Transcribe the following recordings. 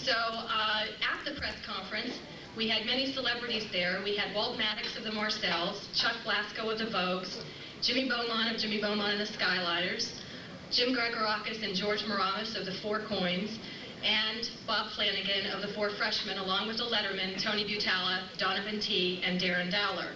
So at the press conference, we had many celebrities there. We had Walt Maddox of the Marcells, Chuck Blasco of the Vogues, Jimmy Beaumont of Jimmy Beaumont and the Skylighters, Jim Gregorakis and George Maramis of the Four Coins, and Bob Flanagan of the Four Freshmen, along with the Letterman, Tony Butala, Donovan T., and Darren Dowler.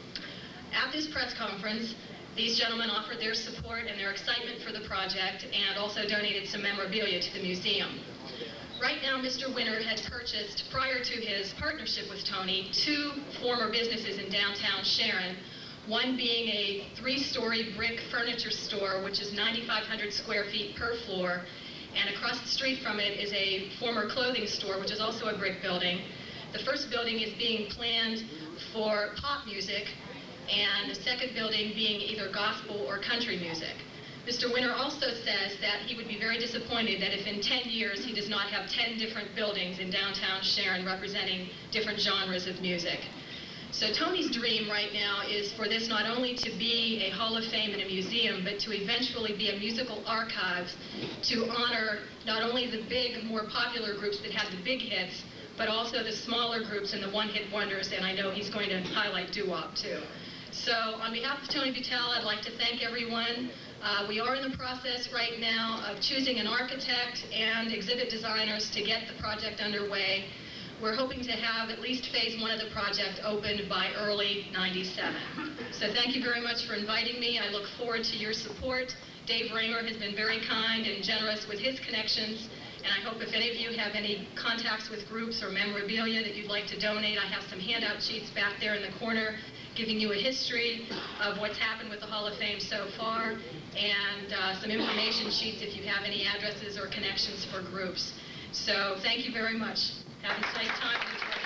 At this press conference, these gentlemen offered their support and their excitement for the project and also donated some memorabilia to the museum. Right now, Mr. Winter had purchased, prior to his partnership with Tony, 2 former businesses in downtown Sharon, one being a 3-story brick furniture store, which is 9,500 square feet per floor, and across the street from it is a former clothing store, which is also a brick building. The first building is being planned for pop music, and the second building being either gospel or country music. Mr. Winter also says that he would be very disappointed that if in 10 years he does not have 10 different buildings in downtown Sharon representing different genres of music. So Tony's dream right now is for this not only to be a Hall of Fame and a museum, but to eventually be a musical archive to honor not only the big, more popular groups that have the big hits, but also the smaller groups and the one-hit wonders, and I know he's going to highlight doo-wop too. So on behalf of Tony Butala, I'd like to thank everyone. We are in the process right now of choosing an architect and exhibit designers to get the project underway. We're hoping to have at least phase 1 of the project opened by early '97. So thank you very much for inviting me. I look forward to your support. Dave Raymer has been very kind and generous with his connections, and I hope if any of you have any contacts with groups or memorabilia that you'd like to donate, I have some handout sheets back there in the corner giving you a history of what's happened with the Hall of Fame so far, and some information sheets if you have any addresses or connections for groups. So thank you very much. Have a safe time and enjoy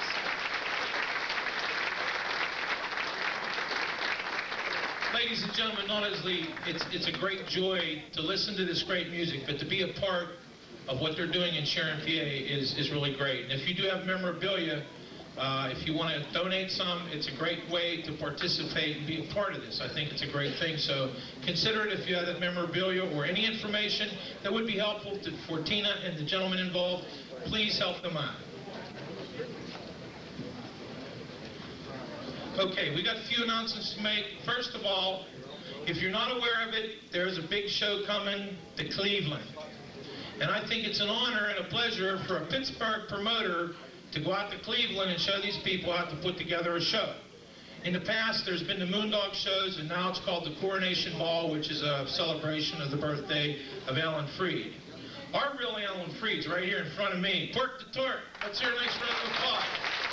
the show. Ladies and gentlemen, not only it's a great joy to listen to this great music, but to be a part of what they're doing in Sharon, PA is really great. And if you do have memorabilia, if you want to donate some, it's a great way to participate and be a part of this. I think it's a great thing. So consider it if you have that memorabilia or any information that would be helpful for Tina and the gentleman involved. Please help them out. Okay, we got a few announcements to make. First of all, if you're not aware of it, there's a big show coming to Cleveland. And I think it's an honor and a pleasure for a Pittsburgh promoter to go out to Cleveland and show these people how to put together a show. In the past, there's been the Moondog shows, and now it's called the Coronation Ball, which is a celebration of the birthday of Alan Freed. Our real Alan Freed's right here in front of me. Torque to Torque. Let's hear a nice round of applause.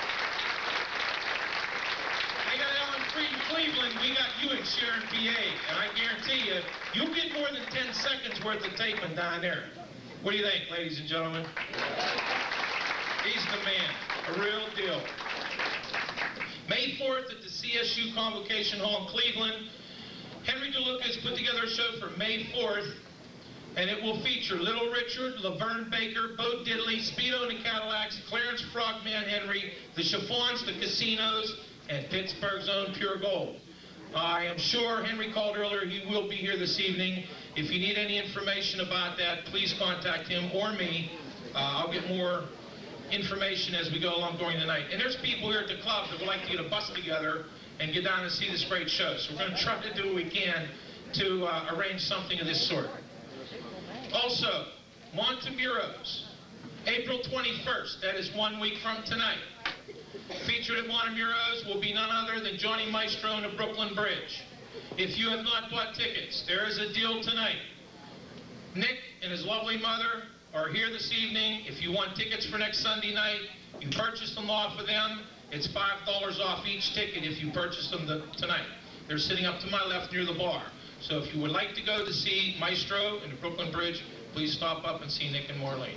They got Alan Freed in Cleveland, we got you in Sharon, PA, and I guarantee you, you'll get more than 10 seconds worth of taping down there. What do you think, ladies and gentlemen? He's the man, a real deal. May 4th at the CSU Convocation Hall in Cleveland, Henry DeLuca has put together a show for May 4th, and it will feature Little Richard, Laverne Baker, Bo Diddley, Speedo and the Cadillacs, Clarence Frogman Henry, the Chiffons, the Casinos, and Pittsburgh's own Pure Gold. I am sure Henry called earlier, he will be here this evening. If you need any information about that, please contact him or me. I'll get more information as we go along during the night. And there's people here at the club that would like to get a bus together and get down and see this great show. So we're going to try to do what we can to arrange something of this sort. Also, Montemuros, April 21st, that is 1 week from tonight. Featured at Montemuros will be none other than Johnny Maestro and the Brooklyn Bridge. If you have not bought tickets, there is a deal tonight. Nick and his lovely mother are here this evening. If you want tickets for next Sunday night, you purchase them off of them. It's $5 off each ticket if you purchase them tonight. They're sitting up to my left near the bar. So if you would like to go to see Maestro and the Brooklyn Bridge, please stop up and see Nick and Marlene.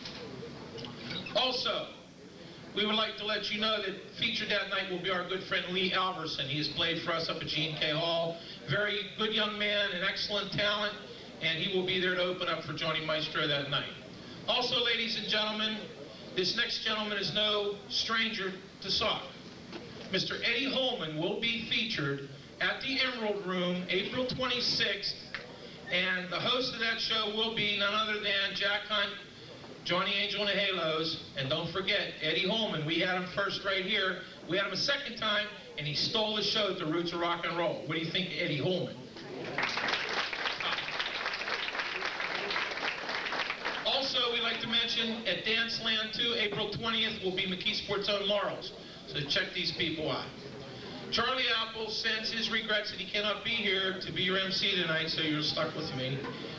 Also, we would like to let you know that featured that night will be our good friend Lee Alverson. He has played for us up at G&K Hall. Very good young man, an excellent talent, and he will be there to open up for Johnny Maestro that night. Also, ladies and gentlemen, this next gentleman is no stranger to sock. Mr. Eddie Holman will be featured at the Emerald Room April 26th, and the host of that show will be none other than Jack Hunt, Johnny Angel and the Halos, and don't forget, Eddie Holman. We had him first right here. We had him a second time, and he stole the show at the Roots of Rock and Roll. What do you think of Eddie Holman? Also, we'd like to mention at Danceland 2, April 20th, will be McKeesport's own Laurels. So check these people out. Charlie Apple sends his regrets that he cannot be here to be your MC tonight, so you're stuck with me.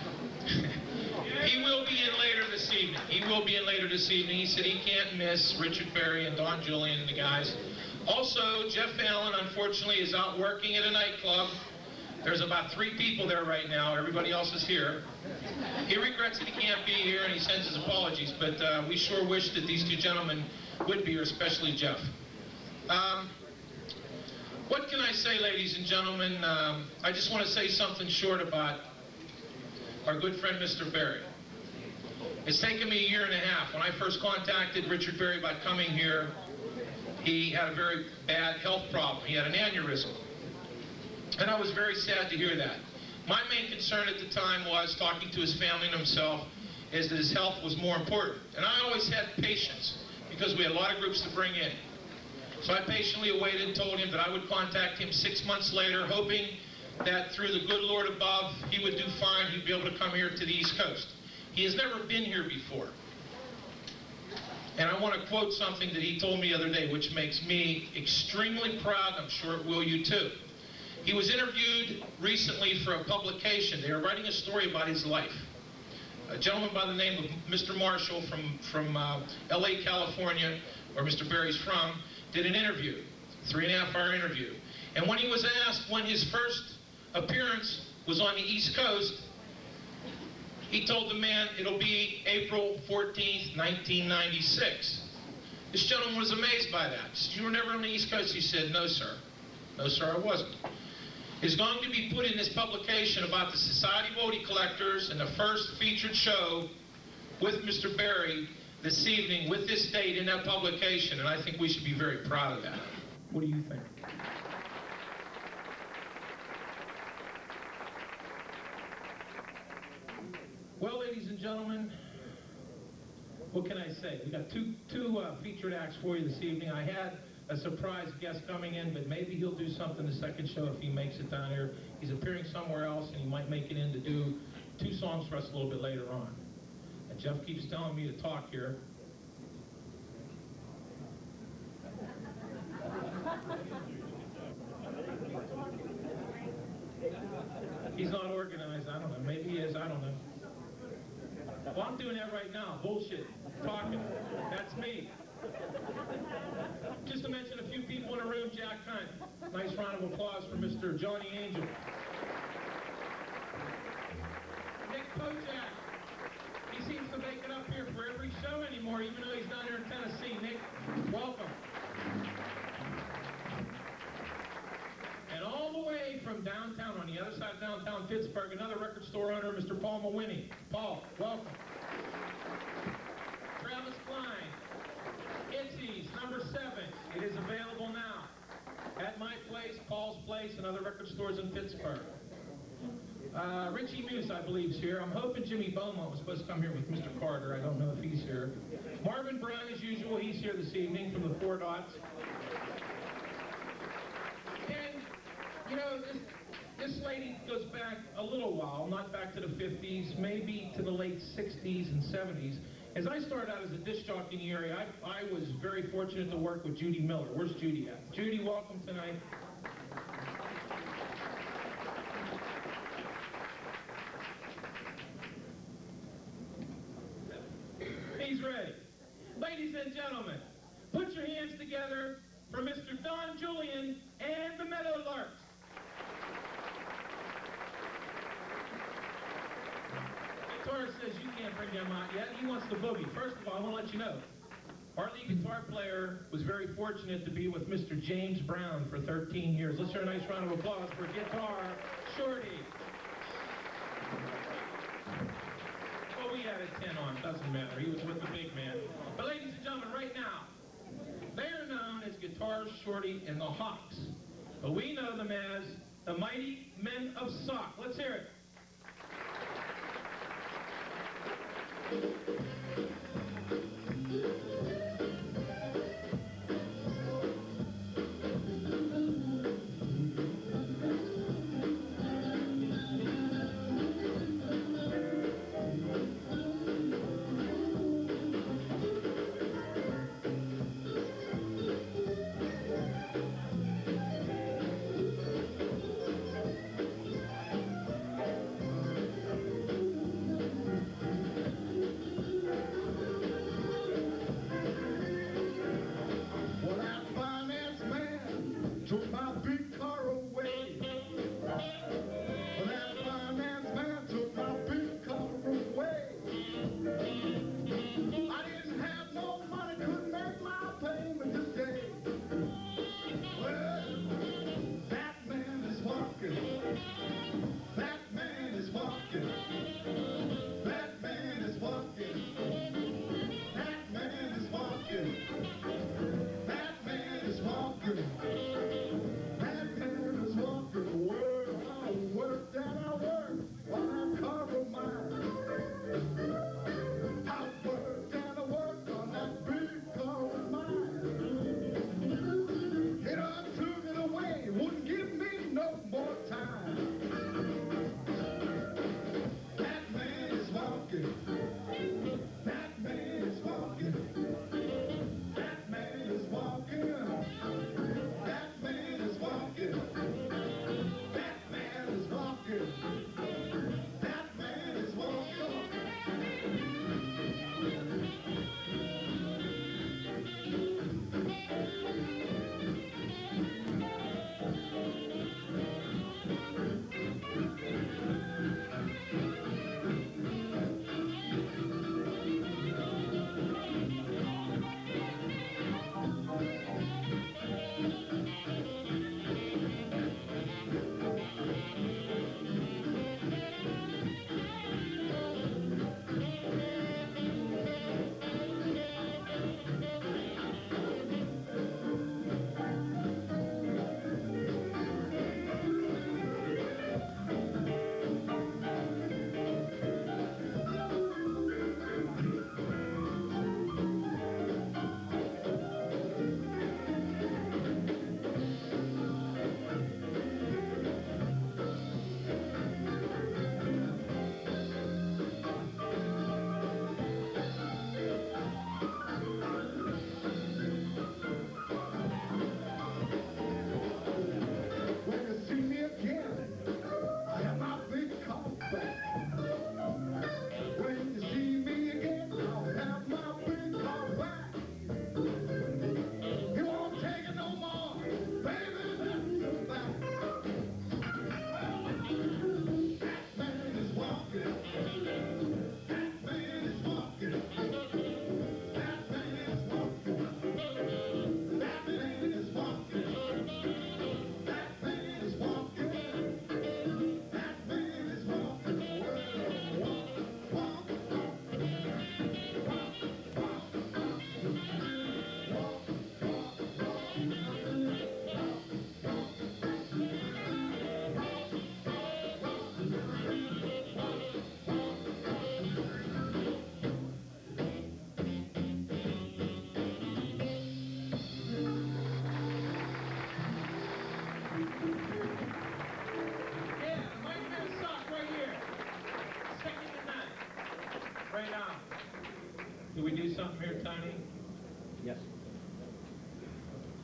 He will be in later this evening. He will be in later this evening. He said he can't miss Richard Berry and Don Julian and the guys. Also, Jeff Allen, unfortunately, is out working at a nightclub. There's about 3 people there right now. Everybody else is here. He regrets that he can't be here, and he sends his apologies, but we sure wish that these 2 gentlemen would be here, especially Jeff. What can I say, ladies and gentlemen? I just want to say something short about our good friend, Mr. Berry. It's taken me a year and a half. When I first contacted Richard Berry about coming here, he had a very bad health problem. He had an aneurysm. And I was very sad to hear that. My main concern at the time was, talking to his family and himself, is that his health was more important. And I always had patience, because we had a lot of groups to bring in. So I patiently awaited and told him that I would contact him 6 months later, hoping that through the good Lord above, he would do fine, he'd be able to come here to the East Coast. He has never been here before. And I want to quote something that he told me the other day, which makes me extremely proud, and I'm sure it will you too. He was interviewed recently for a publication. They were writing a story about his life. A gentleman by the name of Mr. Marshall from LA, California, where Mr. Berry's from, did an interview, 3.5-hour interview. And when he was asked when his first appearance was on the East Coast, he told the man it'll be April 14th, 1996. This gentleman was amazed by that. He said, "You were never on the East Coast?" He said, "No, sir. No, sir, I wasn't." It's going to be put in this publication about the Society of Odie Collectors, and the first featured show with Mr. Berry this evening with this date in that publication, and I think we should be very proud of that. What do you think? Well, ladies and gentlemen, what can I say? We got two featured acts for you this evening. I had a surprise guest coming in, but maybe he'll do something the second show if he makes it down here. He's appearing somewhere else, and he might make it in to do 2 songs for us a little bit later on. And Jeff keeps telling me to talk here. He's not organized. I don't know. Maybe he is. I don't know. Well, I'm doing that right now. Bullshit. Talking. That's me. Just to mention a few people in the room. Jack Hunt. Nice round of applause for Mr. Johnny Angel. Nick Pojak. He seems to make it up here for every show anymore, even though he's down here in Tennessee. Nick, welcome. And all the way from downtown, on the other side of downtown Pittsburgh, another record store owner, Mr. Paul Mawhinney. Paul, welcome. Travis Klein. Itzy's number 7. It is available now at my place, Paul's Place, and other record stores in Pittsburgh. Richie Moose, I believe, is here. I'm hoping Jimmy Beaumont was supposed to come here with Mr. Carter. I don't know if he's here. Marvin Brown, as usual, he's here this evening from the 4 Dots. And, you know, this lady goes back a little while, not back to the 50s, maybe to the late 60s and 70s. As I started out as a disc jockey in the area, I was very fortunate to work with Judy Miller. Where's Judy at? Judy, welcome tonight. He's ready. Ladies and gentlemen, put your hands together for Mr. Don Julian and the Meadowlarks. Guitar says you can't bring them out yet. He wants the boogie. First of all, I want to let you know, our lead guitar player was very fortunate to be with Mr. James Brown for 13 years. Let's hear a nice round of applause for Guitar Shorty. Well, we added 10 on. Doesn't matter. He was with the big man. But ladies and gentlemen, right now, they are known as Guitar Shorty and the Hawks. But we know them as the Mighty Men of Sock. Let's hear it.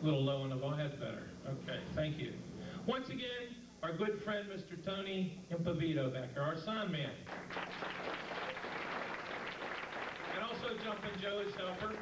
A little low on the volume. That's better. Okay, thank you. Once again, our good friend, Mr. Tony Impavito back here, our sound man. And also Jumpin' Joe, his helper.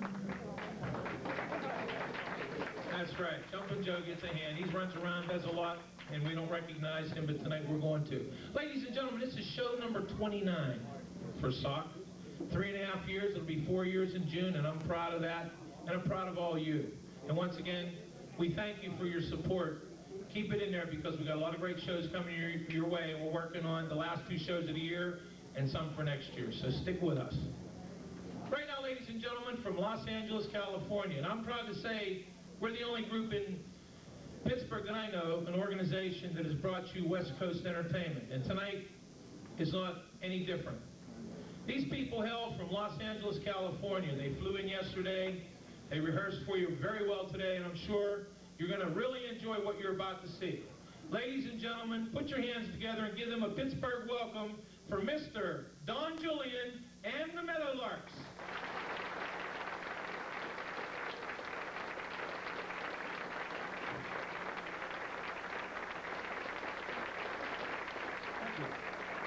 That's right. Jumpin' Joe gets a hand. He runs around, does a lot, and we don't recognize him, but tonight we're going to. Ladies and gentlemen, this is show number 29 for SOC. 3.5 years. It'll be 4 years in June, and I'm proud of that, and I'm proud of all you. And once again, we thank you for your support. Keep it in there because we've got a lot of great shows coming your way, and we're working on the last 2 shows of the year and some for next year, so stick with us. Right now, ladies and gentlemen, from Los Angeles, California, and I'm proud to say we're the only group in Pittsburgh that I know, an organization that has brought you West Coast entertainment, and tonight is not any different. These people hail from Los Angeles, California. They flew in yesterday. They rehearsed for you very well today, and I'm sure you're going to really enjoy what you're about to see. Ladies and gentlemen, put your hands together and give them a Pittsburgh welcome for Mr. Don Julian and the Meadowlarks. Thank you.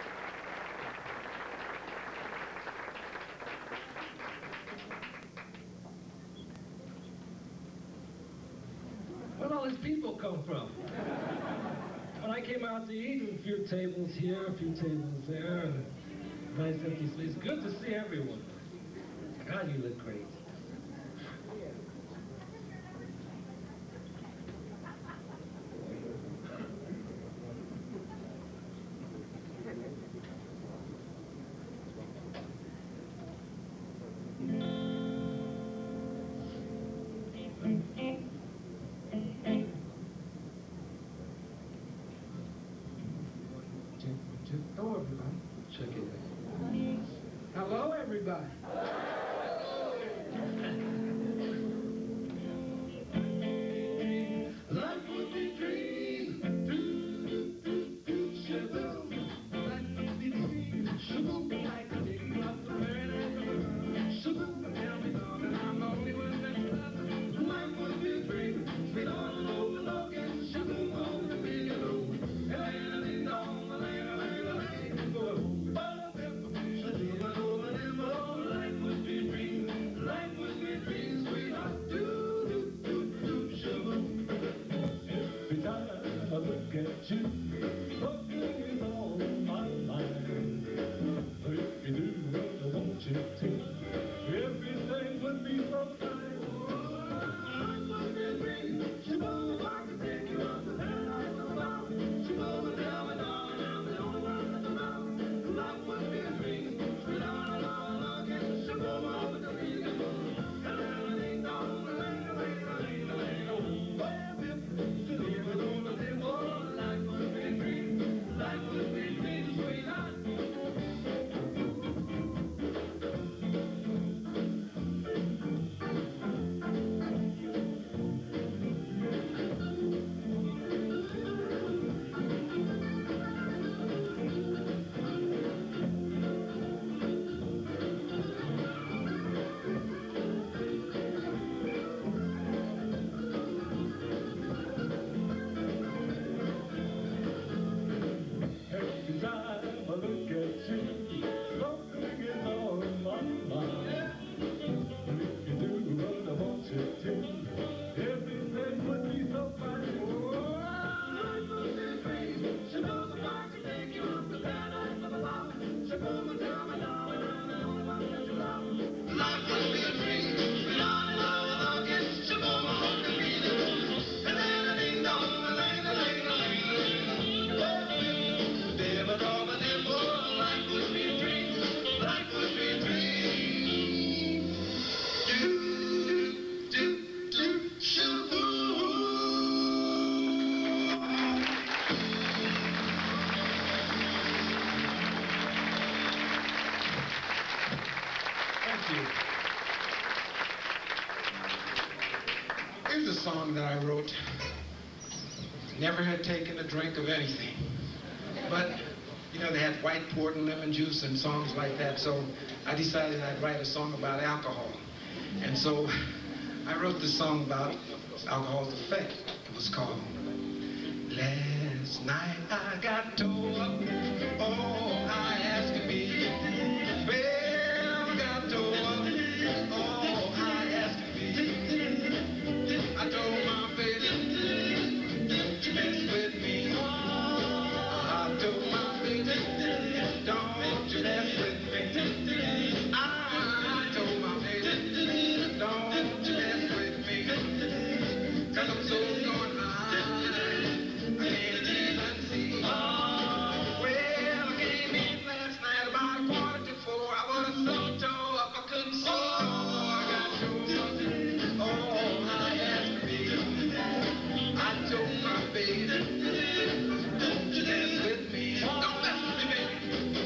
Where'd all these people come from? When I came out to eat, a few tables here, a few tables there, and nice empty space. Good to see everyone. God, you look great. Hello, everybody. Check it out. Hello, everybody. Life would be dream. Shaboom. Life would be dream. Shaboom. Like a big up the very shaboom. Tell me, darling, I'm the only one that's left. Life would be dream. Sweet all over again. Shaboom on the video. Get you, looking is all in my mind. If you do what I want you to, everything would be so fine. Life would be a dream. Shaboom, I can take you up to paradise above. Shaboom, down and on, I'm the only one that's around. Life would be a dream. Sweet on and on again. Shaboom, over the vegan. Here's a song that I wrote. Never had taken a drink of anything. But, you know, they had white port and lemon juice and songs like that, so I decided I'd write a song about alcohol. And so I wrote this song about alcohol's effect. It was called Last Night I Got Tore Up. Oh, I asked to be. Well, I got tore up. Oh, I asked to be. I told my baby, don't you mess with me. I told my baby, don't you mess with me. I told my baby, don't you mess with me. 'Cause I'm so going high, I can't even see. Well, I came in last night about 3:45. I was so tore up I couldn't see no more. I got tore up. Oh, I asked to be. I told my baby, don't you mess with me. Don't mess with me, baby.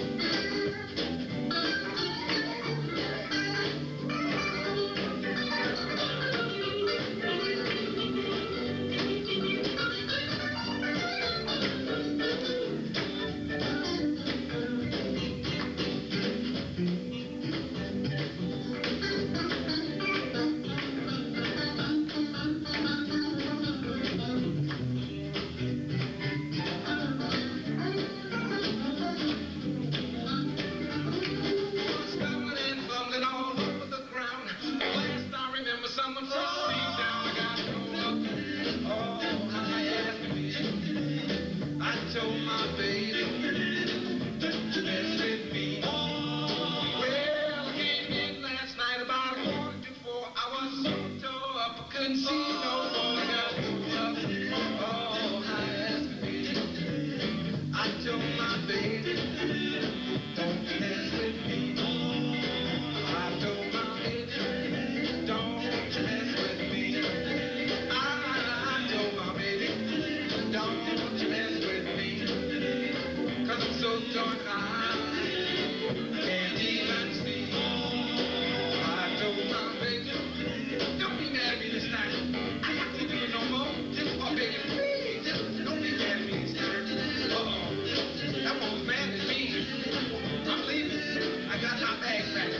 Stumbling and fumbling all over the ground. Last I remember, someone threw me down. I got tore up. Oh, I asked to be. I told my baby, don't you mess with me. Well, I came in last night about 3:45. I was so tore up I couldn't see no more. I got tore up. Oh, I asked to be. I told my baby, don't you mess with me. I told my baby, don't you mess with me. I told my baby, don't you mess with me. 'Cause I'm so dark high, can't even see. I told my baby, don't be mad at me this time. I have to do it no more. Just, oh baby, please, just don't be mad at me this time. Uh-oh, that one's mad at me. I'm leaving. I got my bag back.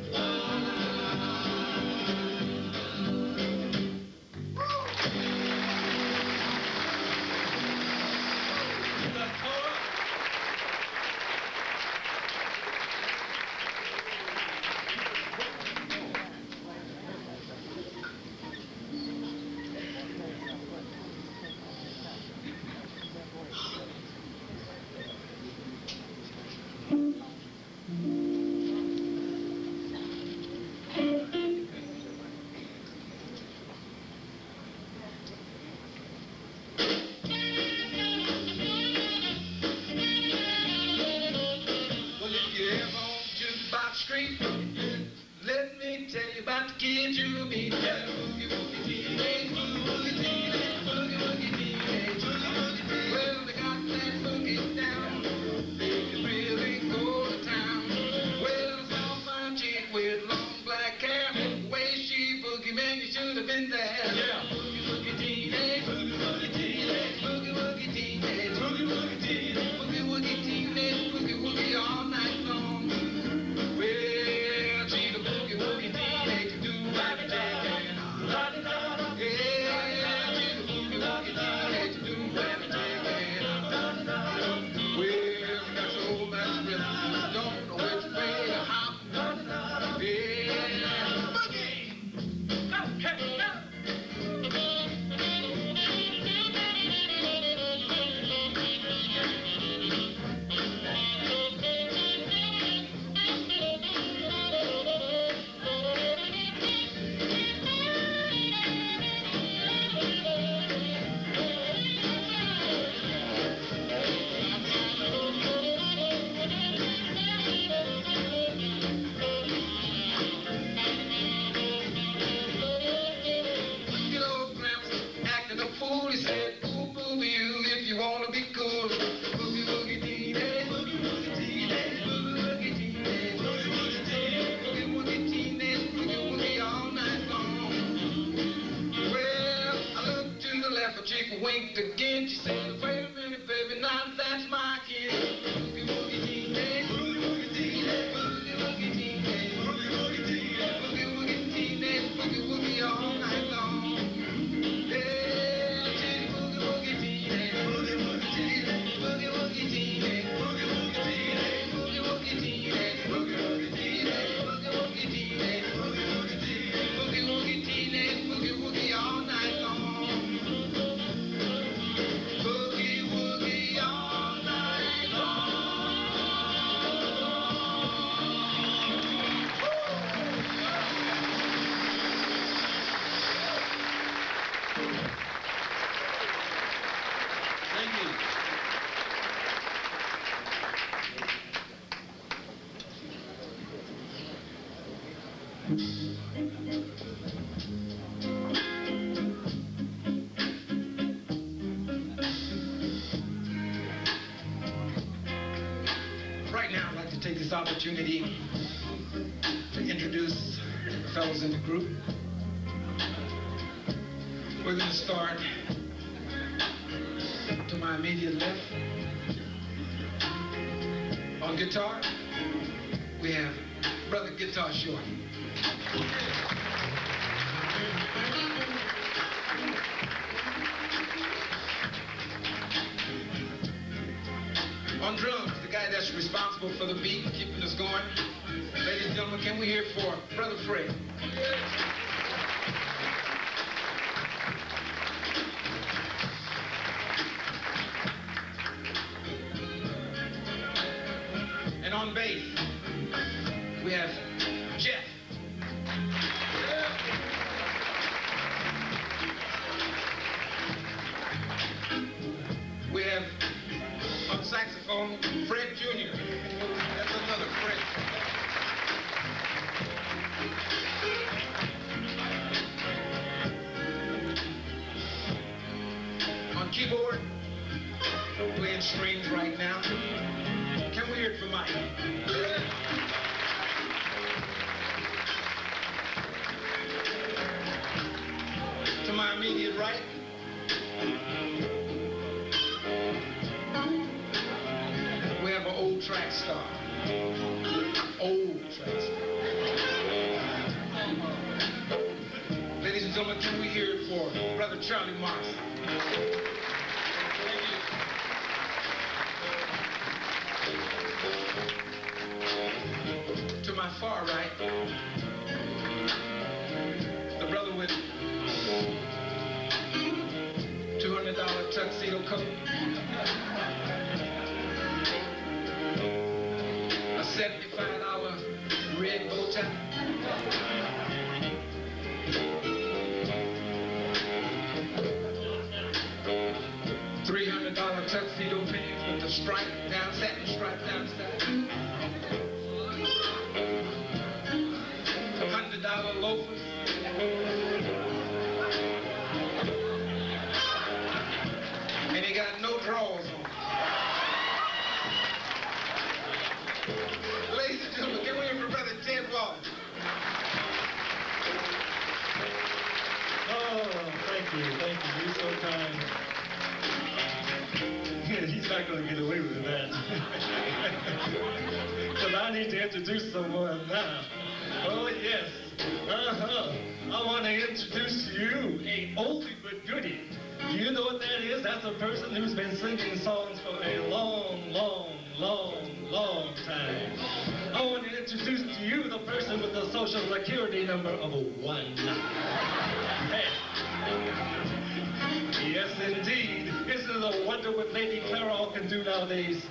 You got tore up. Well, if you ever on Jukebox Street, let me tell you about the kids you'll meet. Yeah, boogie woogie teenage, boogie woogie teenage, boogie woogie teenage, boogie woogie teenage. Well, they got that boogie down. They can really go to town. Well, it's all fine chick with long black hair. The way she boogie, man, you should have been there. Yeah. Boogie woogie teenage, boogie woogie teenage, boogie woogie teenage, boogie woogie teenage, boogie woogie teenage, boogie woogie all night long. Well, she's a boogie woogie teenage, do right there. Yeah, she's a boogie woogie teenage, do right there. Well, we got so much rhythm, don't know which way to hop. Yeah, boogie. You know, Gramps acting a fool. He said, "Ooh, booby, you if you wanna be cool." Boogie woogie teenage, boogie woogie teenage, boogie woogie teenage, boogie woogie teenage, boogie woogie teenage, boogie woogie all night long. Well, I looked to the left, a chick winked again. She said, "Wait a minute, baby, now that's my kid." Boogie woogie teenage, boogie woogie teenage, boogie woogie teenage, boogie woogie teenage, boogie woogie teenage, boogie woogie all night opportunity to introduce the fellows in the group. We're going to start to my immediate left. On guitar, we have Brother Guitar Short. On drums, the guy that's responsible for the beat and keeping us going. Ladies and gentlemen, can we hear it for Brother Fred? And on bass, we have Jeff. We have on saxophone, Fred Jr. That's another Fred. On keyboard, playing strings right now. Can we hear it from Mike? To my immediate right, we have an old track star. Old track star. Ladies and gentlemen, can we hear it for Brother Charlie Marks? To my far right, the brother with $200 tuxedo coat, a $75 red bow tie, $300 tuxedo pants with the stripe down, satin stripe down the side, $100 loafers, and he got no drawers on. Ladies and gentlemen, give me here for Brother Ted Wallace. Oh, thank you. You're so kind. Yeah, he's not going to get away with that. Because I need to introduce someone now. Oh, yes. I want to introduce to you a oldie but goodie. Do you know what that is? That's a person who's been singing songs for a long time. I want to introduce to you the person with the social security number of 1. Hey. Yes, indeed. Isn't it a wonder what Lady Clairol can do nowadays?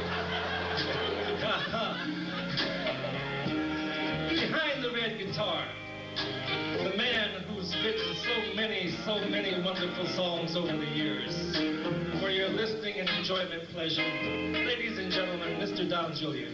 Behind the red guitar, the man who's written so many wonderful songs over the years. For your listening and enjoyment pleasure, ladies and gentlemen, Mr. Don Julian.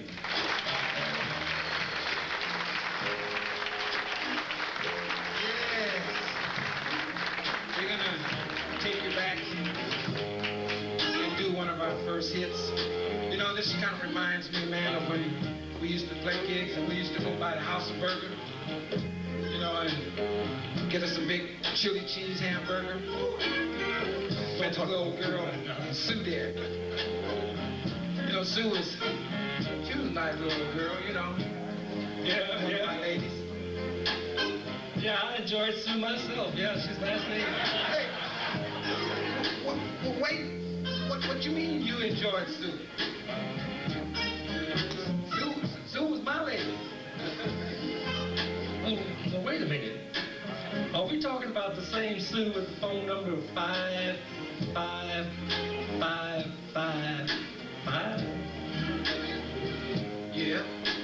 Yes. We're gonna take you back and do one of our first hits. You know, this kind of reminds me, man, of when we used to play gigs and we used to go by the House of Burger, you know, and get us a big chili cheese hamburger. Went to a little girl, Sue there. You know, Sue was, she was a nice little girl, you know. Yeah. My ladies. Yeah, I enjoyed Sue myself. Yeah, she's a nice lady. Hey, wait. What you mean you enjoyed Sue? Sue was my lady. Oh, wait a minute. Are we talking about the same Sue with the phone number 55555? Yeah.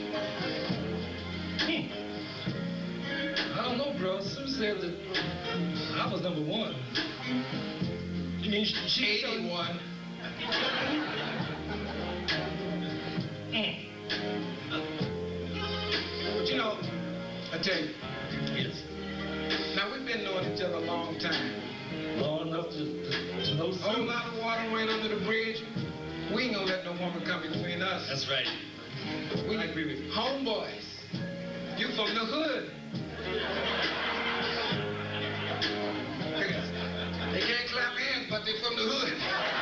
I don't know, bro. Sue said that I was number 1. You mean she 81. But you know, I tell you, Yes. now we've been knowing each other a long time. Long enough to know A whole Sue. lot of water went under the bridge. We ain't gonna let no woman come between us. That's right. I agree with you. Homeboys. You from the hood. They can't clap hands, but they from the hood.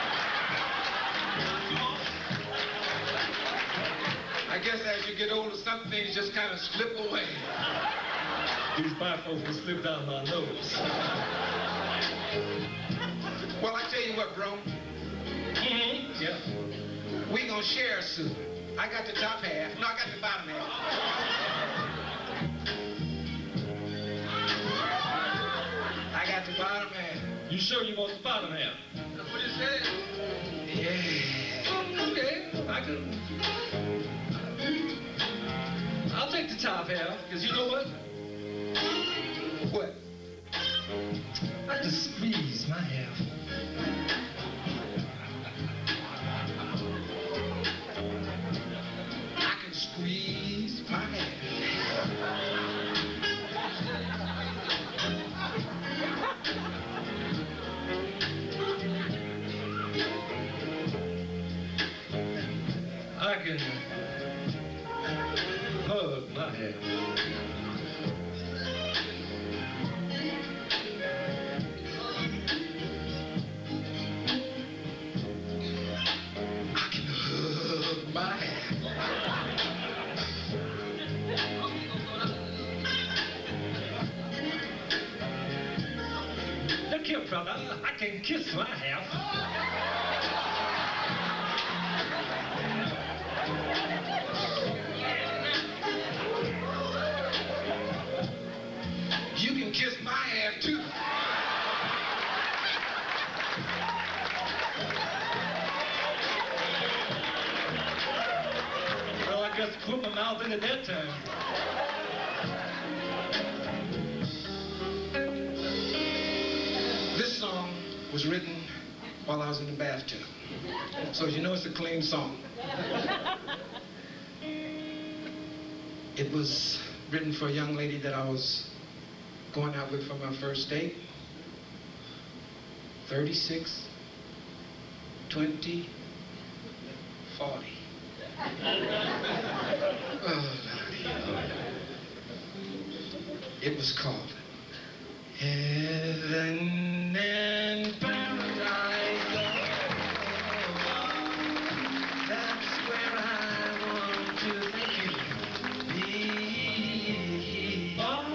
I guess as you get older, some things just kind of slip away. These bifocals slip down my nose. Well, I tell you what, bro. Mm-hmm. Yeah. We gonna share soon. I got the top half. No, I got the bottom half. I got the bottom half. You sure you want the bottom half? That's what you said. Yeah. Okay. I can. I'll take the top half, because you know what? What? I can squeeze my half. I can squeeze my hand. I can hug my half. I can hug my hand. Look here, brother. I can kiss my half. You can kiss my half too. Well, I guess put my mouth in it that time. This song was written while I was in the bathtub. So you know it's a clean song. It was written for a young lady that I was going out with for my first date. 36, 20, 40. Oh, Lordy. It was called Heaven and Paradise. That's where I want to take you. Be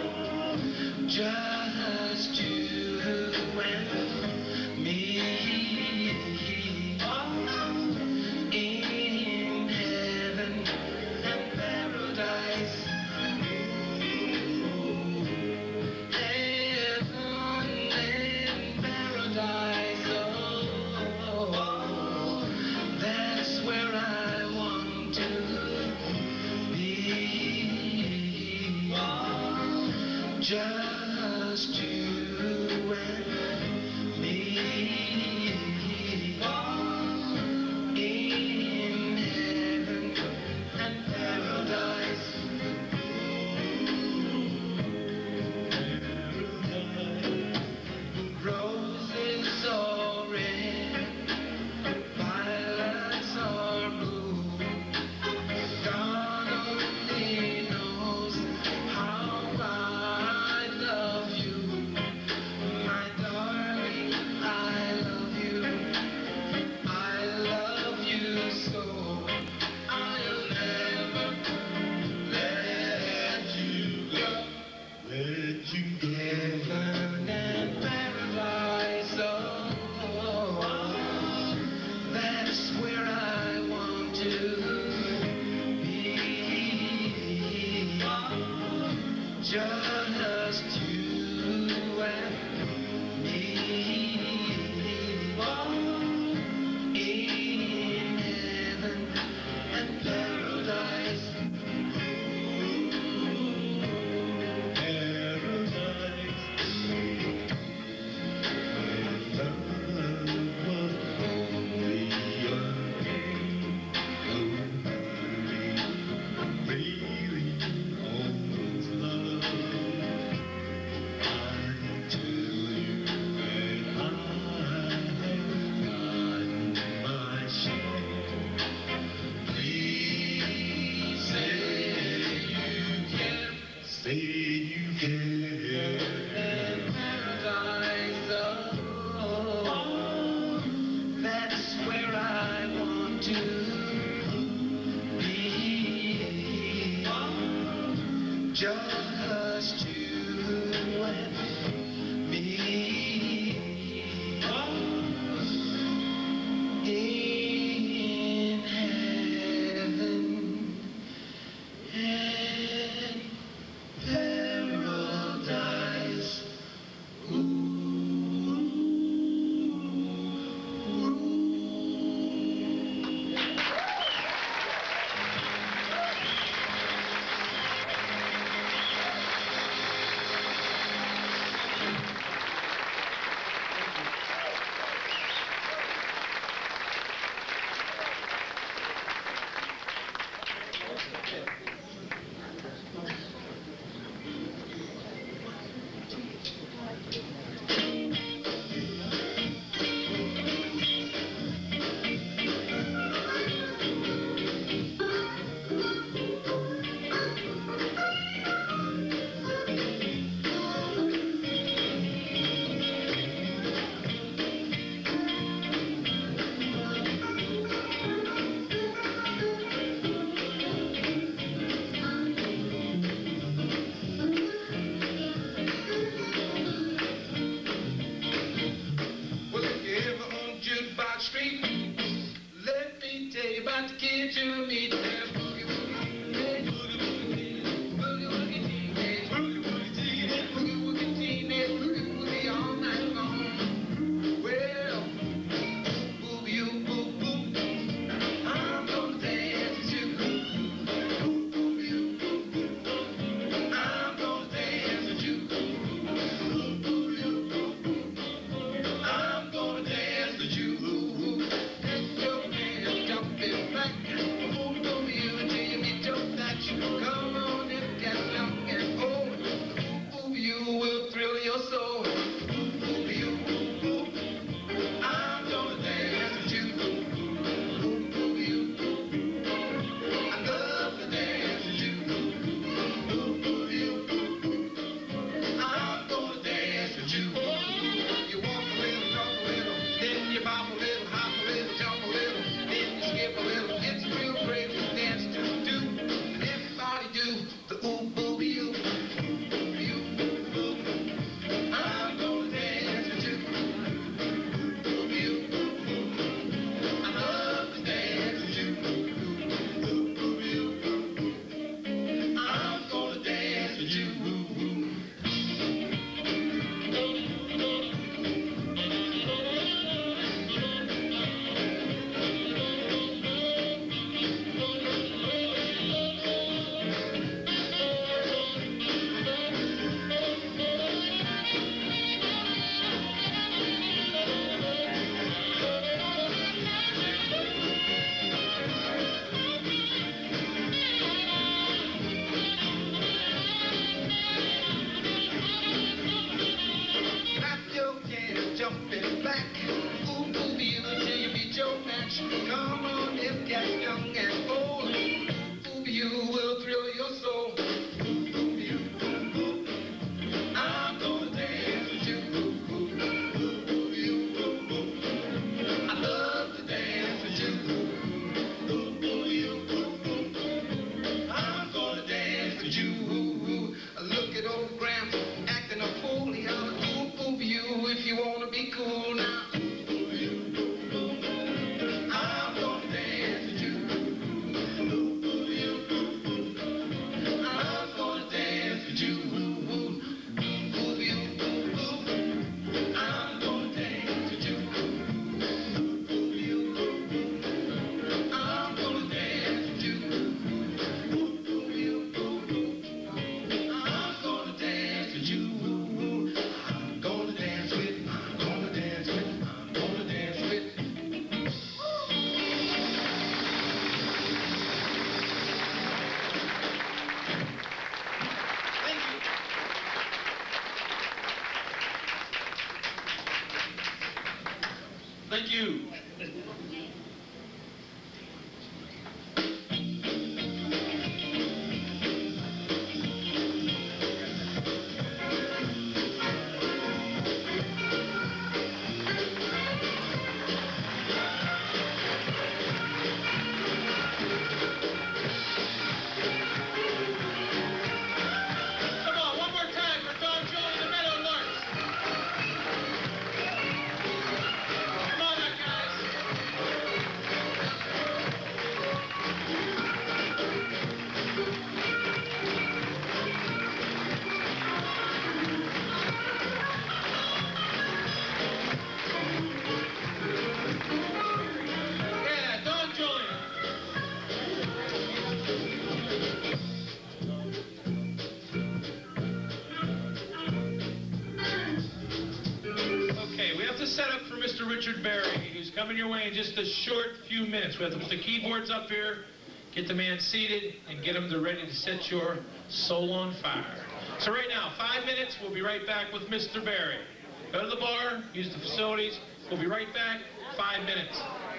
just you and me. In heaven and paradise. Heaven and paradise. Oh, that's where I want to be. Just you and me. In heaven and paradise. Roses are red, violets are blue. God only knows how I love you, my darling. I love Thank you. Richard Berry, who's coming your way in just a short few minutes. We have to put the keyboards up here, get the man seated, and get him ready to set your soul on fire. So right now, 5 minutes, we'll be right back with Mr. Berry. Go to the bar, use the facilities. We'll be right back, 5 minutes.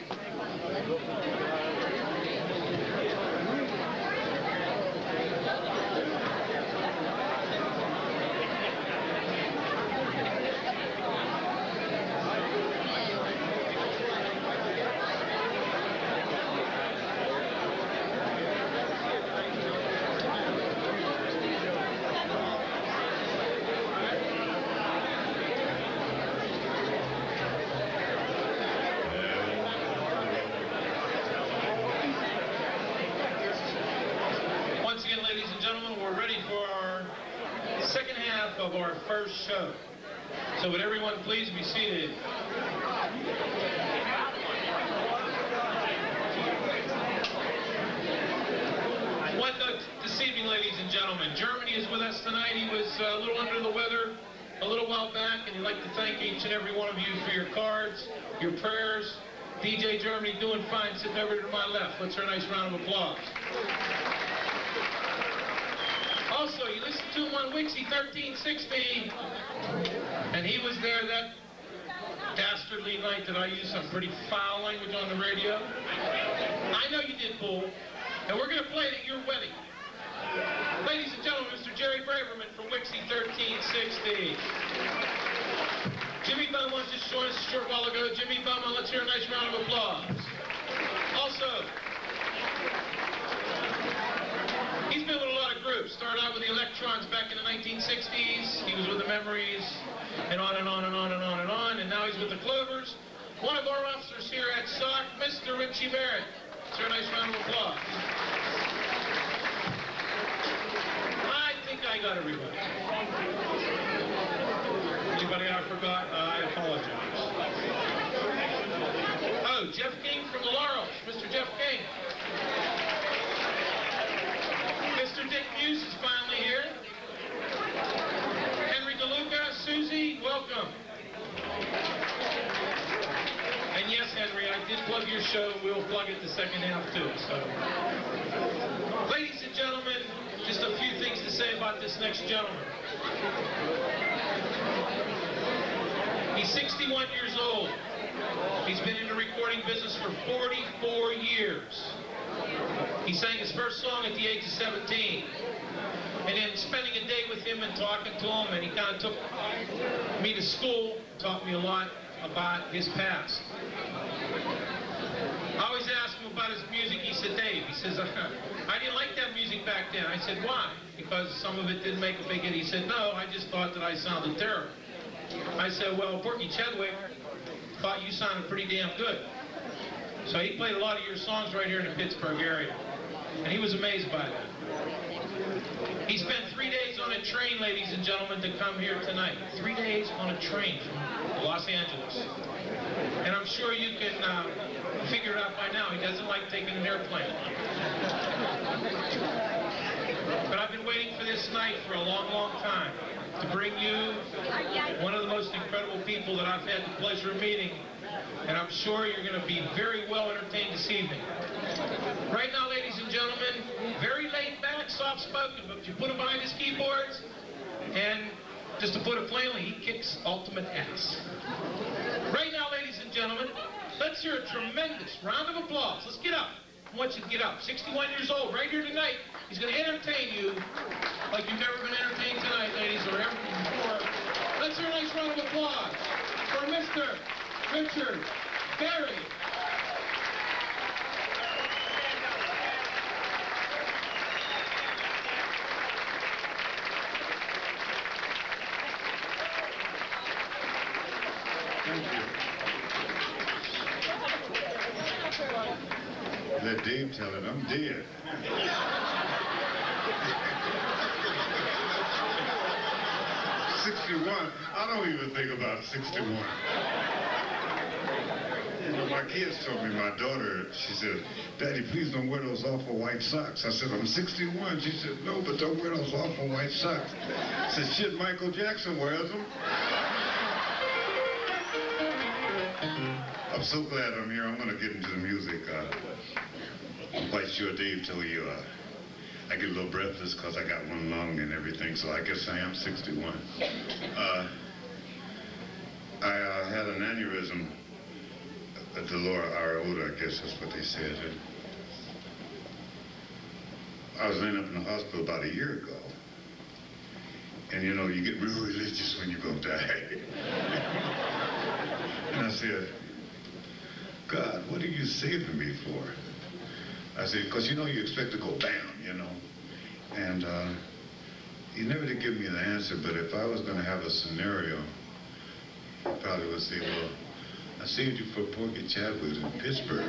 Of our first show. So would everyone please be seated? One note this evening, ladies and gentlemen. Germany is with us tonight. He was a little under the weather a little while back, and he'd like to thank each and every one of you for your cards, your prayers. DJ Germany doing fine, sitting over to my left. Let's hear a nice round of applause. Also, you listened to him on Wixie 1360, and he was there that dastardly night that I used some pretty foul language on the radio. I know you did, Bull, and we're going to play it at your wedding. Ladies and gentlemen, Mr. Jerry Braverman from Wixie 1360. Jimmy Beaumont just joined us a short while ago. Jimmy Beaumont, let's hear a nice round of applause. Also, he's been with a lot of groups. Started out with the Electrons back in the 1960s. He was with the Memories, and on and on and on and on and on. And now he's with the Clovers. One of our officers here at SOC, Mr. Richie Barrett. Let's hear a nice round of applause. I think I got everybody. Anybody I forgot? I apologize. Oh, Jeff King from the Laurels. Mr. Jeff King. Mr. Dick Muse is finally here. Henry DeLuca, Susie, welcome. And yes, Henry, I did plug your show. We'll plug it the second half too. So, ladies and gentlemen, just a few things to say about this next gentleman. He's 61 years old. He's been in the recording business for 44 years. He sang his first song at the age of 17. And then spending a day with him and talking to him, and he kind of took me to school, taught me a lot about his past. I always asked him about his music. He said, Dave, he says, I didn't like that music back then. I said, why? Because some of it didn't make a big hit. He said, no, I just thought that I sounded terrible. I said, well, Porky Chedwick thought you sounded pretty damn good. So he played a lot of your songs right here in the Pittsburgh area. And he was amazed by that. He spent 3 days on a train, ladies and gentlemen, to come here tonight. 3 days on a train from Los Angeles. And I'm sure you can figure it out by now. He doesn't like taking an airplane. But I've been waiting for this night for a long, long time to bring you one of the most incredible people that I've had the pleasure of meeting. And I'm sure you're going to be very well entertained this evening. Right now, ladies and gentlemen, very laid back, soft-spoken, but you put him behind his keyboards, and just to put it plainly, he kicks ultimate ass. Right now, ladies and gentlemen, hear a tremendous round of applause. Let's get up. I want you to get up. 61 years old, right here tonight. He's going to entertain you like you've never been entertained tonight, ladies, or ever before. Let's hear a nice round of applause for Mr. Richard Berry. Thank you. Let Dave tell it. I'm dead. 61. I don't even think about 61. You know, my kids told me, my daughter, she said, Daddy, please don't wear those awful white socks. I said, I'm 61. She said, no, but don't wear those awful white socks. I said, shit, Michael Jackson wears them. I'm so glad I'm here. I'm going to get into the music. I'm quite sure Dave told you I get a little breathless because I got one lung and everything, so I guess I am 61. I had an aneurysm at the lower aorta, I guess that's what they said. And I was laying up in the hospital about a year ago. And you know, you get real religious when you're going to die. And I said, God, what are you saving me for? I said, because you know you expect to go down, you know. And he never did give me the answer, but if I was going to have a scenario, I probably would say, well, I saved you for Porky Chadwick in Pittsburgh.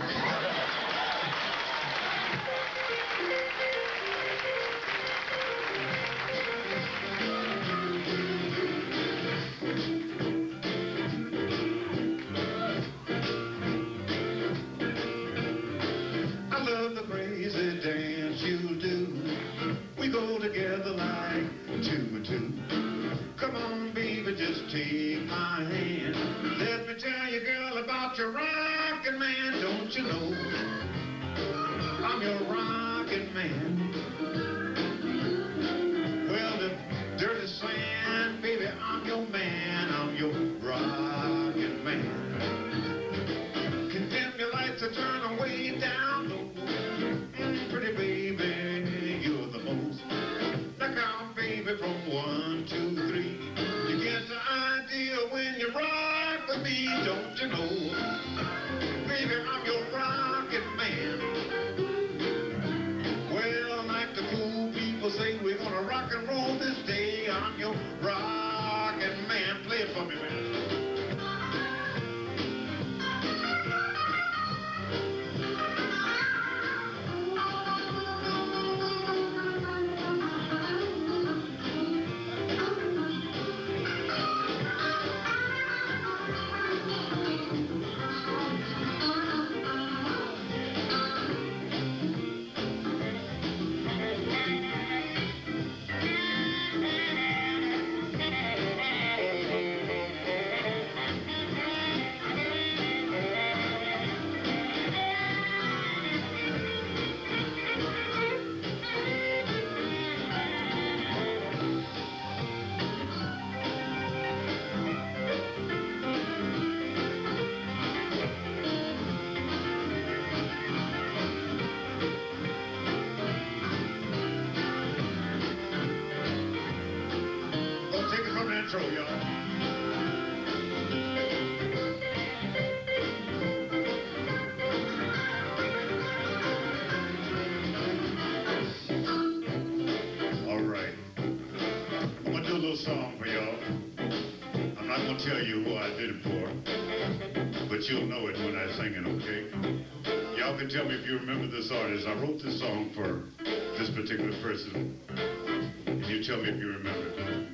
You'll know it when I sing it, okay? Y'all can tell me if you remember this artist. I wrote this song for this particular person, and you tell me if you remember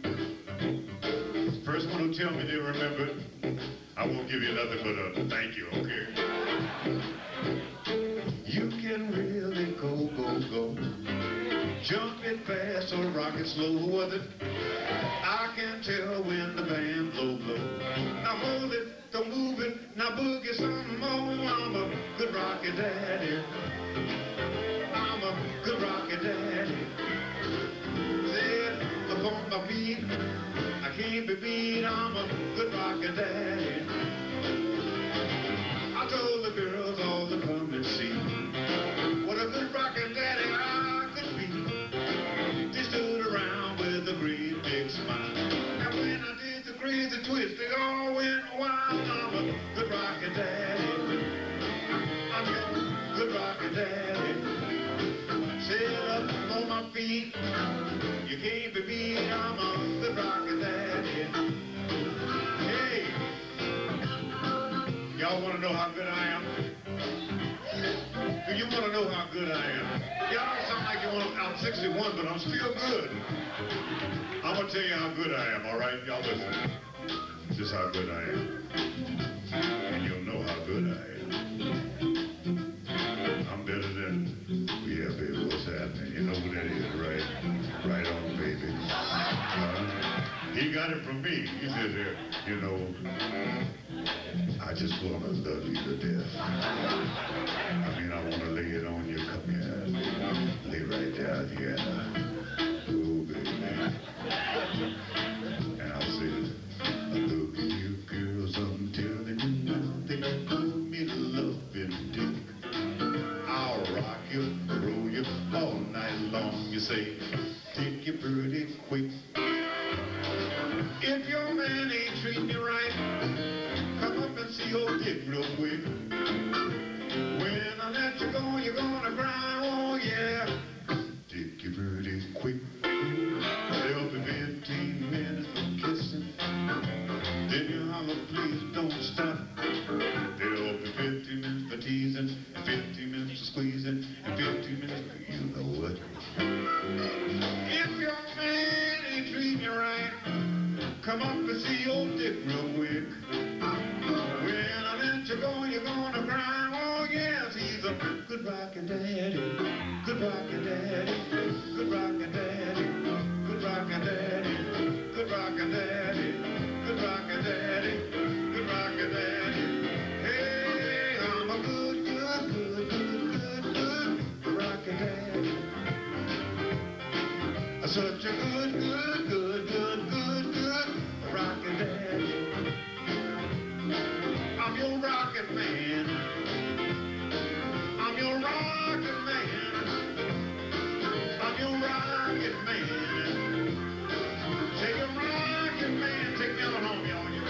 it. First one who tell me they remember it, I won't give you nothing but a thank you, okay? You can really go, go, go. Jump it fast or rock it slow with it. I can tell when the band blow, blow. Now hold it. Don't move it, now boogie some more. I'm a good rocky daddy. I'm a good rocky daddy. Said upon my feet, I can't be beat. I'm a good rocky daddy. I told the could see what a good rockin' daddy I could be. They stood around with a great big smile. And when I did the crazy twist, they all went wild. I'm a good rockin' daddy. I'm a good rockin' daddy. Sit up on my feet. You can't be beat. I'm a good rockin' daddy. Hey, y'all want to know how good I am? Do you want to know how good I am? Y'all don't sound like you want to out 61, but I'm still good. I'm going to tell you how good I am, all right? Y'all listen. This is how good I am. And you'll know how good I am. I'm better than, yeah, baby, what's happening? You know who that is, right? Right on, baby. He got it from me. He said, you know, I just want to love you to death. I mean, I want to lay it on you. Come here. Lay right down here. Oh, baby. And I said, look at you girls, I'm telling you now, they told me to love and dick. I'll rock you, roll you all night long. You say, take you pretty quick. If your man ain't treating you right, come up and see old Dick real quick. When I let you go, you're gonna cry, oh yeah. Dick you pretty quick. There'll be 15 minutes of kissing. Then you holler, please don't stop. There'll be 50 minutes for teasing, 50 minutes for squeezing, and 50 minutes for you know what. If your man ain't treating you right, come up and see old Dick real quick. When I let you go, you're gonna cry, oh yes, he's a good rockin' daddy, good rockin' daddy, good rockin' daddy, good rockin' daddy, good rockin' daddy, good rockin' daddy, good rockin' daddy. Hey, I'm a good rockin' daddy. Such a good rockin' daddy. I'm your rockin' man. I'm your rockin' man. I'm your rockin' man. Take a rockin' man. Take me on home, y'all. You go.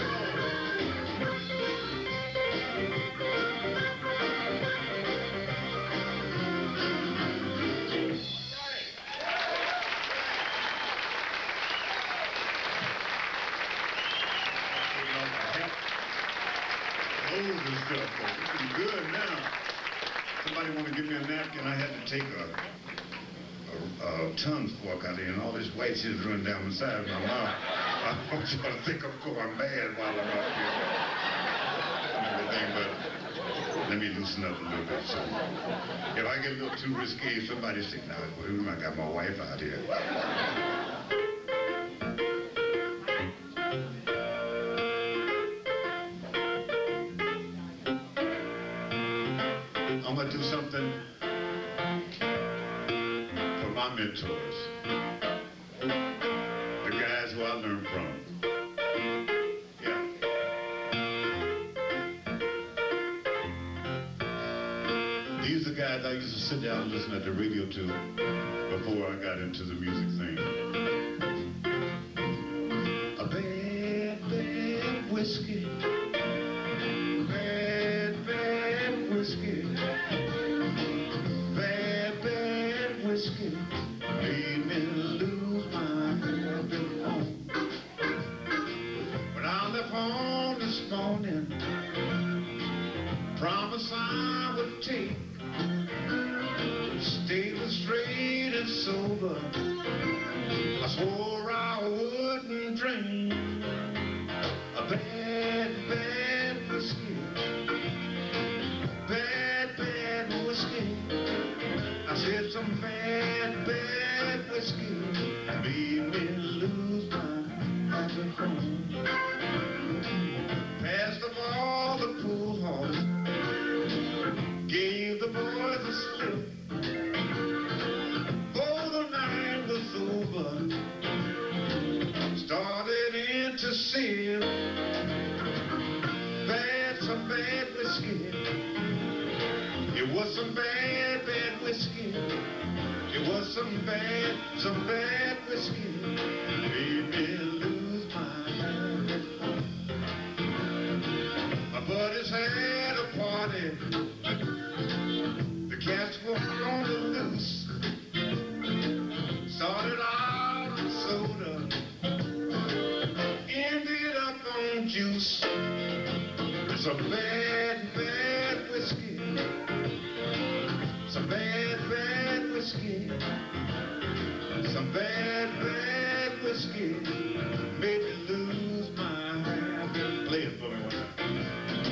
Stuff, looking good now. Somebody want to give me a napkin? I had to take a tongue fork out of here, and all this white shit is running down the side of my mouth. I want you to think I'm going mad while I'm out here and everything, but let me loosen up a little bit. So if I get a little too risque, somebody say, "Now, I got my wife out here." I'm going to do something for my mentors, the guys who I learned from. Yeah. These are the guys I used to sit down and listen at the radio to before I got into the music thing. A bad, bad whiskey. Bad, bad whiskey. Made me lose my habit home. When I left home this morning, promise I would take, stay straight and sober. I swore I wouldn't drink a bad, bad whiskey. Bad, bad whiskey. I said some bad, bad whiskey made me lose my habit home. Passed them all the pool halls, gave the boys a slip. Before the night was over, started some bad whiskey made me lose my habit. My buddies had a party, the cats were on the loose. Started out on soda, ended up on juice. Some bad whiskey, some bad whiskey, some bad whiskey made me lose my habit. Play it for me one time.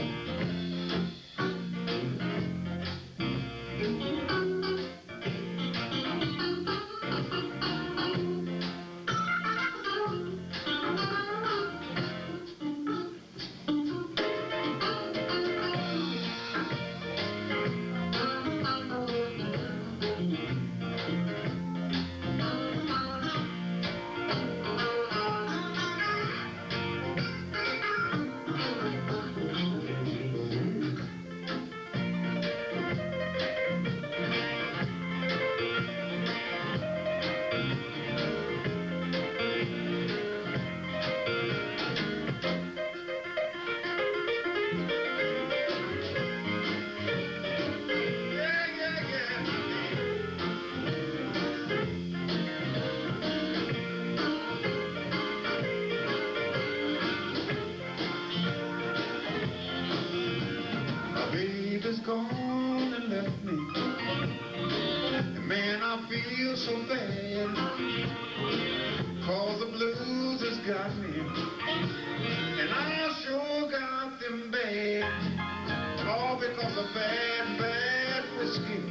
Gone and left me, and man, I feel so bad, 'cause the blues has got me, and I sure got them bad, all because of bad whiskey,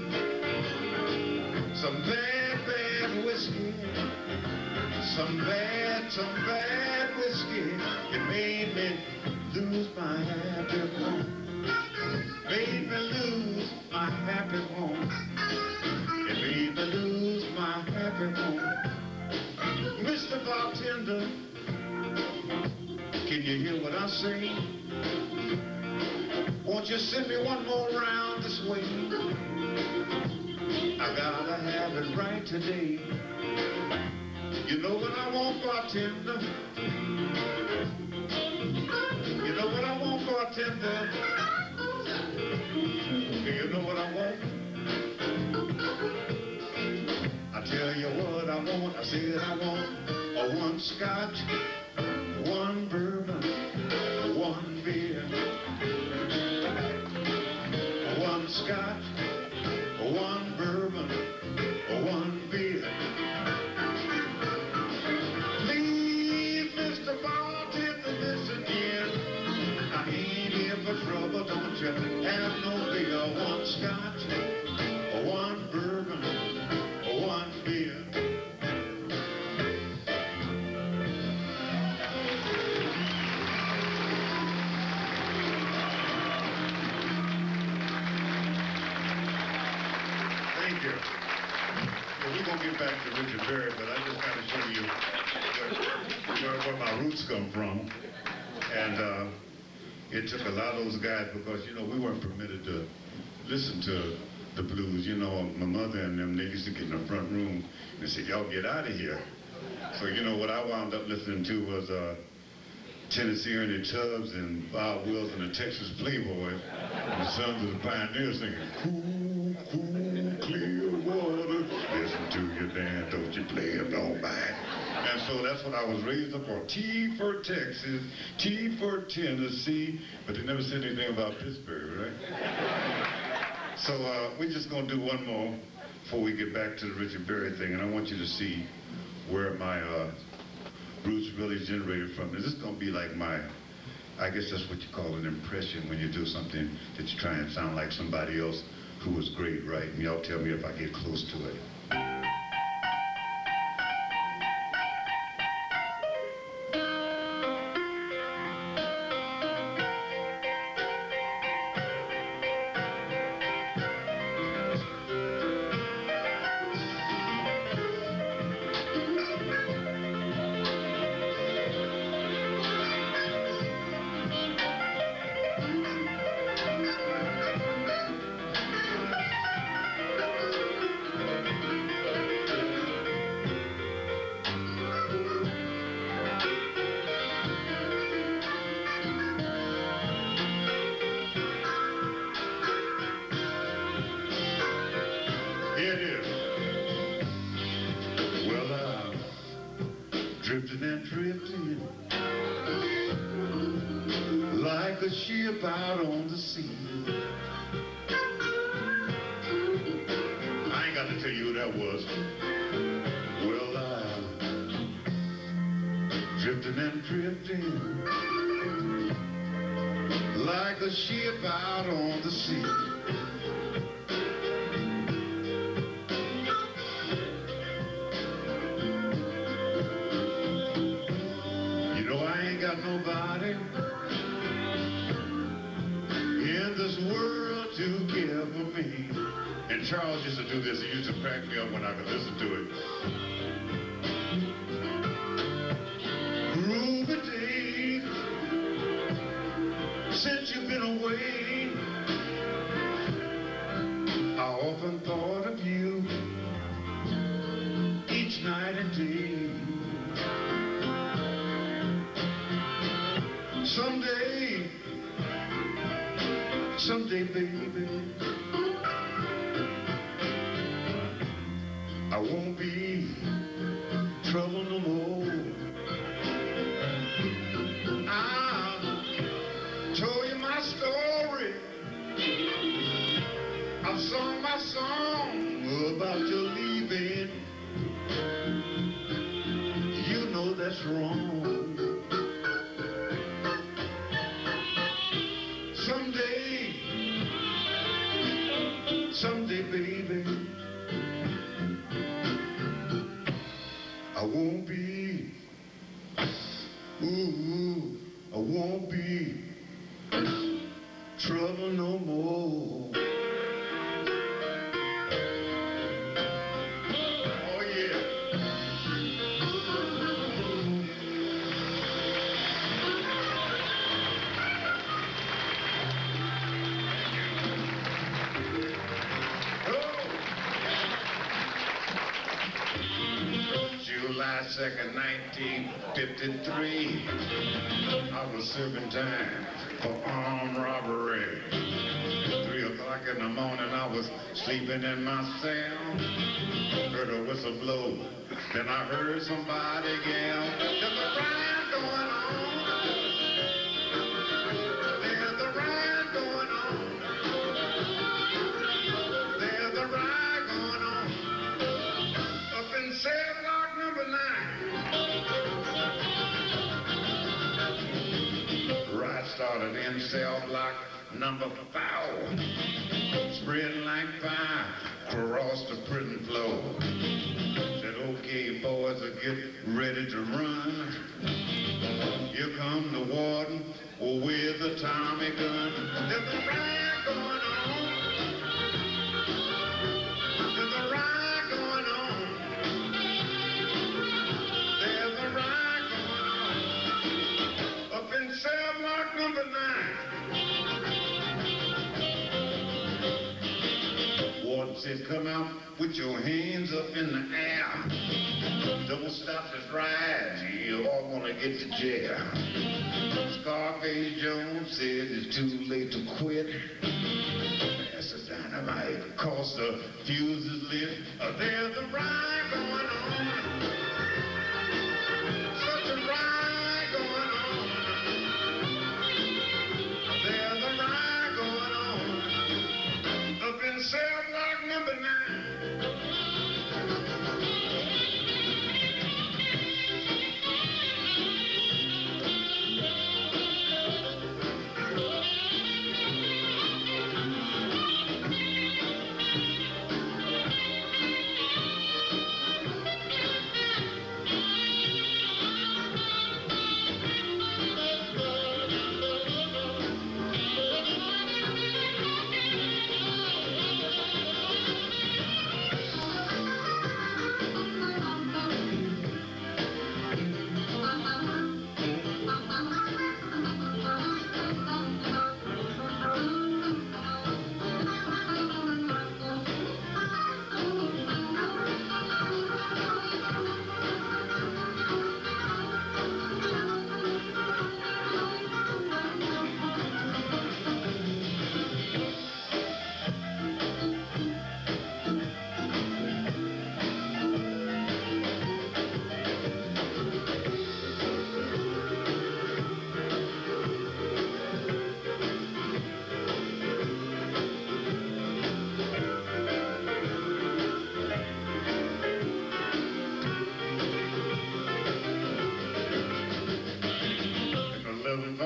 some bad whiskey, some bad whiskey. It made me lose my happy home. Made me lose my happy home. It made me lose my happy home. Mr. Bartender, can you hear what I say? Won't you send me one more round this way? I gotta have it right today. You know what I want, bartender? You know what I want, bartender? Do you know what I want? I tell you what I want. I said I want a one scotch, one bourbon, one beer. One scotch, one bourbon, one beer. Please, Mr. Bartender, this again. I ain't here for trouble, don't you have no beer. One scotch, one bourbon, one beer. Thank you. Well, we're going to get back to Richard Berry, but I just got to show you where my roots come from. And it took a lot of those guys because, you know, we weren't permitted to listen to the blues. You know, my mother and them, they used to get in the front room and say, y'all get out of here. So, you know, what I wound up listening to was Tennessee Ernie Tubbs and Bob Wills and the Texas Playboys and the Sons of the Pioneers singing, cool, cool, clear water. Listen to your dad, don't you play it, don't mind. And so that's what I was raised up for. T for Texas, T for Tennessee, but they never said anything about Pittsburgh, right? So we're just going to do one more before we get back to the Richard Berry thing, and I want you to see where my roots really generated from. This is going to be like my, I guess that's what you call an impression when you do something that you try and sound like somebody else who was great, right? And y'all tell me if I get close to it. a ship out on the sea. I ain't got to tell you who that was. Well, drifting and drifting like a ship out on the sea. You know I ain't got nobody in this world to care for me. And Charles used to do this. He used to crack me up when I could listen to it. Groovy day, since you've been away, I often thought of you each night and day. Someday, baby, I won't be trouble no more. I told you my story. I've sung my song about your leaving. You know that's wrong. Someday, baby, I won't be, I won't be trouble no more. Oh yeah. July 2nd, 1953, I was serving time for armed robbery. 3 o'clock in the morning, I was sleeping in my cell. Heard a whistle blow, then I heard somebody yell, "There's a riot going on. There's a riot going on. There's a riot going on. Up in cell block number 9. Riot started in cell block number 4. Spreading like fire across the prison floor. Said, okay, boys, get ready to run. Here come the warden with a Tommy gun. There's a riot going on. There's a riot going on. There's a riot going on. Up in cell block number 9. Warden said, come out with your hands up in the air. Don't stop this ride, you all gonna get to jail. Scarface Jones said it's too late to quit. Pass the dynamite, cause the fuse is lit. There's a riot going on. Such a riot going on. There's a riot going on. Up in cell block number 9.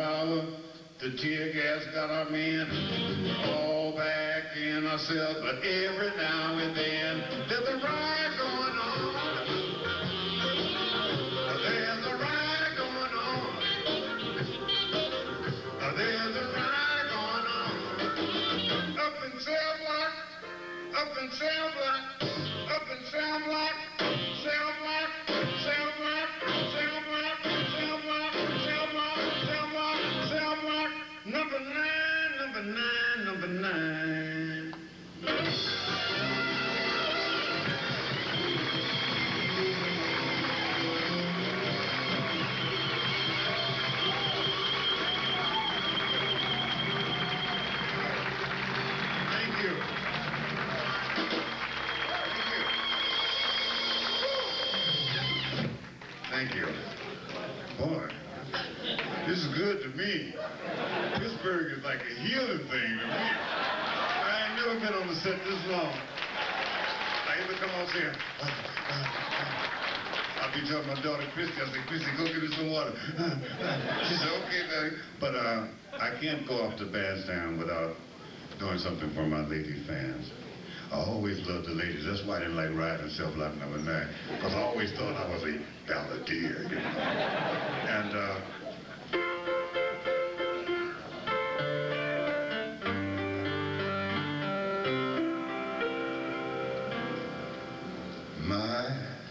power. The tear gas got our men all back in ourselves, but every now and then there's a riot going on. There's a riot going on. There's a riot going on. Up in cell block, up in cell block, up in cell block, cell block, cell block, cell block, cell block, cell block, cell block, cell block, number 9, number 9, number 9. Thank you. Thank you. Boy, this is good to me. Pittsburgh is like a healing thing to me. I ain't never been on the set this long. I ever come on saying, I'll be telling my daughter Christy, I say, Christy, go get me some water. She said, okay, Daddy. But I can't go off the bandstand without doing something for my lady fans. I always loved the ladies. That's why I didn't like riding Cell Block number 9. Because I always thought I was a balladeer, you know. And my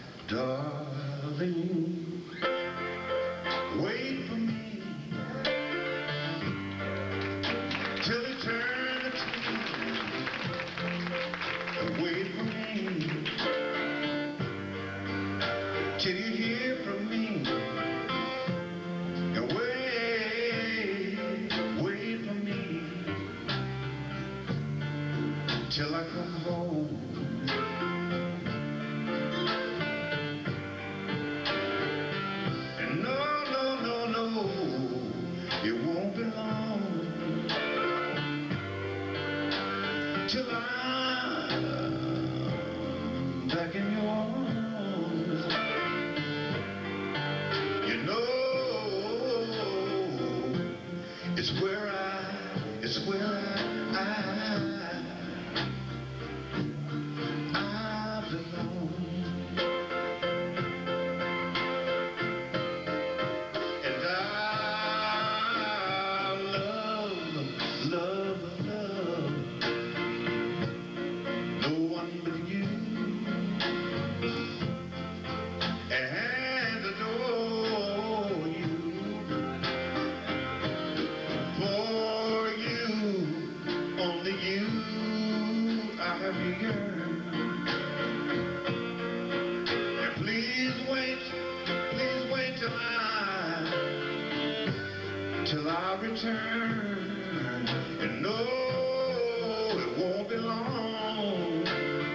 darling, wait for me till eternity. Wait for me till you hear from me. And wait for me till I come home. And no, it won't be long till I'm back in your arms. You know, it's where I belong. And I love no one but you, and adore you. For you, only you, I have yearned. And please wait till I return. And no, it won't be long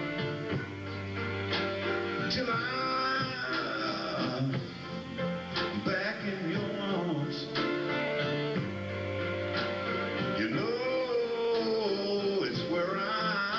till I'm back in your arms. You know, it's where I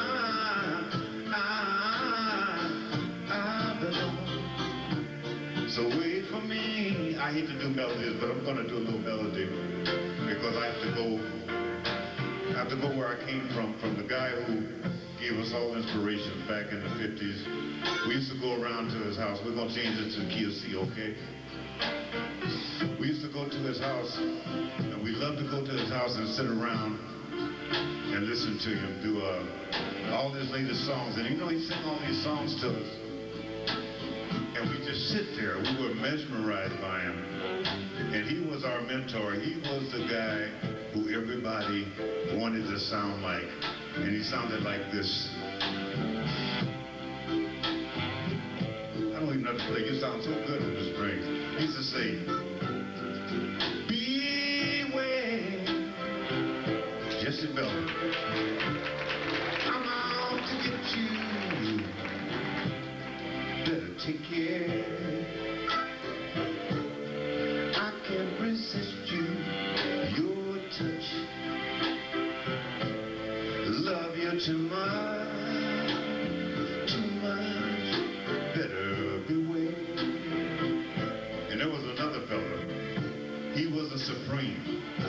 belong. So wait for me. I hate to do melodies, but I'm gonna do a little melody because I have to go where I came from the guy who gave us all inspiration back in the 50s. We used to go around to his house. We're going to change it to the key of C, okay? We used to go to his house, and we loved to go to his house and sit around and listen to him do all his latest songs. And you know, he sang all these songs to us. And we just sit there. We were mesmerized by him. And he was our mentor. He was the guy who everybody wanted to sound like. And he sounded like this. I don't even know how to play. You sound so good with the strings. He used to say, beware, Jesse Bell. I'm out to get you. Better take care. I can't resist you, your touch. Love you too much, better beware. And there was another fella, he was a supreme.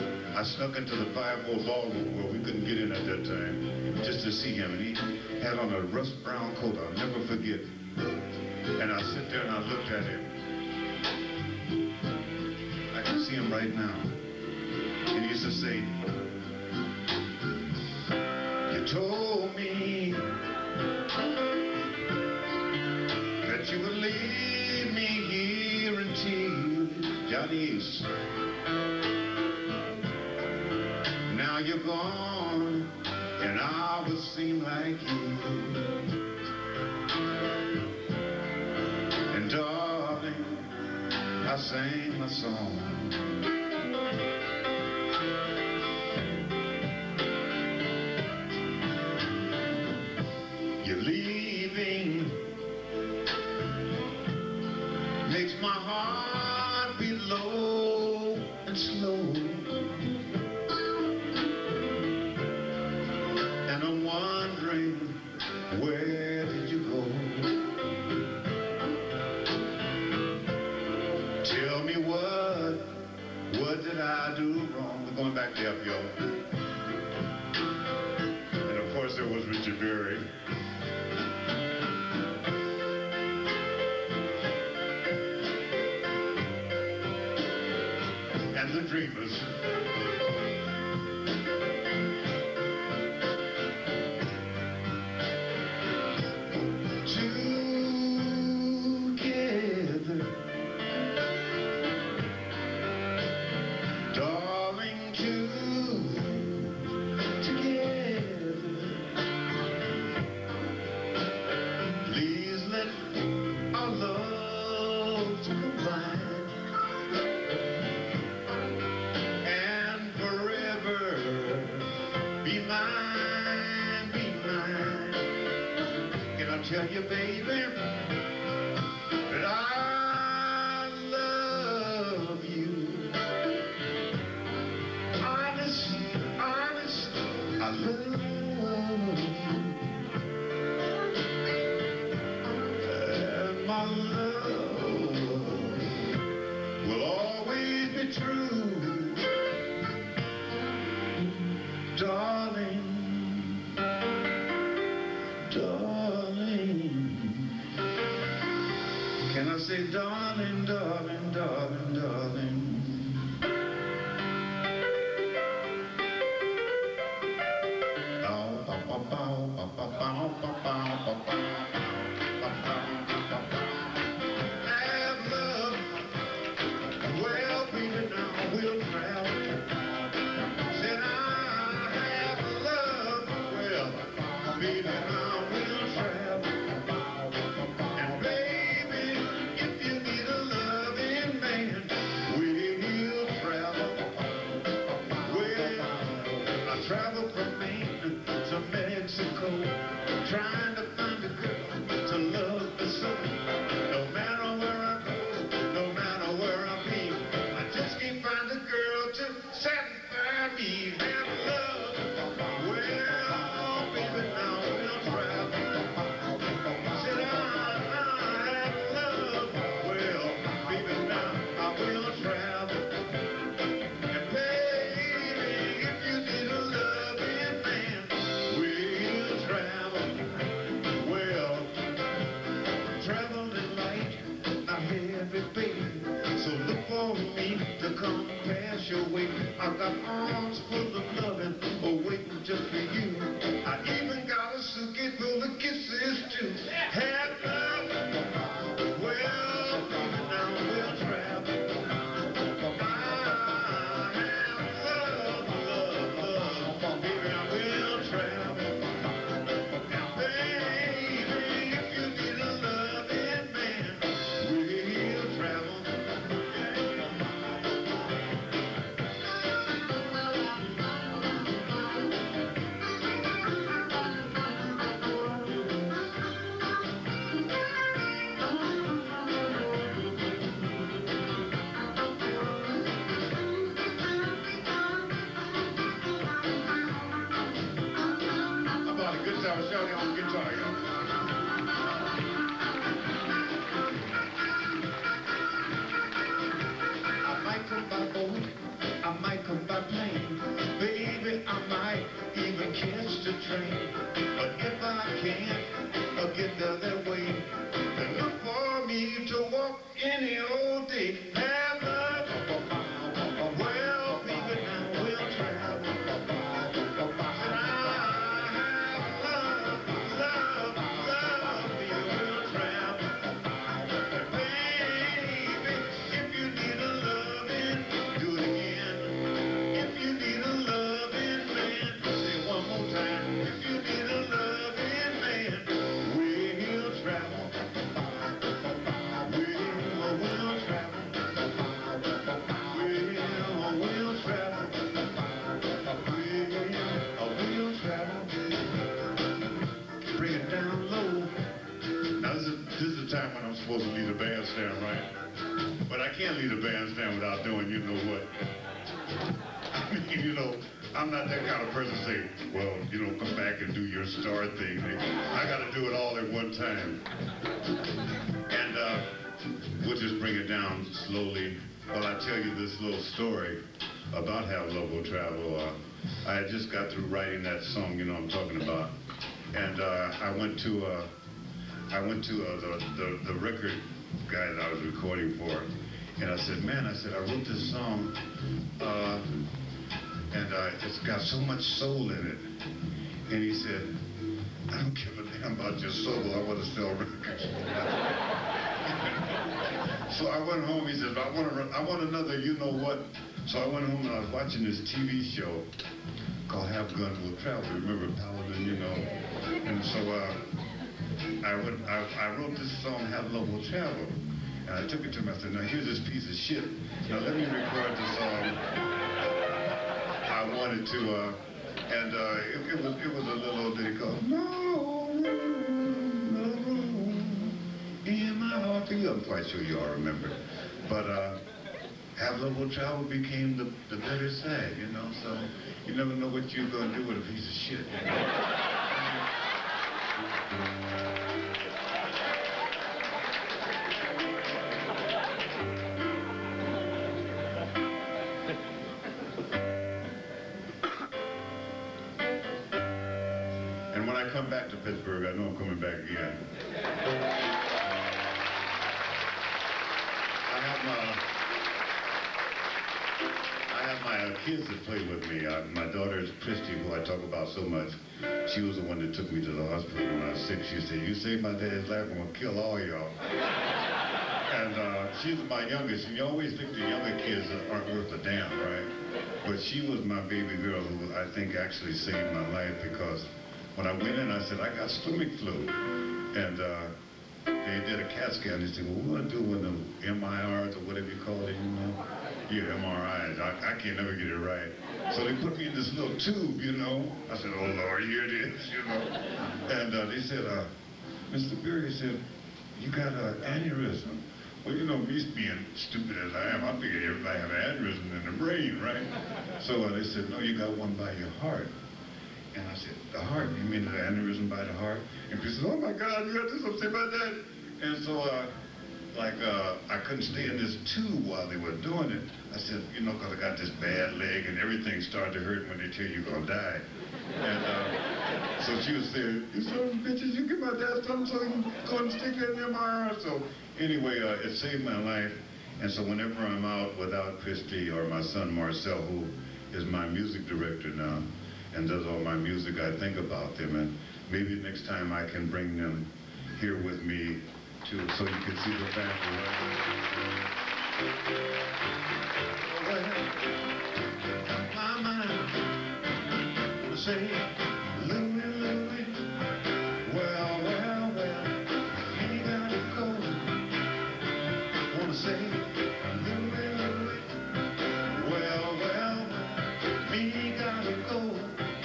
I snuck into the 5-4 ballroom where we couldn't get in at that time, just to see him. And he had on a rust brown coat, I'll never forget. And I sit there and I looked at him. I can see him right now. And he used to say, "You told me that you would leave me here in tears, Johnny Ace. Now you're gone, and I would seem like you. And darling, I sang my song. You're leaving makes my heart beat low and slow. And I'm wondering, where did you go? Tell me what did I do wrong?" We're going back there, y'all. And of course there was Richard Berry. And the Dreamers. Together, darling, together. Please let our love combine and forever be mine, be mine. Can I tell you, baby, that I love you? Honest, I love you. And my love will always be true, darling, darling. Can I say darling, darling, darling, darling? Have love, well, baby, now we'll travel. Said I have love, well, baby, now we'll travel. And baby, if you need a loving man, we'll travel. Well, I travel from Maine to Mexico, trying to find a girl to love me so. No matter where I go, no matter where I be, I just can't find a girl to satisfy me. Have love, well, baby, now we'll travel. Said I have love, well, baby, now I will travel. And baby, if you need a loving man, we'll travel. Well, traveling light, not heavy, baby. So look for me to come pass your way. I've got arms full of loving, waiting just for you. I even got a suitcase full of kisses too. Have love, well, now we'll travel. I have love, baby, I will travel. Now, baby, if you need a loving man, we'll travel. How about a good time shouting on the guitar, y'all? I might come by boat, I might come by plane. Baby, I might even catch the train. But if I can't get there that way, then look for me to walk any old day. Have love, well, baby, now we'll travel. And I have love, baby, we'll travel. Baby, if you need a loving, do it again. If you need a loving man, say it one more time. If you need a loving man, we'll travel. We'll travel. We'll travel. We'll travel. Bring it down low. Now this is the time when I'm supposed to lead a bandstand, right? But I can't lead a bandstand without doing you know what. You know, I'm not that kind of person to say, well, you know, come back and do your star thing. I got to do it all at one time. And we'll just bring it down slowly. Well, I tell you this little story about Have Love Will Travel. I had just got through writing that song, you know I'm talking about. And I went to the record guy that I was recording for. And I said, man, I wrote this song, and it's got so much soul in it. And he said, I don't give a damn about your soul, I want to sell records. So I went home, he said, I want another you know what. So I went home and I was watching this TV show called Have Guns Will Travel. Remember Paladin, you know? And so I wrote this song, Have Love Will Travel. And I took it to him, I said, now here's this piece of shit. Now let me record the song I wanted to, and it was a little old ditty called No Room in My Heart for You. I'm quite sure you all remember. But Have Love Will Travel became the better side, you know, so you never know what you're going to do with a piece of shit. You know? And when I come back to Pittsburgh, I know I'm coming back again. I have my kids that play with me. My daughter is Christy, who I talk about so much. She was the one that took me to the hospital when I was 6. She said, you saved my dad's life, I'm going to kill all y'all. And she's my youngest, and you always think the younger kids aren't worth a damn, right? But she was my baby girl who I think actually saved my life, because when I went in, I said, I got stomach flu. And they did a CAT scan. They said, well, we're going to do one of the MRIs or whatever you call it, you know? Yeah, MRIs. I can't never get it right. So they put me in this little tube, you know? I said, oh, Lord, here it is, you know? And they said, Mr. Berry said, you got an aneurysm. Well, you know, me being stupid as I am, I figured everybody have an aneurysm in the brain, right? So they said, no, you got one by your heart. And I said, the heart? You mean the aneurysm by the heart? And Chris said, oh my God, you got to do something about that. And so, I couldn't stay in this tube while they were doing it. I said, you know, because I got this bad leg and everything started to hurt when they tell you you're going to die. And so she was saying, you son of bitches, you give my dad something so he can go and stick that in my arm. So anyway, it saved my life. And so whenever I'm out without Christy or my son Marcel, who is my music director now, and does all my music, I think about them, and maybe next time I can bring them here with me too, so you can see the family. My mind say, Louie, Louie, well, he gotta go. Wanna say, Louie, Louie, well, me gotta go.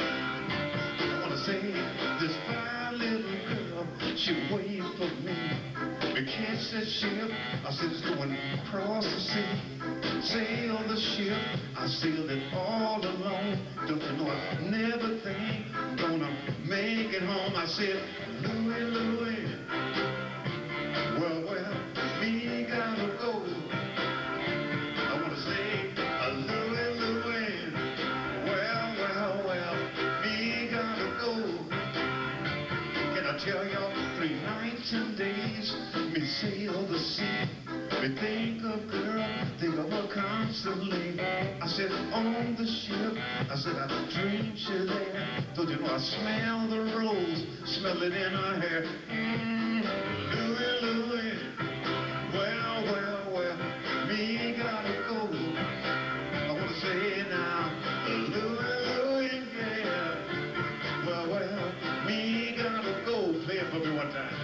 Say, this fine little girl, she wait for me. We catch that ship, I said it's going across the sea. Sail the ship, I sailed it all alone. Don't you know I never think I'm gonna make it home. I said, Louie, Louie, well, me gotta go. I wanna say, Louie, Louie, me think of girl, think of her constantly. I said, on the ship, I said, I dream she there. Don't you know I smell the rose, smell it in her hair. Louie, Louie, well, well, well, me gotta go. I wanna say it now, Louie, Louie, yeah. Well, well, me gotta go. Play it for me one time.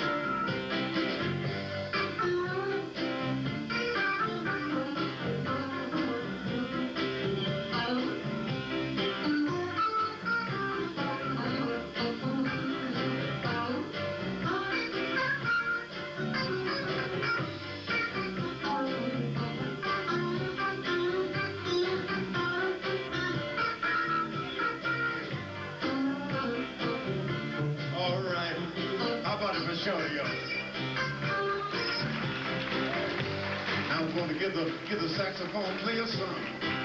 Show you. Now I'm going to give the saxophone player some.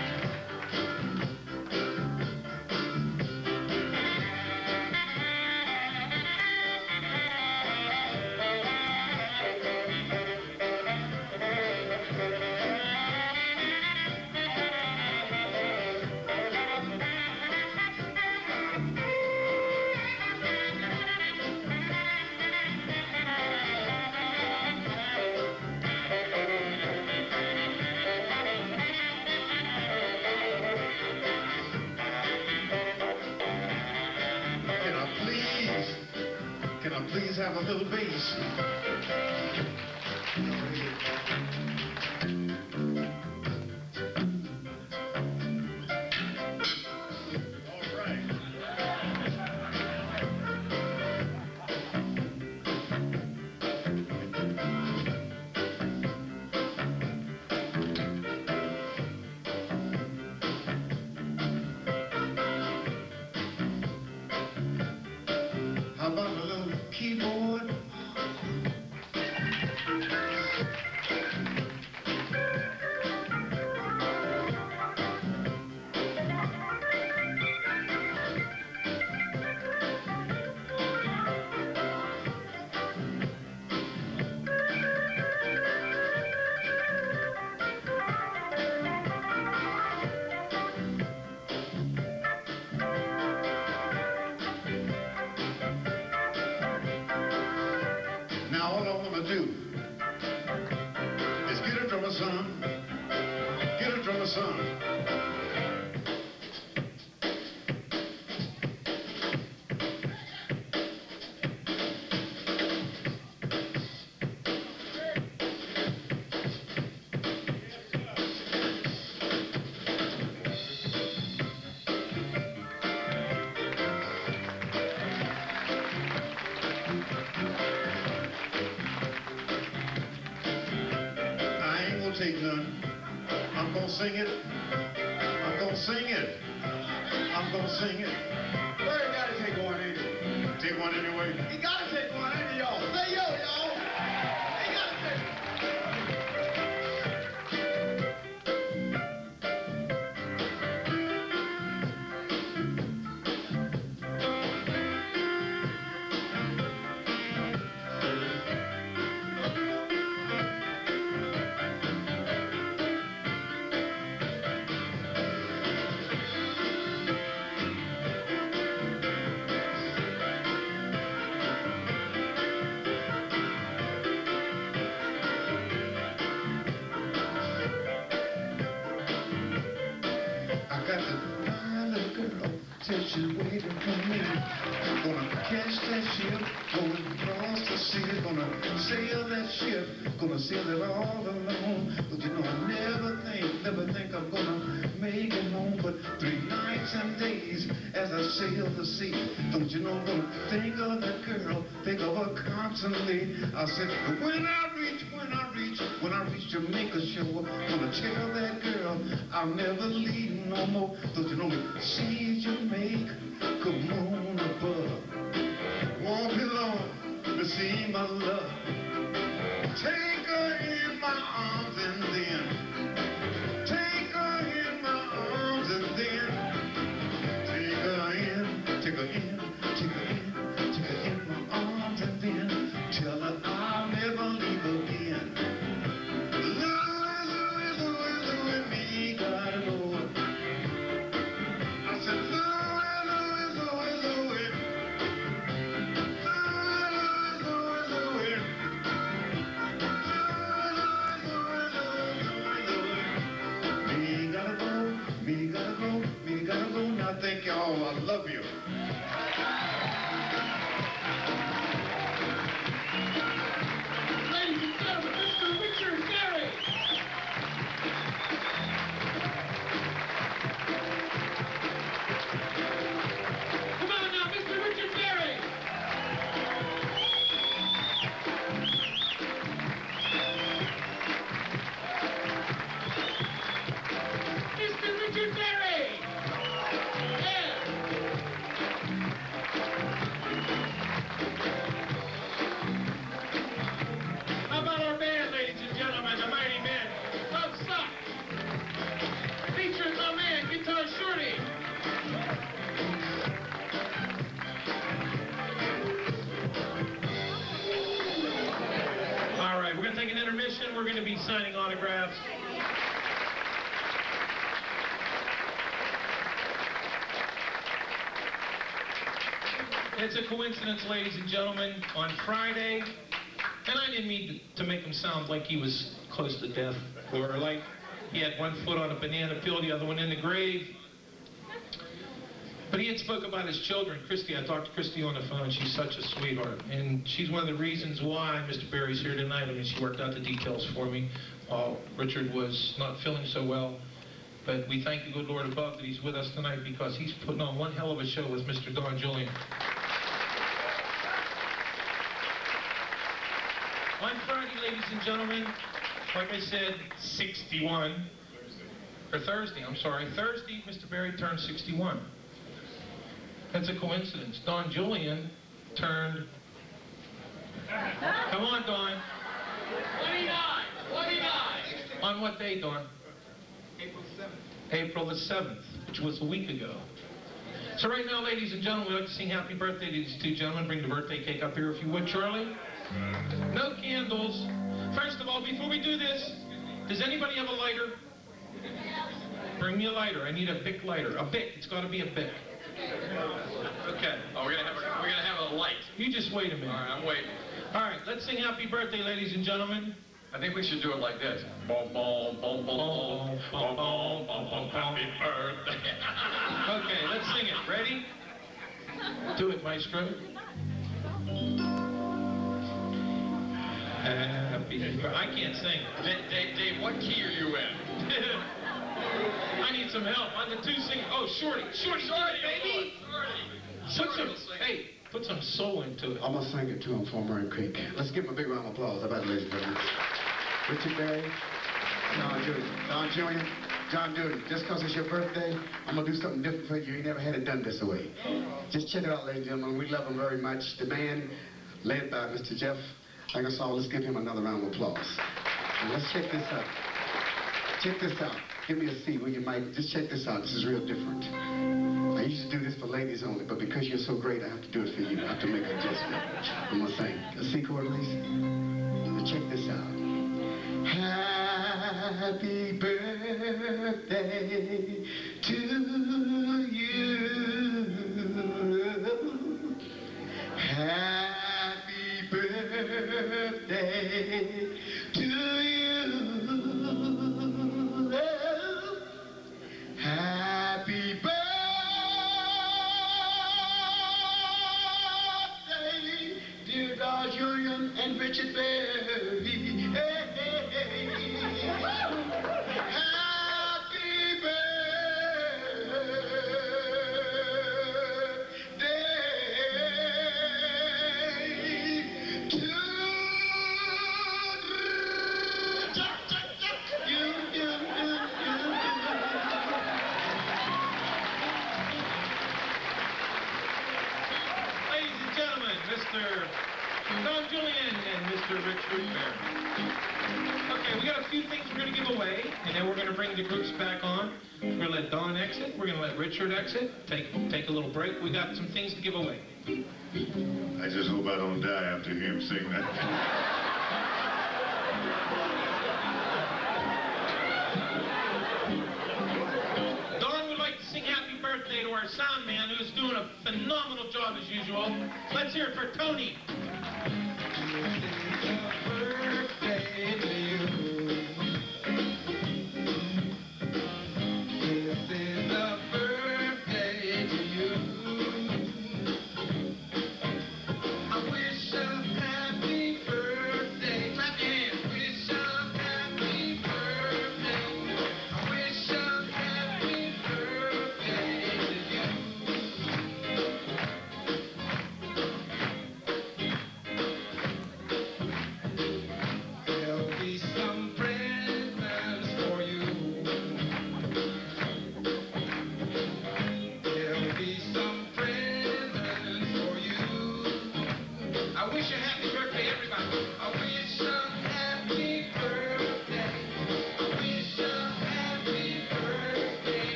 Can I please have a little bass? All right. How about a little keyboard? Now all I want to do is get a drummer son, get a drummer son. Take none. I'm gonna sing it. I'm gonna sing it. I'm gonna sing it. Well, you gotta take one, ain't it? Take one anyway. You gotta take one, ain't it, y'all? Say yo, y'all. You gotta take till she's waiting for me. Gonna catch that ship, going across the sea. Gonna sail that ship, gonna sail it all alone. But you know I never think I'm gonna make it home. But 3 nights and days as I sail the sea. Don't you know I'm gonna think of that girl, think of her constantly. I said, when I reach Jamaica shore, gonna tell that girl I'll never leave no more. Don't you know me? See Jamaica, come on above. Won't be long to see my love. Take her in my arms and then take her in my arms and then take her in, take her in, take her in, take her in my arms and then tell her I'll never leave again. thank y'all. I love you. Ladies and gentlemen, Mr. Richard Berry. Come on now, Mr. Richard Berry. Mr. Richard Berry. Yeah. How about our band, ladies and gentlemen, the mighty men of Suck? Featuring my man, Guitar Shorty. All right, we're going to take an intermission. We're going to be signing autographs. It's a coincidence, ladies and gentlemen, on Friday, and I didn't mean to make him sound like he was close to death, or like he had one foot on a banana peel, the other one in the grave. But he had spoke about his children. Christy, I talked to Christy on the phone. She's such a sweetheart, and she's one of the reasons why Mr. Berry's here tonight. I mean, she worked out the details for me. Richard was not feeling so well, but we thank the good Lord above that he's with us tonight because he's putting on one hell of a show with Mr. Don Julian. On Friday, ladies and gentlemen, like I said, 61. Or Thursday, I'm sorry. Thursday, Mr. Berry turned 61. That's a coincidence. Don Julian turned... Come on, Don. 29. 29. On what day, Don? April 7th. April the 7th, which was a week ago. So right now, ladies and gentlemen, we'd like to sing happy birthday to these two gentlemen. Bring the birthday cake up here if you would, Charlie. No candles. First of all, before we do this, does anybody have a lighter? Bring me a lighter. I need a Bic lighter. A Bic. It's got to be a Bic. Okay. Oh, we're gonna have a light. You just wait a minute. All right, I'm waiting. All right, let's sing happy birthday, ladies and gentlemen. I think we should do it like this. Boom, boom, boom, boom, boom, boom, boom, boom, boom, happy birthday. Okay, let's sing it. Ready? Do it, maestro. Happy birthday. I can't sing. Dave, what key are you in? I need some help. On the two sing. Oh, Shorty, baby. Hey, put some soul into it. I'm going to sing it to him for Murray Creek. Let's give him a big round of applause. How about it, ladies and gentlemen? Richard Berry, John Julian, just because it's your birthday, I'm going to do something different for you. You never had it done this way. Just check it out, ladies and gentlemen. We love him very much. The band, led by Mr. Jeff Ingersoll, let's give him another round of applause. And let's check this out. Check this out. Give me a C, will you, Mike? Just check this out. This is real different. I used to do this for ladies only, but because you're so great, I have to do it for you. I have to make an adjustment. I'm going to sing. A C chord, please. Now check this out. Happy birthday to you. Happy birthday to you. Happy birthday, dear Don Julian and Richard Berry. Hey, hey, hey. Happy birthday to you. Mr. Don Julian and Mr. Richard Berry. Okay, we got a few things we're going to give away, and then we're going to bring the groups back on. We're going to let Don exit. We're going to let Richard exit. Take a little break. We got some things to give away. I just hope I don't die after him sing that. Happy birthday to our sound man who's doing a phenomenal job as usual. Let's hear it for Tony. Birthday to you. This is the birthday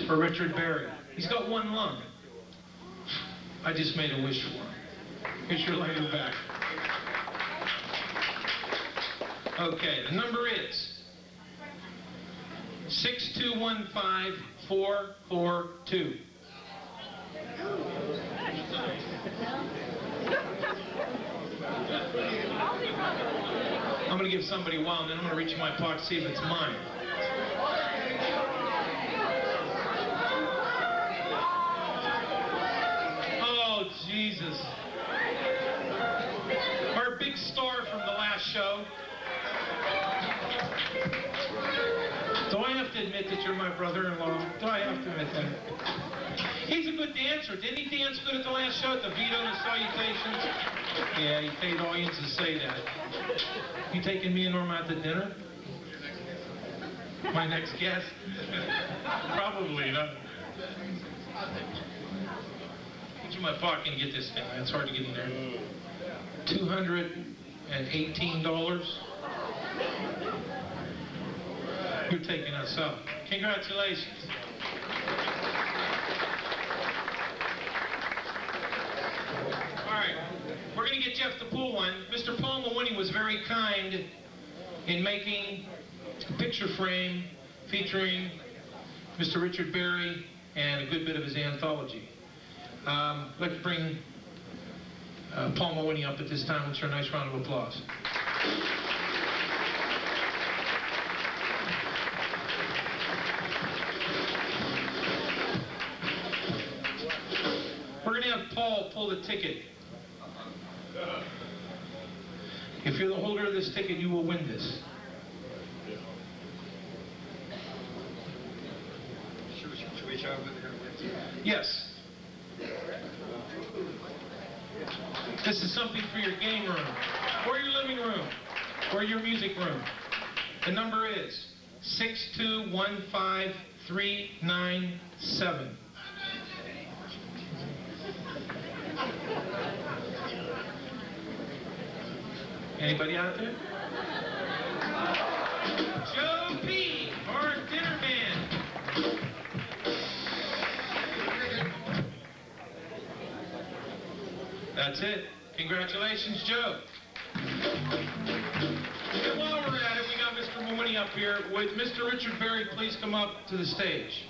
for Richard Berry. He's got one lung. I just made a wish for him. Here's your lighter back. Okay, the number is 6215442. I'm going to give somebody a while, and then I'm going to reach in my pocket to see if it's mine. Oh, Jesus. Our big star from the last show. Do I have to admit that you're my brother-in-law? Do I have to admit that? He's a good dancer. Didn't he dance good at the last show at the Vito and the Salutations? Yeah, he paid audience to say that. You taking me and Norma out to dinner? My next guest? Probably not. Get you my pocket and get this thing. It's hard to get in there. $218. You're taking us up. Congratulations. All right, we're going to get Jeff to pull one. Mr. Paul Mawhinney was very kind in making a picture frame featuring Mr. Richard Berry and a good bit of his anthology. Let's bring Paul Mawhinney up at this time. Let's hear a nice round of applause. We're going to have Paul pull the ticket. If you're the holder of this ticket, you will win this. Should we show with her? Yes. This is something for your game room, or your living room, or your music room. The number is 6215397. Anybody out there? Joe P., our dinner man. That's it. Congratulations, Joe. And while we're at it, we got Mr. Mawhinney up here. Would Mr. Richard Berry please come up to the stage?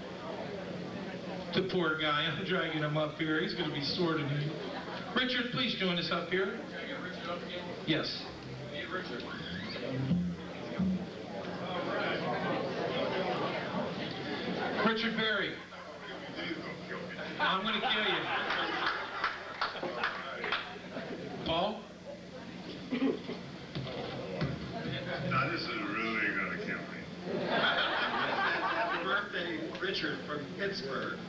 The poor guy. I'm dragging him up here. He's going to be sore tonight. Richard, please join us up here. Yes. Richard Berry. I'm going to kill you. Paul? Now this is really going to kill me. Happy birthday, Richard from Pittsburgh.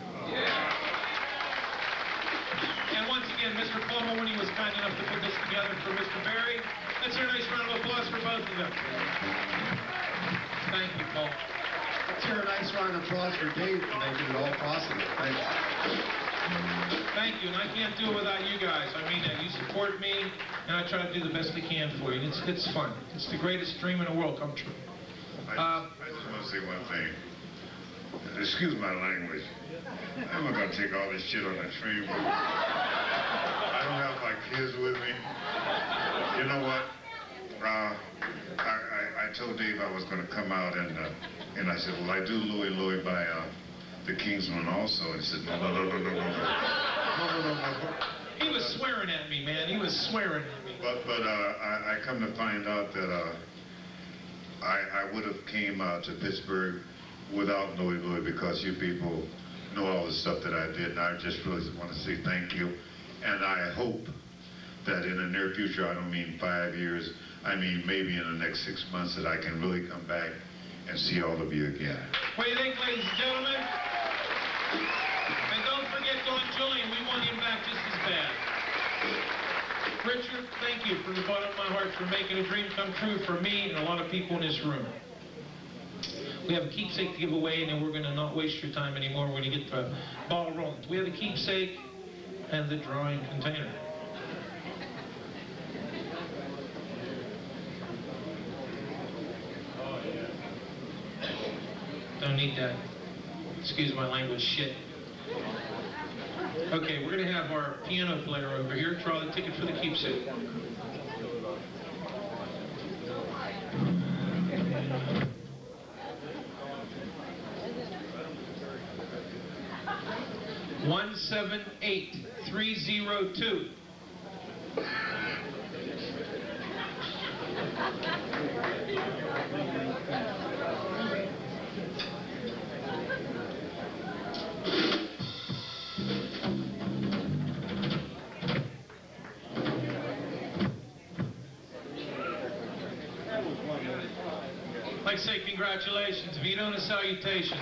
And once again, Mr. Paul Mawhinney was kind enough to put this together for Mr. Berry. Let's hear a nice round of applause for both of them. Thank you, Paul. Let's hear a nice round of applause for Dave for making it all possible. Thank you. Thank you, and I can't do it without you guys. I mean that. You support me, and I try to do the best I can for you. It's fun. It's the greatest dream in the world come true. I just want to say one thing. Excuse my language. I'm not going to take all this shit on the train with me. I don't have my kids with me. You know what? I told Dave I was going to come out, and I said, well, I do Louie by the Kingsmen also. And he said, no. He was swearing at me, man. He was swearing at me. But I come to find out that I would have came to Pittsburgh without Louie because you people know all the stuff that I did, and I just really want to say thank you. And I hope that in the near future, I don't mean 5 years, I mean maybe in the next 6 months, that I can really come back and see all of you again. What do you think, ladies and gentlemen? And don't forget Don Julian. We want him back just as bad. Richard, thank you from the bottom of my heart for making a dream come true for me and a lot of people in this room. We have a keepsake to give away, and then we're going to not waste your time anymore. We're going to get the ball rolling. We have a keepsake and the drawing container. Don't need that. Excuse my language, shit. Okay, we're going to have our piano player over here draw the ticket for the keepsake. $178,302. I'd like to say congratulations, Vito, and salutations.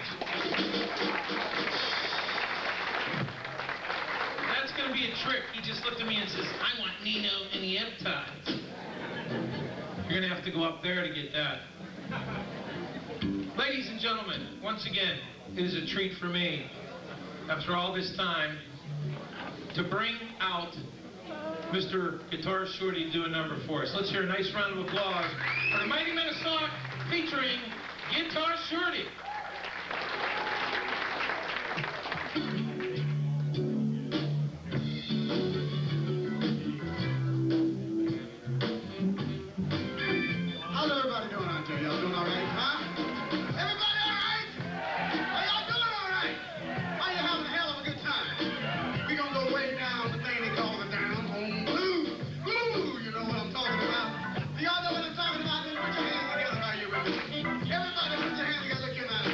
That's going to be a trick. He just looked at me and says, I want Nino and the Eptides. You're going to have to go up there to get that. Ladies and gentlemen, once again, it is a treat for me, after all this time, to bring out Mr. Guitar Shorty to do a number for us. Let's hear a nice round of applause for the Mighty Men of Sock featuring Guitar Shorty. How's everybody doing out there? Y'all doing all right, huh? Everybody all right? Are y'all doing all right? Are you having a hell of a good time? We're going to go way down the thing they call the down home blues. Blue, you know what I'm talking about. Do y'all know what I'm talking about? Then put your hands together, are you with me? Everybody put your hands together, look in that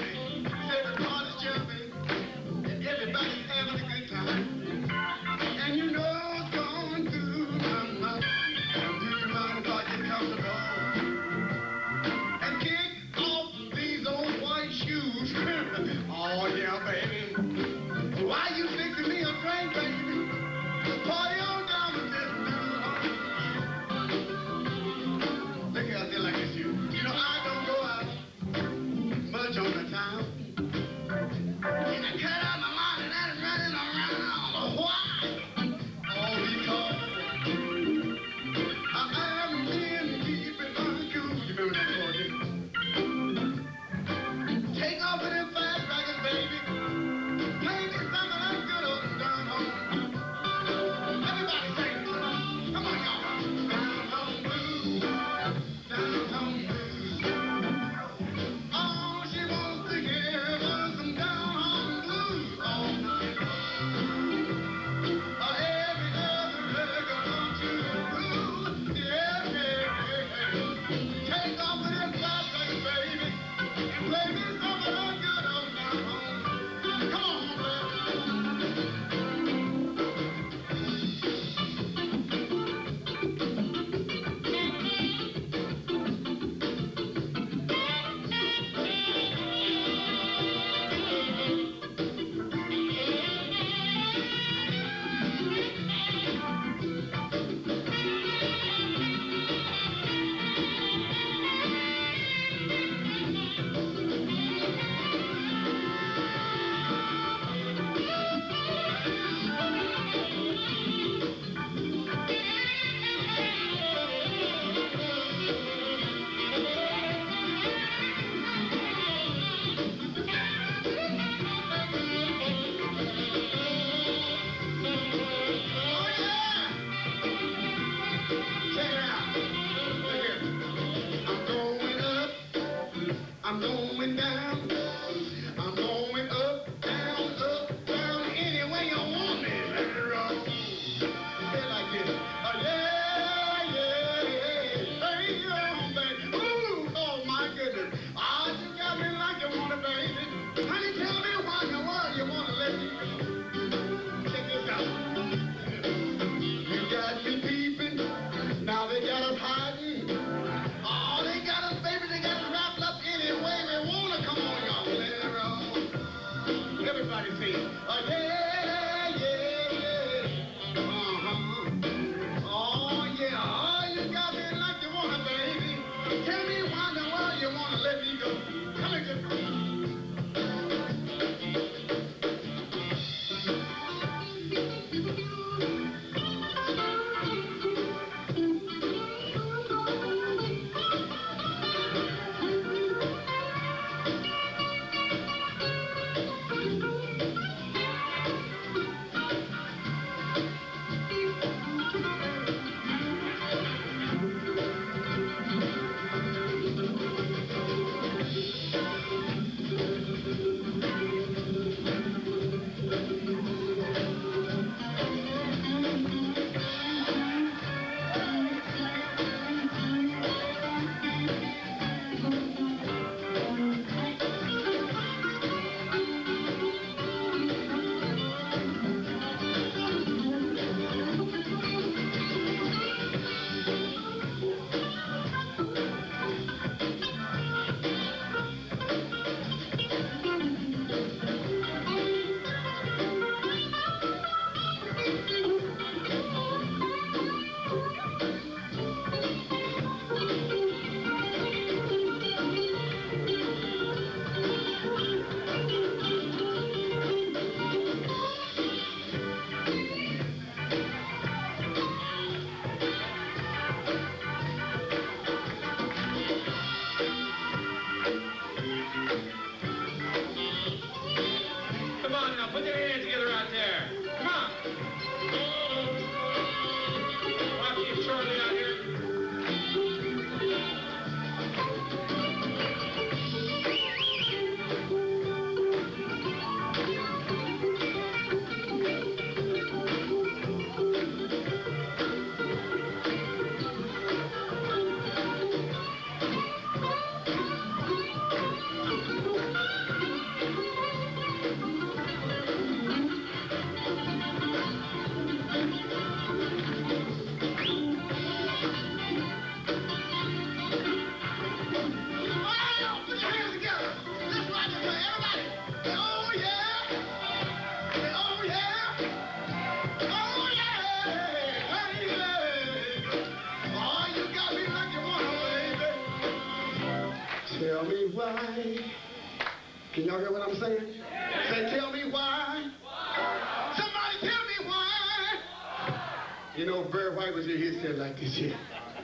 Can y'all hear what I'm saying? Say, tell me why. Somebody tell me why. You know, Barry White was here, he said like this here.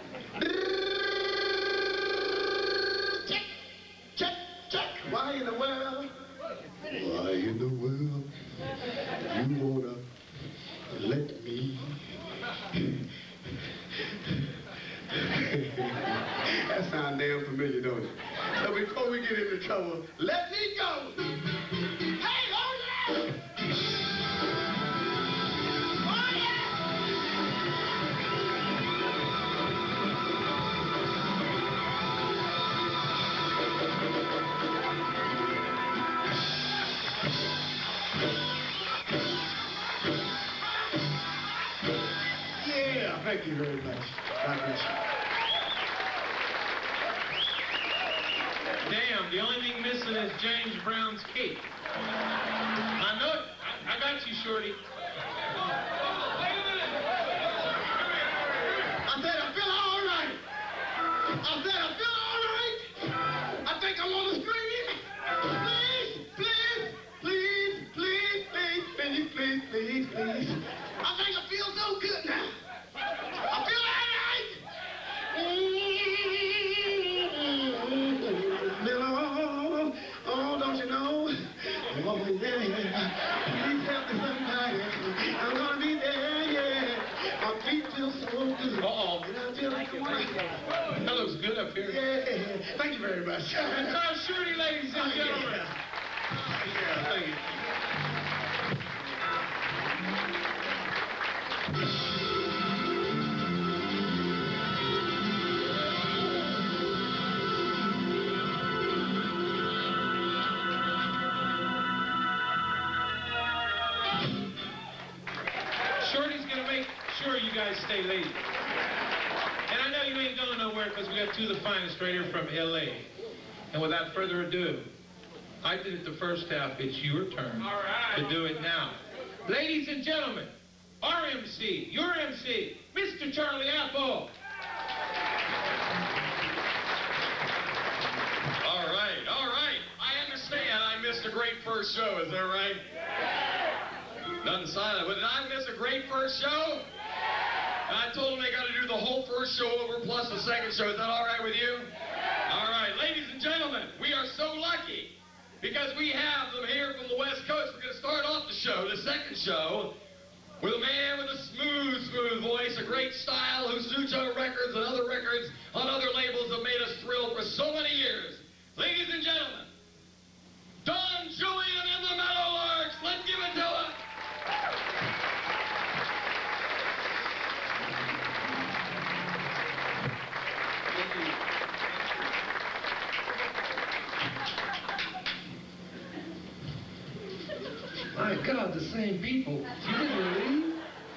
Check, check, check. Why in the world? Why in the world you wanna let me? That sounds damn familiar, don't it? So before we get into trouble, let me go. Hey, oh yeah! Oh yeah! Yeah, thank you very much. God bless you. Damn, the only thing missing is James Brown's cake. I know it. I got you, Shorty. I said I feel all right. I said I feel all right. I think I'm on the screen. Please, please, please, please, please, please, please, please. I think I feel so good now. I feel all right. Oh, don't you know? Oh, yeah. Please help me somebody. I'm gonna be there, yeah. My feet feel so good. Uh-oh. And I feel like That looks good up here. yeah. Thank you very much. It's Shorty, ladies and gentlemen. Yeah, thank you. Shorty's gonna make sure you guys stay late. And I know you ain't going nowhere because we got two of the finest right here from LA. And without further ado, I did it the first half. It's your turn to do it now. Ladies and gentlemen, our MC, your MC, Mr. Charlie Apple. All right, all right. I understand I missed a great first show, is that right? Nothing silent. But did I miss a great first show? I told them they got to do the whole first show over plus the second show. Is that all right with you? All right, ladies and gentlemen, we are so lucky because we have them here from the West Coast. We're going to start off the show, the second show, with a man with a smooth, smooth voice, a great style, who Sujo Records and other records on other labels have made us thrilled for so many years. Ladies and gentlemen, Don Julian and the Meadowlarks. Let's give it to him. My God, the same people. You didn't leave?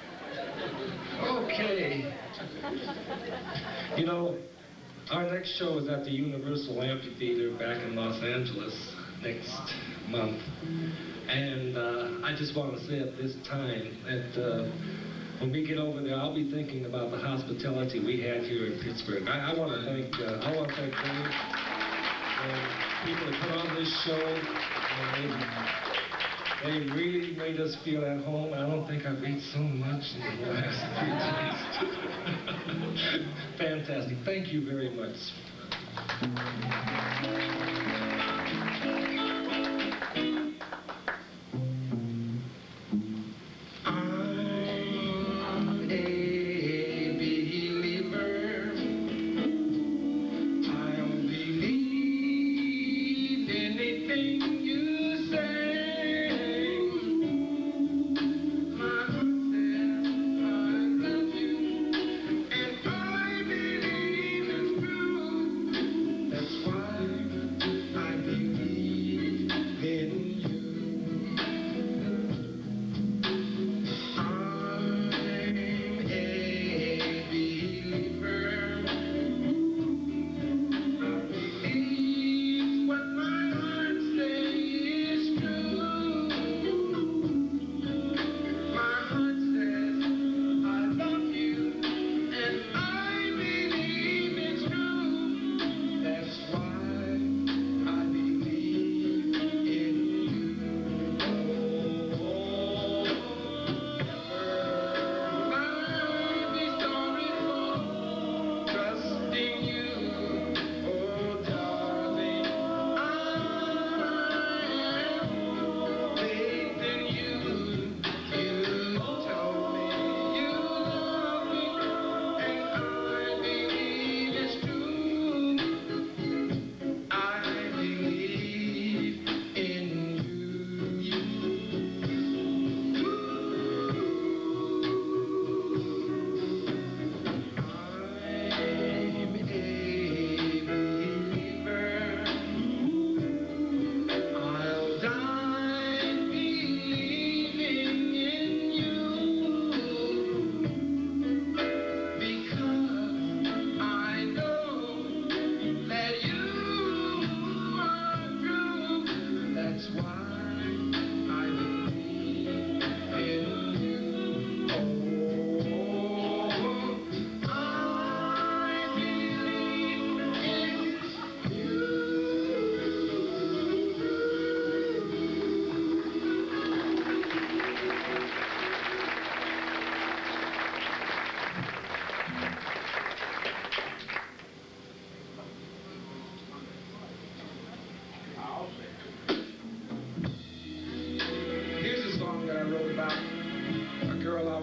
Okay. You know, our next show is at the Universal Amphitheater back in Los Angeles next month. And I just want to say at this time that when we get over there, I'll be thinking about the hospitality we had here in Pittsburgh. I want to thank Dave and people that put on this show. They really made us feel at home. I don't think I've eaten so much in the last 3 days. Fantastic. Thank you very much. That's why I believe.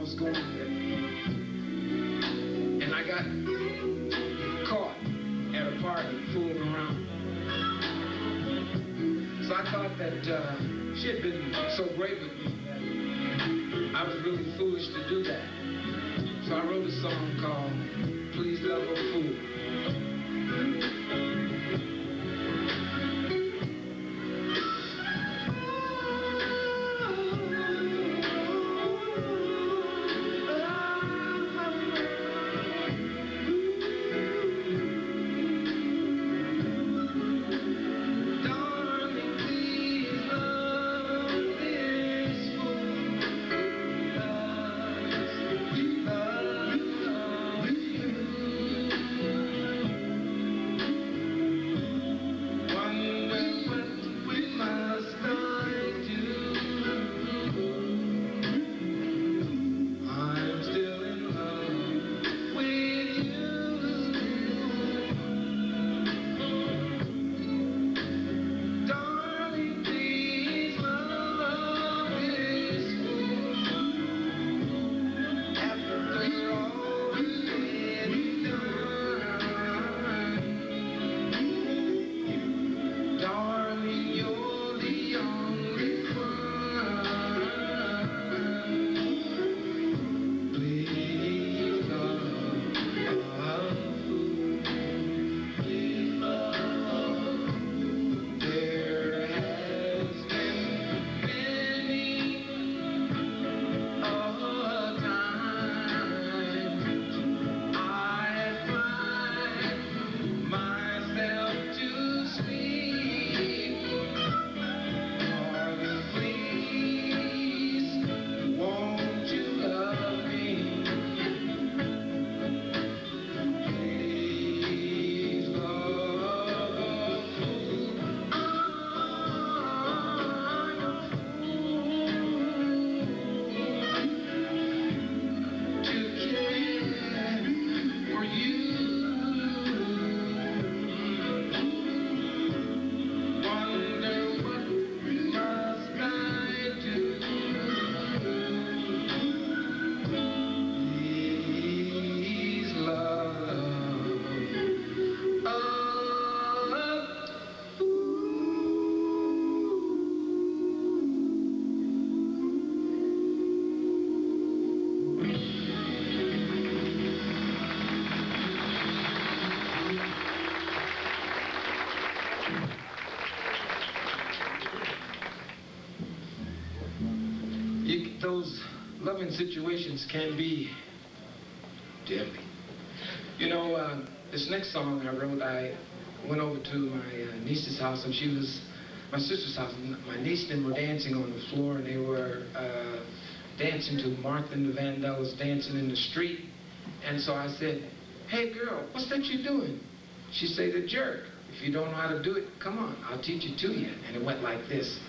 was going with. And I got caught at a party fooling around. So I thought that she had been so great with me that I was really foolish to do that. So I wrote a song called Please Love a Fool. Those loving situations can be deadly. You know, this next song I wrote, I went over to my niece's house, and she was, my sister's house, and my niece and them were dancing on the floor, and they were dancing to Martha and the Vandellas dancing in the street. And so I said, "Hey girl, what's that you doing?" She said, "The jerk. If you don't know how to do it, come on, I'll teach it to you." And it went like this.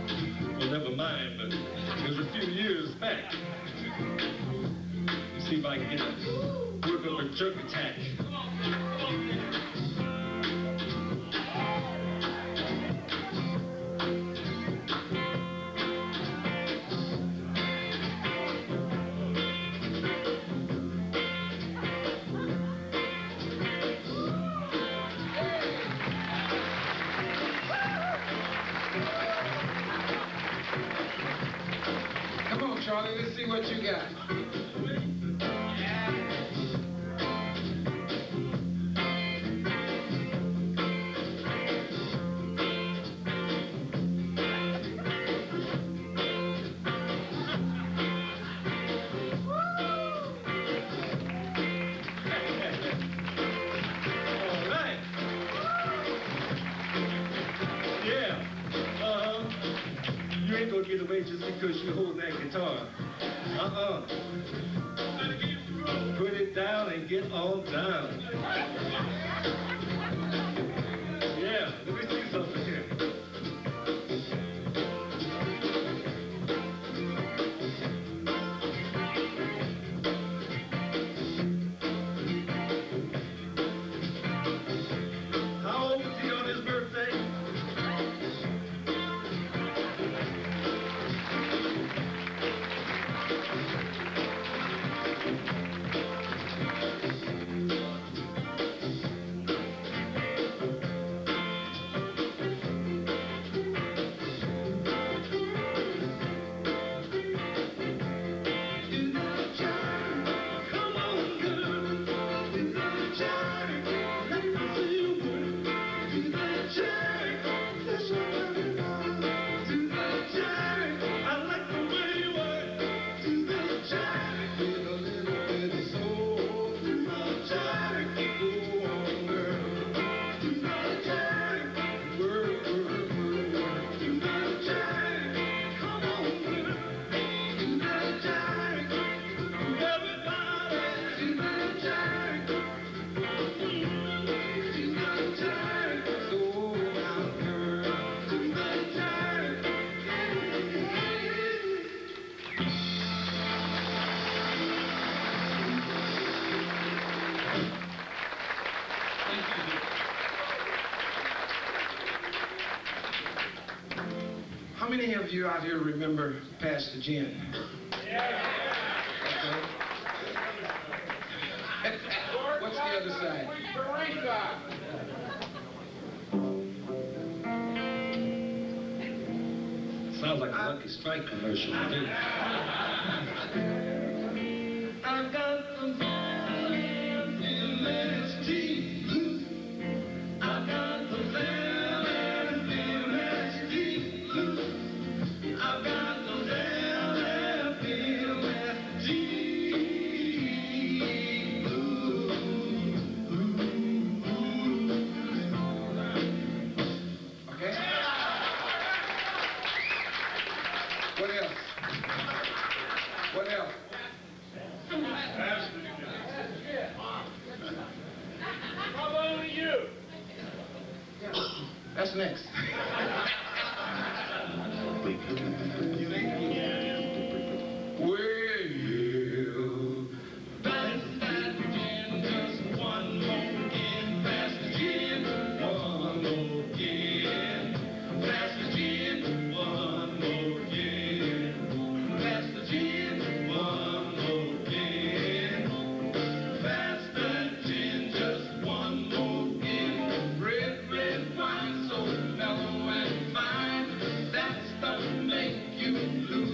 Well, never mind, but it was a few years back. See if I can get a work on the jerk attack. Come on, Charlie, let's see what you got. You ain't gonna get away just because you hold that guitar. Put it down and get on down. Yeah, let me see something here. How old was he on his birthday? How many of you out here remember Pastor Jim? Okay. What's the other side? Sounds like a Lucky Strike commercial, doesn't it? I got the feeling deep blue. I got the feeling deep blue. I got the feeling deep blue. Okay? What else? What else? How about you? That's next. Well, pass that gin, just one more again. Pass the gin, one more again. Pass the gin, one more again. Pass the gin, one more again. Pass that gin, just one more again. Red, red wine, so mellow and fine. That stuff make you lose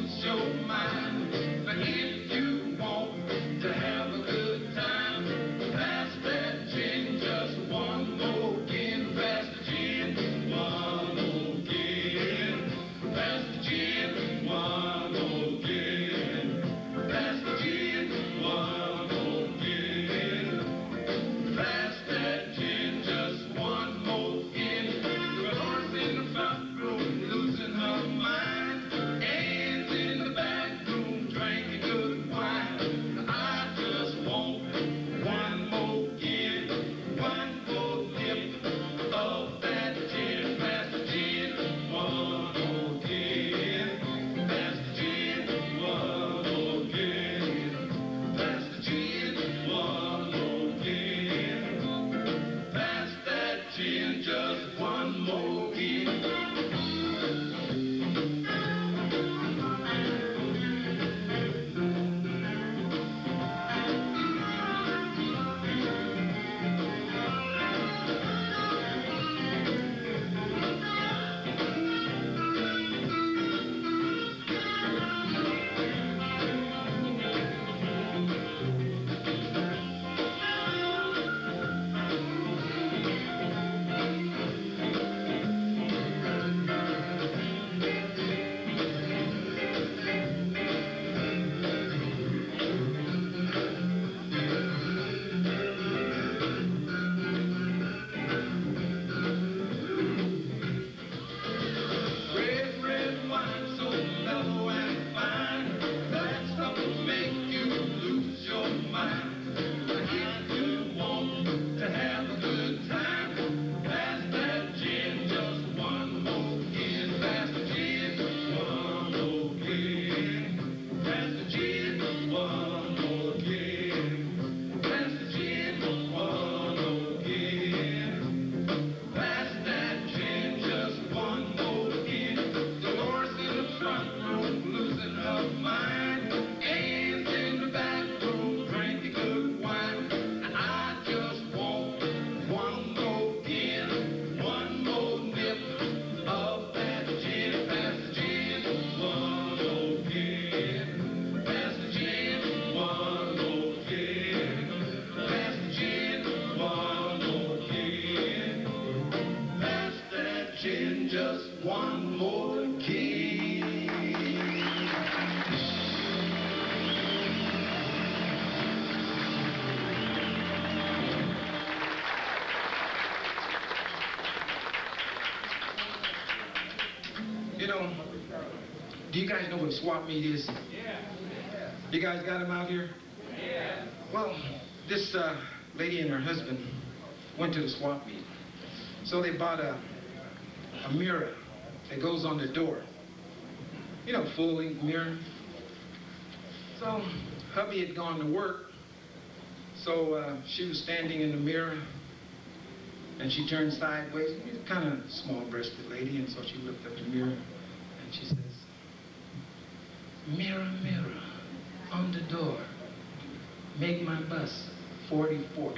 know, do you guys know what a swap meet is? Yeah. You guys got them out here? Yeah. Well, this lady and her husband went to the swap meet. So they bought a mirror that goes on the door. You know, full-length mirror. So hubby had gone to work. So she was standing in the mirror, and she turned sideways. She's a kind of small-breasted lady, and so she looked at the mirror, and she says, "Mirror, mirror, on the door, make my bus 44." All of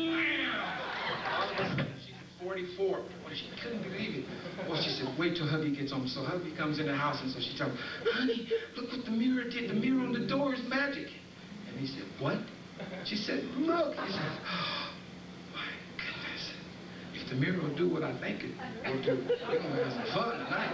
a sudden, she's 44. Well, she couldn't believe it. Well, she said, "Wait till hubby gets home." So hubby comes in the house, and so she tells him, "Honey, look what the mirror did. The mirror on the door is magic." And he said, "What?" She said, "Look." He said, "Oh, my goodness. If the mirror will do what I think it will do, we're going to have some fun tonight."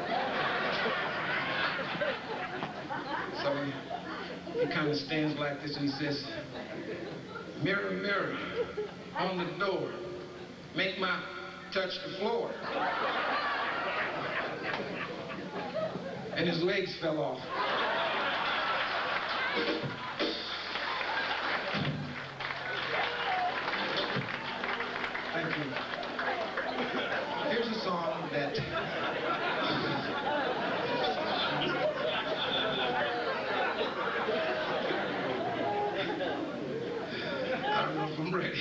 So he kind of stands like this and he says, "Mirror, mirror, on the door, make my touch the floor." And his legs fell off. Thank you. Here's a song that... I don't know if I'm ready.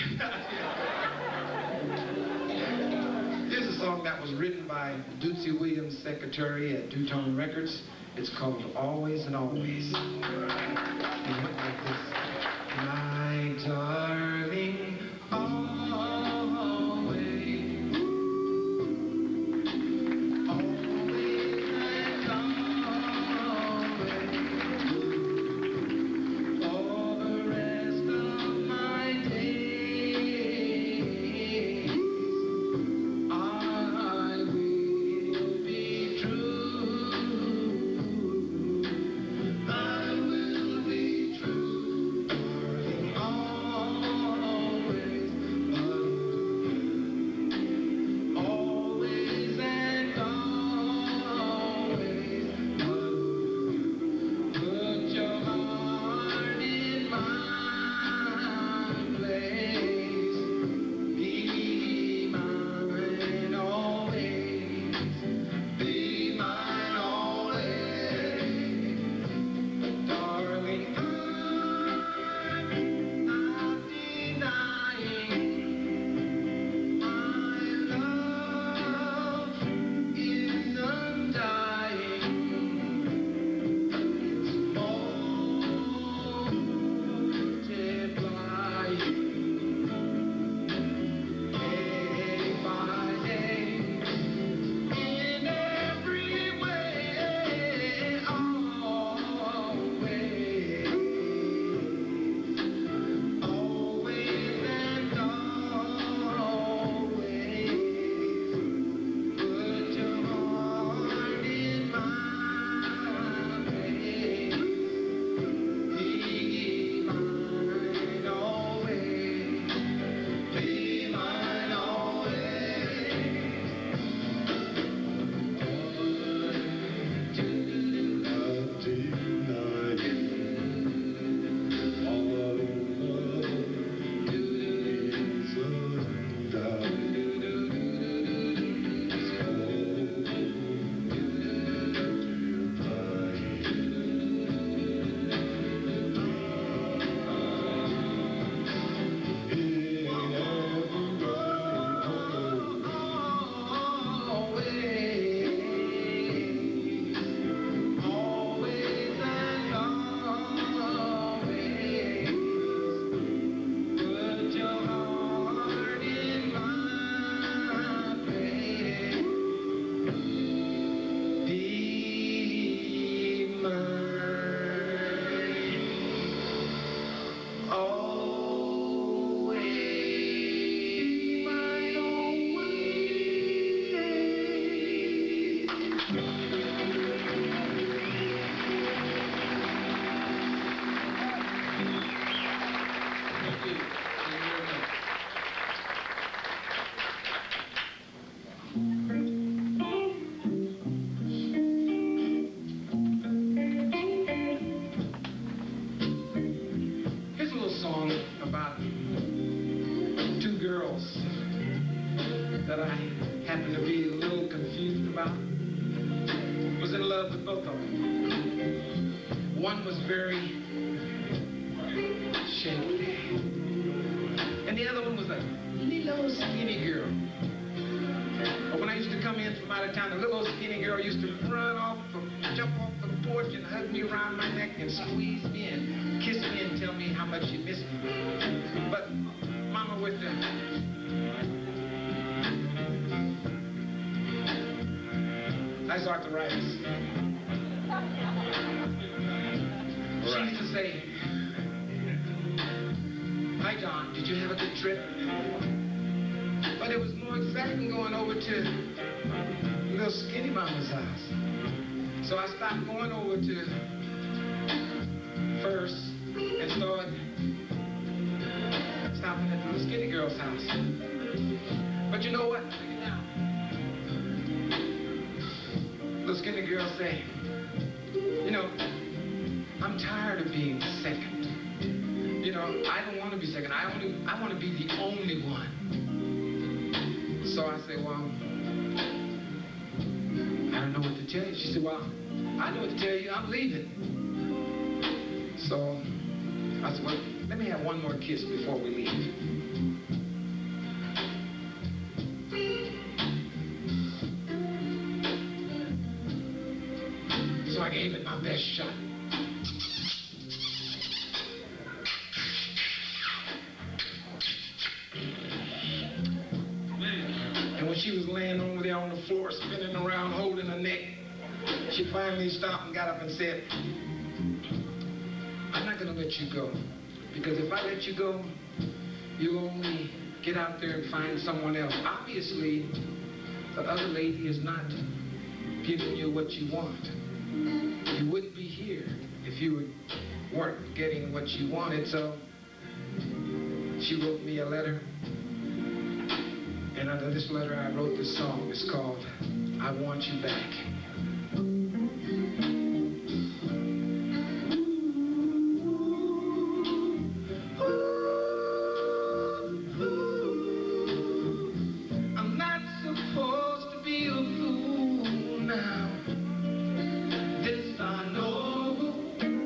Here's a song that was written by Dootsy Williams' secretary at Dutone Records. It's called Always and Always. It went like this. My darling, always, always and always, all the rest of my days, I will be true. I will be true, darling, always. both of them. One was very shapely, and the other one was a little skinny girl. But when I used to come in from out of town, the little skinny girl used to run off, jump off the porch and hug me around my neck and squeeze me and kiss me and tell me how much she missed me. But Mama with the that's arthritis. She used to say, "Hi, John, did you have a good trip?" But it was more exciting going over to little skinny Mama's house. So I stopped going over to First and started stopping at the little skinny girl's house. But you know what? The skinny girl say, "You know, I'm tired of being second. You know, I don't want to be second. I want to be the only one." So I say, "Well, I don't know what to tell you." She said, "Well, I know what to tell you. I'm leaving." So I said, "Well, let me have one more kiss before we leave." So I gave it my best shot. And when she was laying over there on the floor, spinning around, holding her neck, she finally stopped and got up and said, "I'm not going to let you go. Because if I let you go, you'll only get out there and find someone else. Obviously, the other lady is not giving you what you want. You wouldn't be here if you weren't getting what you wanted." So she wrote me a letter. And under this letter, I wrote this song. It's called "I Want You Back." I'm not supposed to be a fool now. This I know.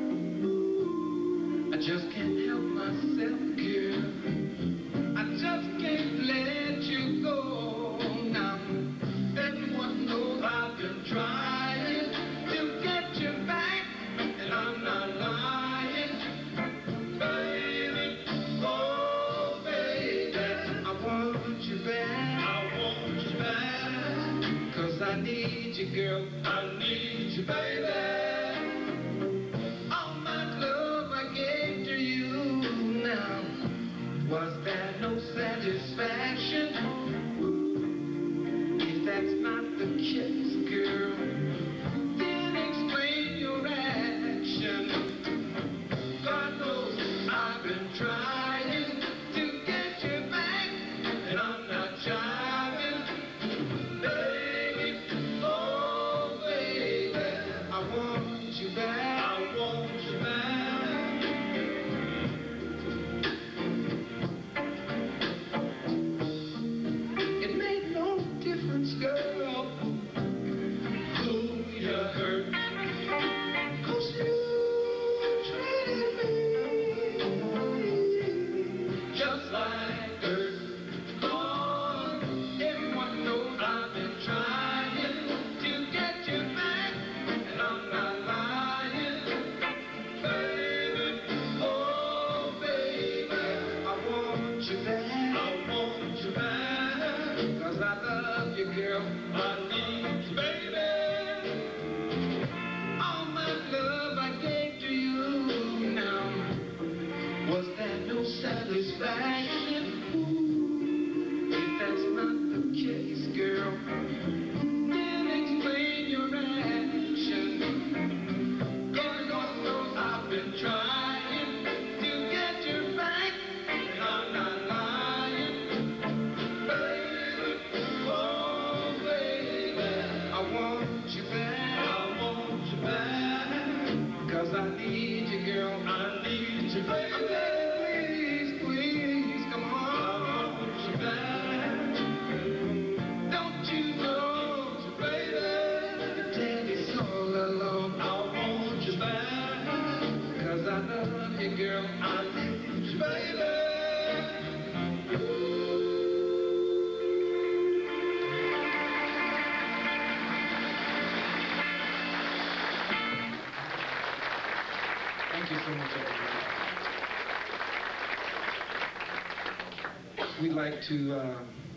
I just can't help myself, girl. I just can't let you go now. Everyone knows I've been trying to get you back, and I'm not lying, baby. Oh, baby, I want you back. I want you back. 'Cause I need you, girl. I need you, baby. All my love I gave to you now. Was there no satisfaction? If that's not the case, girl, then explain your action. God knows I've been trying to get you back, and I'm not jiving, baby. Oh, baby, I want you back. I want you back. Girl, who you hurt, 'cause you treated me just like dirt. Oh, everyone knows I've been trying to get you back, and I'm not lying, baby. Oh, baby, I want you back. I want you back. 'Cause I love you, girl. I need you, baby. All my love I gave to you now. Was there no satisfaction? If that's not the case, girl, then explain your action. God knows I've been trying to get you back, and I'm not lying, baby. Oh, baby, I want you back. I want you back. 'Cause I need you, girl. I need you, baby. Please, please, come on. I want you back. Don't you know, baby, Daddy's all alone. girl, I need you, baby. Thank you so much, everybody. We'd like to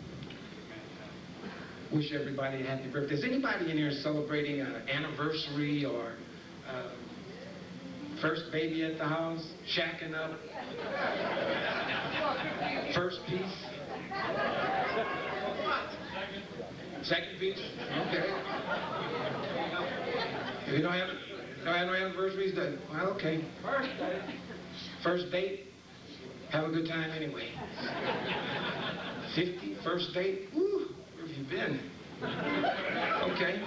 wish everybody a happy birthday. Is anybody in here celebrating an anniversary or first baby at the house, shacking up, first piece? Second piece? Okay. If you don't have no anniversaries, then, well, okay. First date? Have a good time anyway. 50, first date? Woo, where have you been? Okay.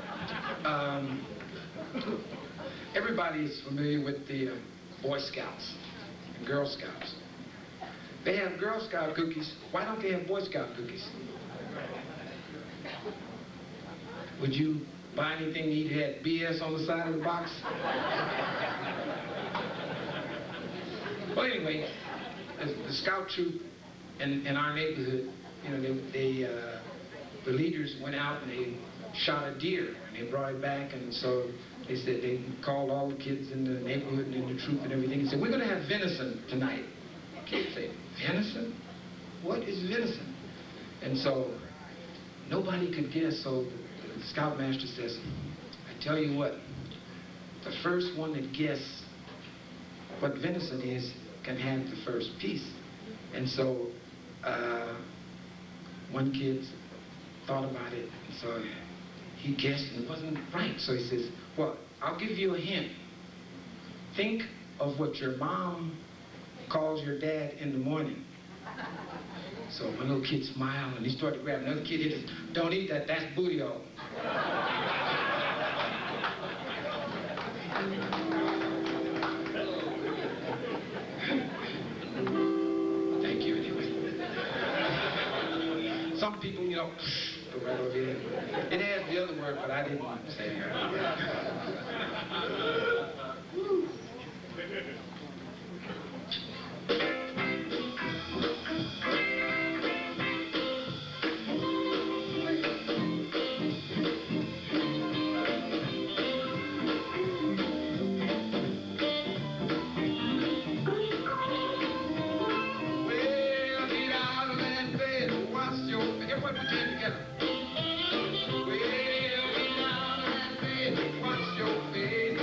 Everybody is familiar with the Boy Scouts and Girl Scouts. They have Girl Scout cookies. Why don't they have Boy Scout cookies? Would you buy anything that either had BS on the side of the box? Well, anyway, the scout troop in our neighborhood, you know, the leaders went out and they shot a deer and they brought it back, and so they said they called all the kids in the neighborhood and in the troop and everything and said, we're going to have venison tonight. Kids say, venison? What is venison? And so nobody could guess, so the scoutmaster says, I tell you what, the first one that guesses what venison is can have the first piece. And so one kid thought about it, and so he guessed and it wasn't right. So he says, well, I'll give you a hint. Think of what your mom calls your dad in the morning. So one little kid smiled and he started grabbing another kid. He says, don't eat that, that's booty-o. Thank you anyway. Some people, you know, go right over here. It has the other word, but I didn't want to say it. Wash your face.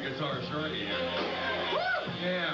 good guitar shorty here. Yeah.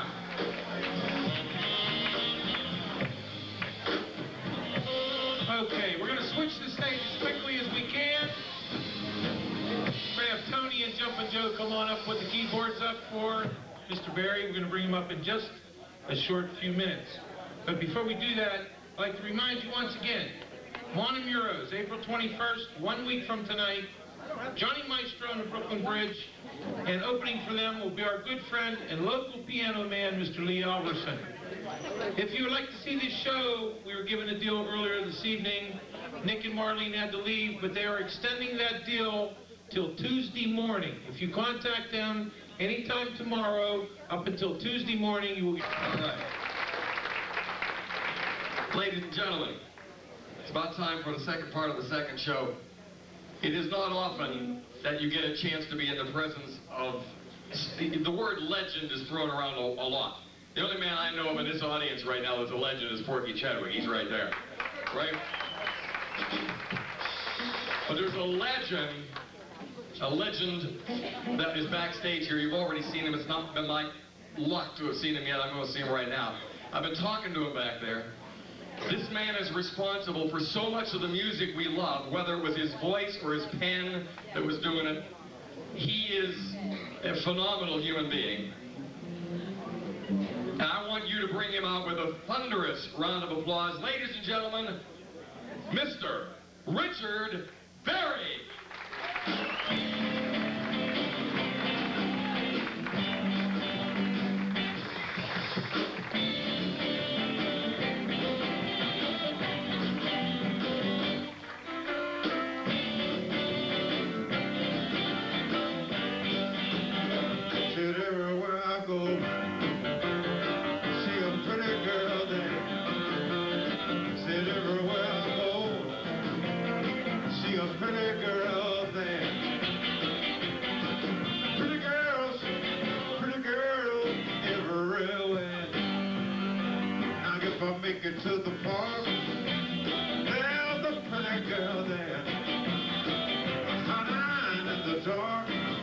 Okay, we're going to switch the stage as quickly as we can. We're going to have Tony and Jumpin' Joe come on up, put the keyboards up for Mr. Berry. We're going to bring him up in just a short few minutes. But before we do that, I'd like to remind you once again, Montemuros, April 21st, 1 week from tonight, Johnny Maestro on the Brooklyn Bridge, and opening for them will be our good friend and local piano man, Mr. Lee Alverson. If you would like to see this show, we were given a deal earlier this evening. Nick and Marlene had to leave, but they are extending that deal till Tuesday morning. If you contact them anytime tomorrow, up until Tuesday morning, you will get... All right. Ladies and gentlemen, it's about time for the second part of the second show. It is not often that you get a chance to be in the presence of... The word legend is thrown around a lot. The only man I know of in this audience right now that's a legend is Porky Chadwick. He's right there, right? But there's a legend that is backstage here. You've already seen him. It's not been my luck to have seen him yet. I'm going to see him right now. I've been talking to him back there. This man is responsible for so much of the music we love, whether it was his voice or his pen that was doing it. He is a phenomenal human being. And I want you to bring him out with a thunderous round of applause. Ladies and gentlemen, Mr. Richard Berry. Everywhere I go, see a pretty girl there. Said everywhere I go, see a pretty girl there. Pretty girls everywhere. Now if I make it to the park, there's a pretty girl there. Hiding in the dark.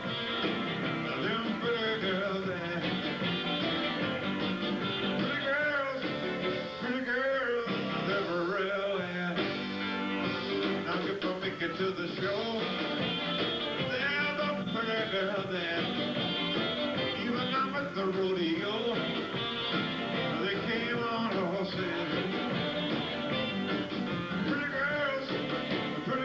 To the show, there's a pretty girl there. Even I'm at the rodeo, they came on horses. Pretty girls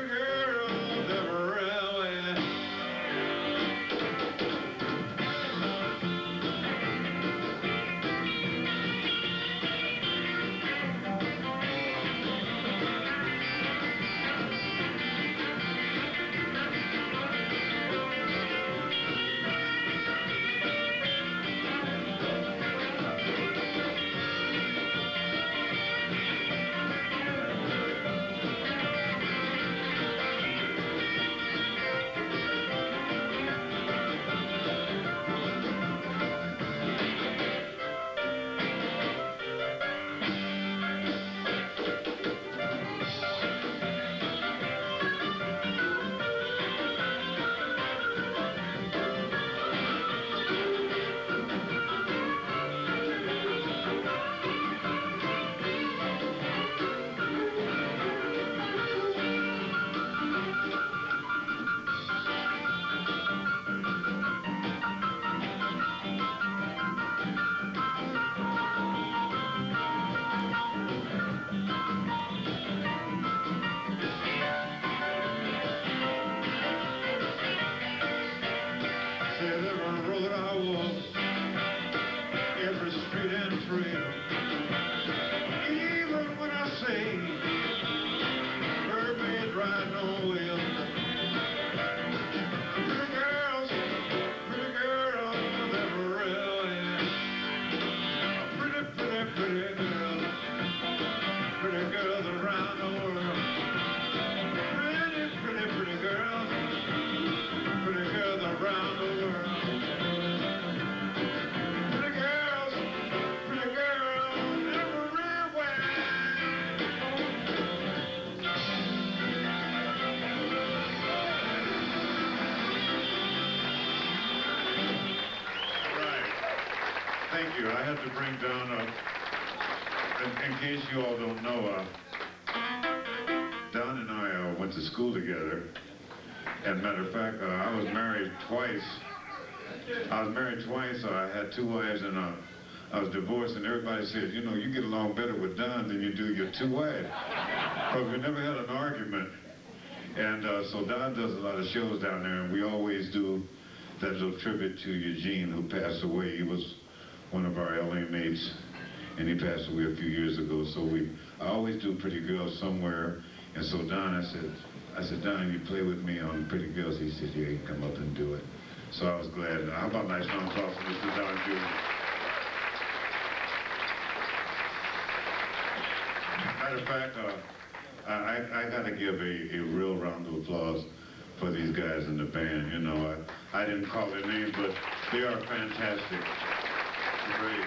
thank you. I had to bring down, in case you all don't know, Don and I went to school together. And matter of fact, I was married twice. I had 2 wives, and I was divorced, and everybody said, you know, you get along better with Don than you do your 2 wives. Because we never had an argument. And so Don does a lot of shows down there, and we always do that little tribute to Eugene, who passed away. He was one of our LA mates, and he passed away a few years ago. So I always do Pretty Girls somewhere. And so Don, I said, Don, you play with me on Pretty Girls? He said, yeah, you come up and do it. So I was glad. How about a nice round of applause for Mr. Don Jr.? Matter of fact, I got to give a real round of applause for these guys in the band. You know, I didn't call their names, but they are fantastic. Great.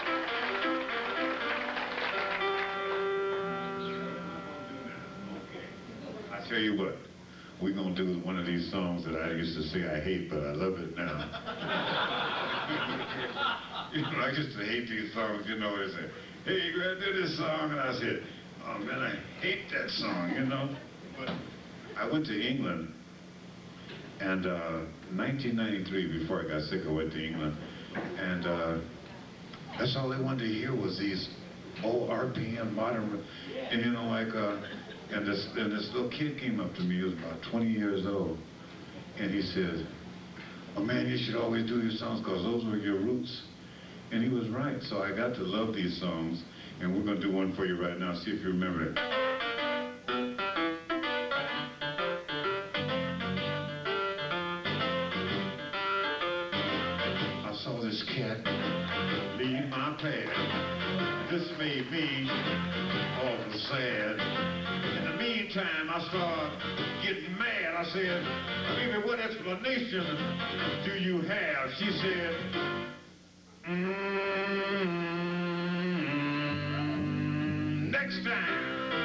I tell you what, we're going to do one of these songs that I used to say I hate, but I love it now. You know, I used to hate these songs. You know, they say, hey, you gotta do this song, and I said, oh man, I hate that song, you know. But I went to England, and 1993, before I got sick, I went to England, and that's all they wanted to hear was these old RPM modern, and you know, like, and this little kid came up to me. He was about 20 years old, and he said, oh man, you should always do your songs because those were your roots. And he was right, so I got to love these songs, and we're going to do one for you right now, see if you remember it. I saw this cat leave my path. This made me awful sad. In the meantime, I started getting mad. I said, baby, what explanation do you have? She said, next time.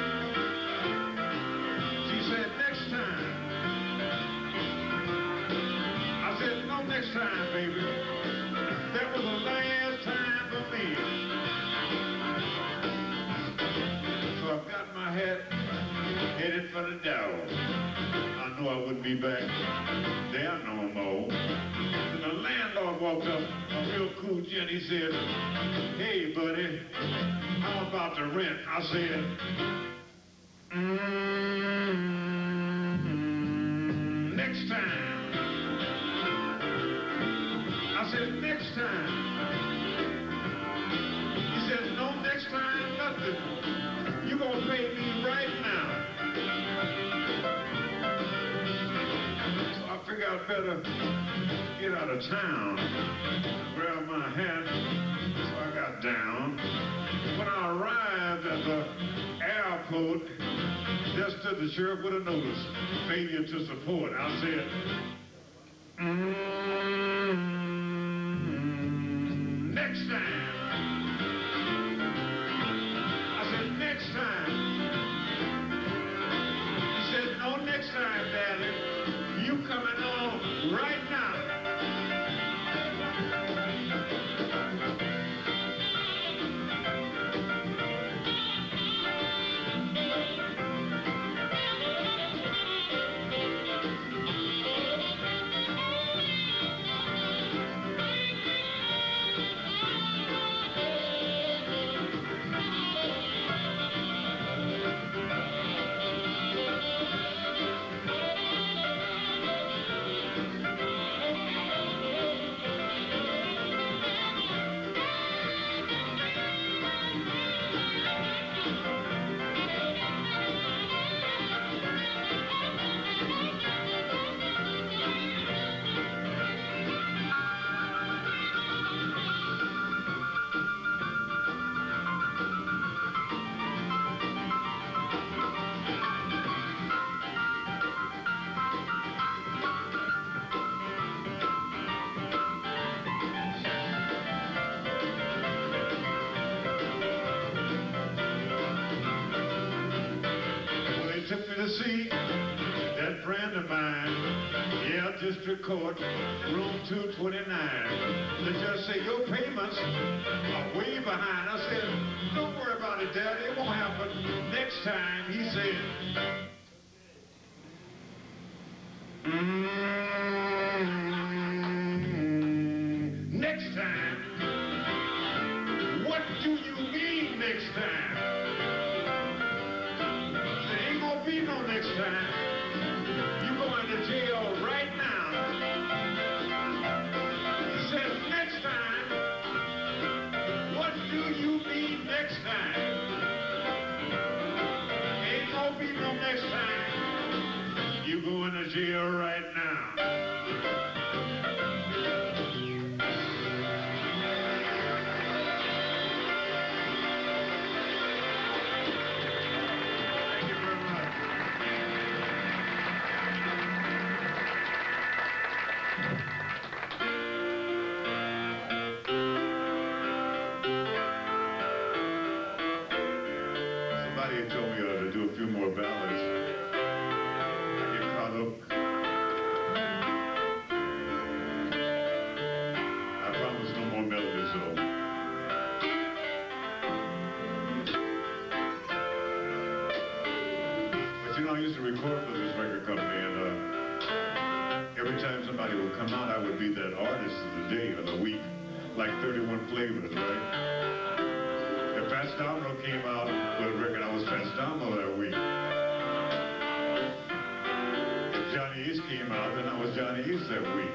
She said, next time. I said, no, next time, baby. That was the last time for me. So I've got my hat headed for the door. I knew I wouldn't be back there no more. And the landlord walked up, a real cool gent. He said, hey, buddy, how about the rent? I said, next time. I said, next time. He said, no, next time, nothing. You're going to pay me right now. So I figured I'd better get out of town, grab my hat. So I got down. When I arrived at the airport, there stood the sheriff with a notice, failure to support. I said, next time. I said, next time. He said, no, next time, Daddy. You coming on right now. Took me to see that friend of mine. Yeah, District Court, room 229. The judge said, your payments are way behind. I said, don't worry about it, Daddy. It won't happen. Next time, he said, next time. What do you mean next time? There ain't gonna be no next time. You going to jail right now. He says next time. What do you mean next time? Ain't gonna be no next time. You going to jail right now. Somebody told me to do a few more ballads. I get caught up. I promise no more melodies though. But you know, I used to record for this record company, and every time somebody would come out, I would be that artist of the day or the week, like 31 Flavors, right? If Fats Domino came out with a record, I was Fats Domino that week. If Johnny East came out, then I was Johnny East that week.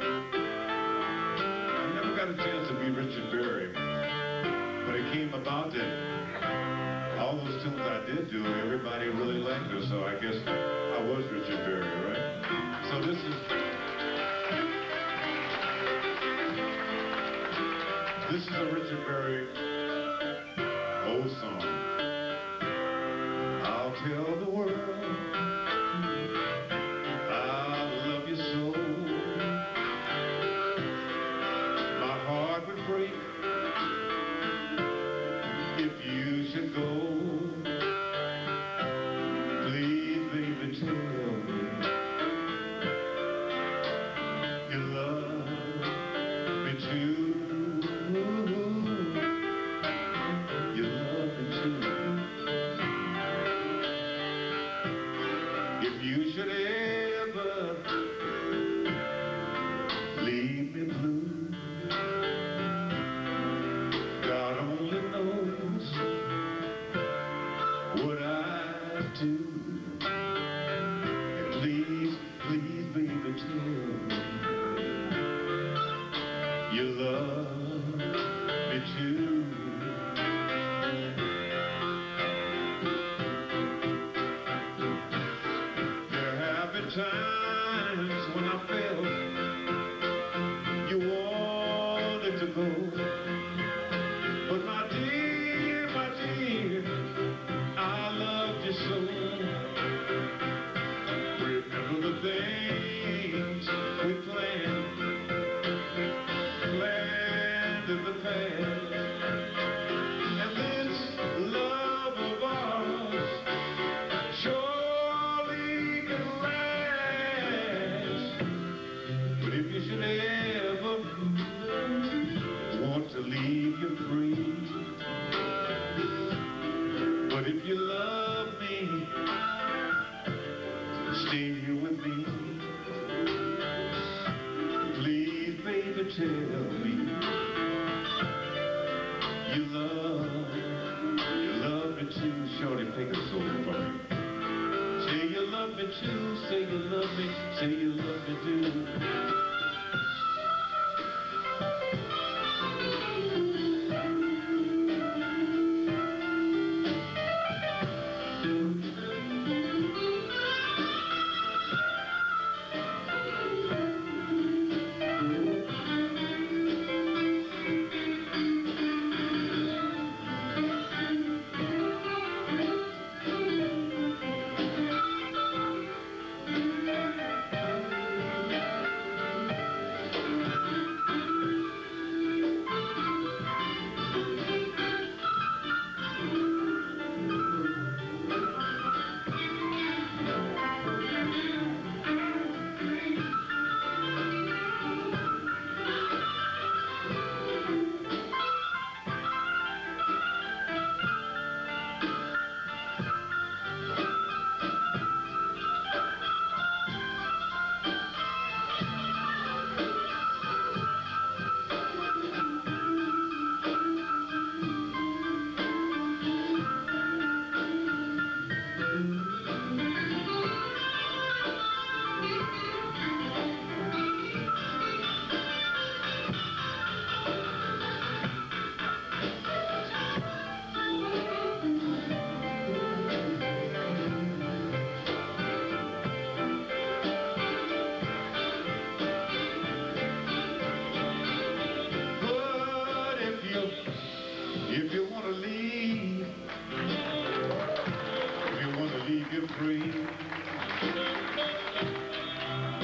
I never got a chance to be Richard Berry, but it came about that all those tunes I did do, everybody really liked them, so I guess I was Richard Berry, right? So this is a Richard Berry old song. I'll tell the world I love you so. My heart would break if you should go. Please, baby, tell me you love me too. You love me too. If you should ever leave me blue, God only knows what I'd do. And please, please, baby, tell me you love me too. There have been times when I felt you wanted to go, but my dear, I loved you so. Remember the things we planned in the past, and this love of ours surely can last. But if you should ever want to leave, you're free. But if you love me, stay here with me. Please, baby, tell me you love me too. Shorty, take a soul for me. Say you love me too, say you love me, say you love me too.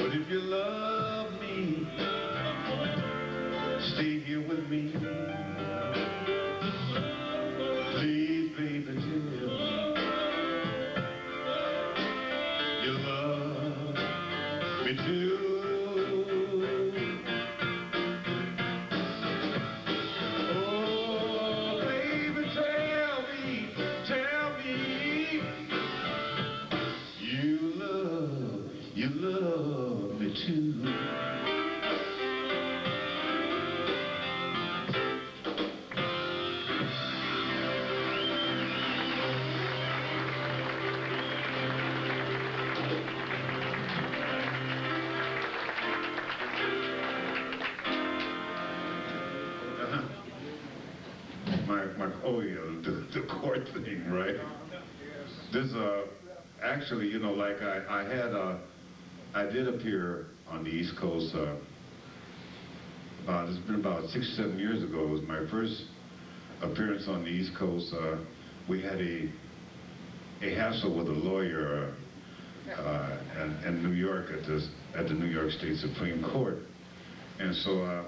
But if you love me, stay here with me. Please, baby, tell you love me too. Oh, baby, tell me you love me too. Oh yeah, the court thing, right? This actually, you know, like I did appear on the East Coast. It's been about 6 or 7 years ago. It was my first appearance on the East Coast. We had a hassle with a lawyer in New York at the New York State Supreme Court, and so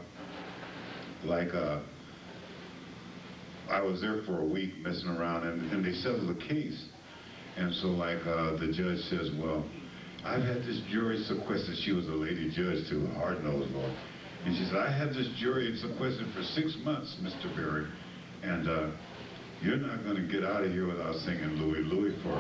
I was there for a week messing around, and they settled the case. And so the judge says, well, I've had this jury sequestered. She was a lady judge too, hard-nosed Lord. And she said, I had this jury sequestered for 6 months, Mr. Berry, and you're not going to get out of here without singing Louie Louie for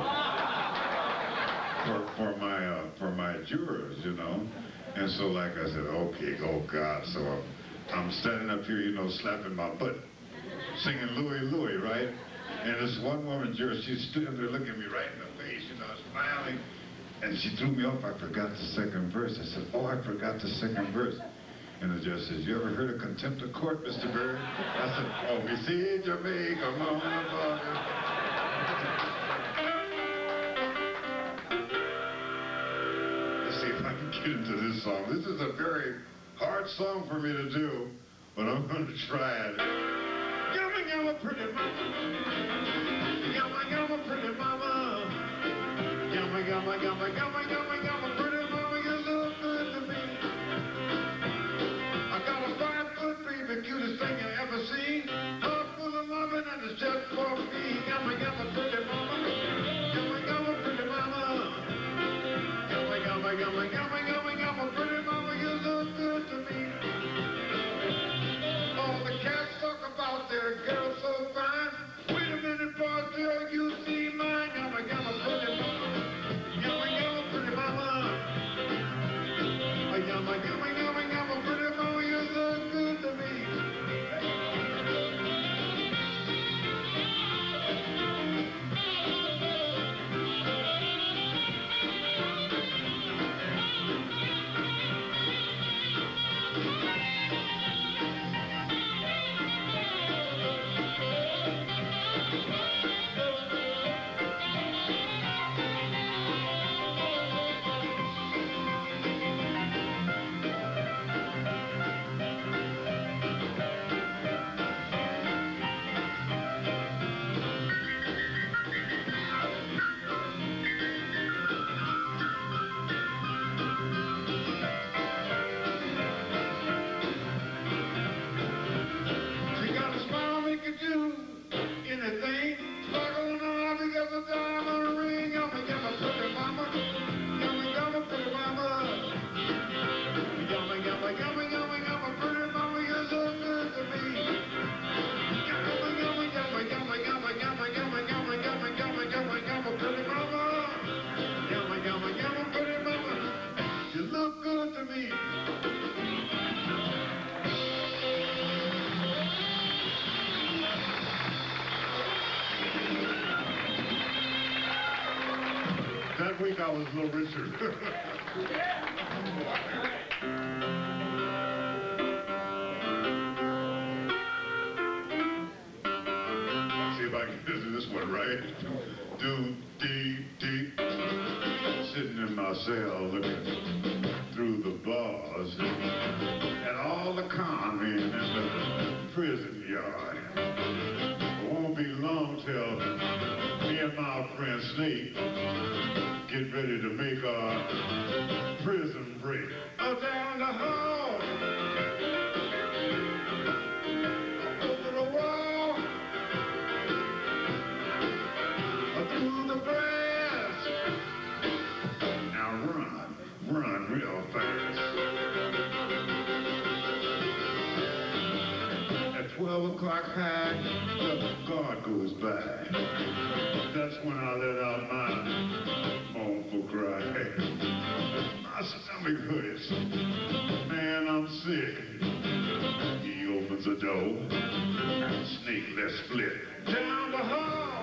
my jurors, you know. And so I said, okay, oh God. So I'm standing up here, you know, slapping my butt, singing Louie Louie, right? And this one woman juror, she stood up there looking at me right in the face, you know, smiling. And she threw me off. I forgot the second verse. I said, oh, I forgot the second verse. And the judge says, you ever heard of contempt of court, Mr. Berry? I said, oh, we see Jamaica, mama. Let's see if I can get into this song. This is a very hard song for me to do, but I'm going to try it. Yumma, yumma, pretty mama. Yumma, yumma, pretty mama. Yumma, yumma, yumma, yumma, yumma, yumma, pretty mama. You look good to me. I got a 5-foot baby, cutest thing you ever seen. Heart full of loving and it's just for me. Yumma, yumma, pretty mama. Yumma, yumma, pretty mama. Yumma, yumma, yumma, yumma, yumma, yumma, pretty mama. You look good to me. All the cats talk about their girl so fine. Wait a minute, boy, till you see mine. Yumma, yumma, pretty mama. Yumma, yumma, pretty mama. Yumma, yumma, yumma, yumma, pretty mama. You look good to me. That week I was Little Richard. See if I can do this one right. Do-dee-dee. Sitting in my cell looking through the bars at all the con men in the prison yard. It won't be long till me and my friend Snake get ready to make our prison break. real fast. At 12 o'clock high, the guard goes by. That's when I let out my mournful cry. My stomach hurts. Man, I'm sick. He opens the door. Snake, let's split. Down the hall.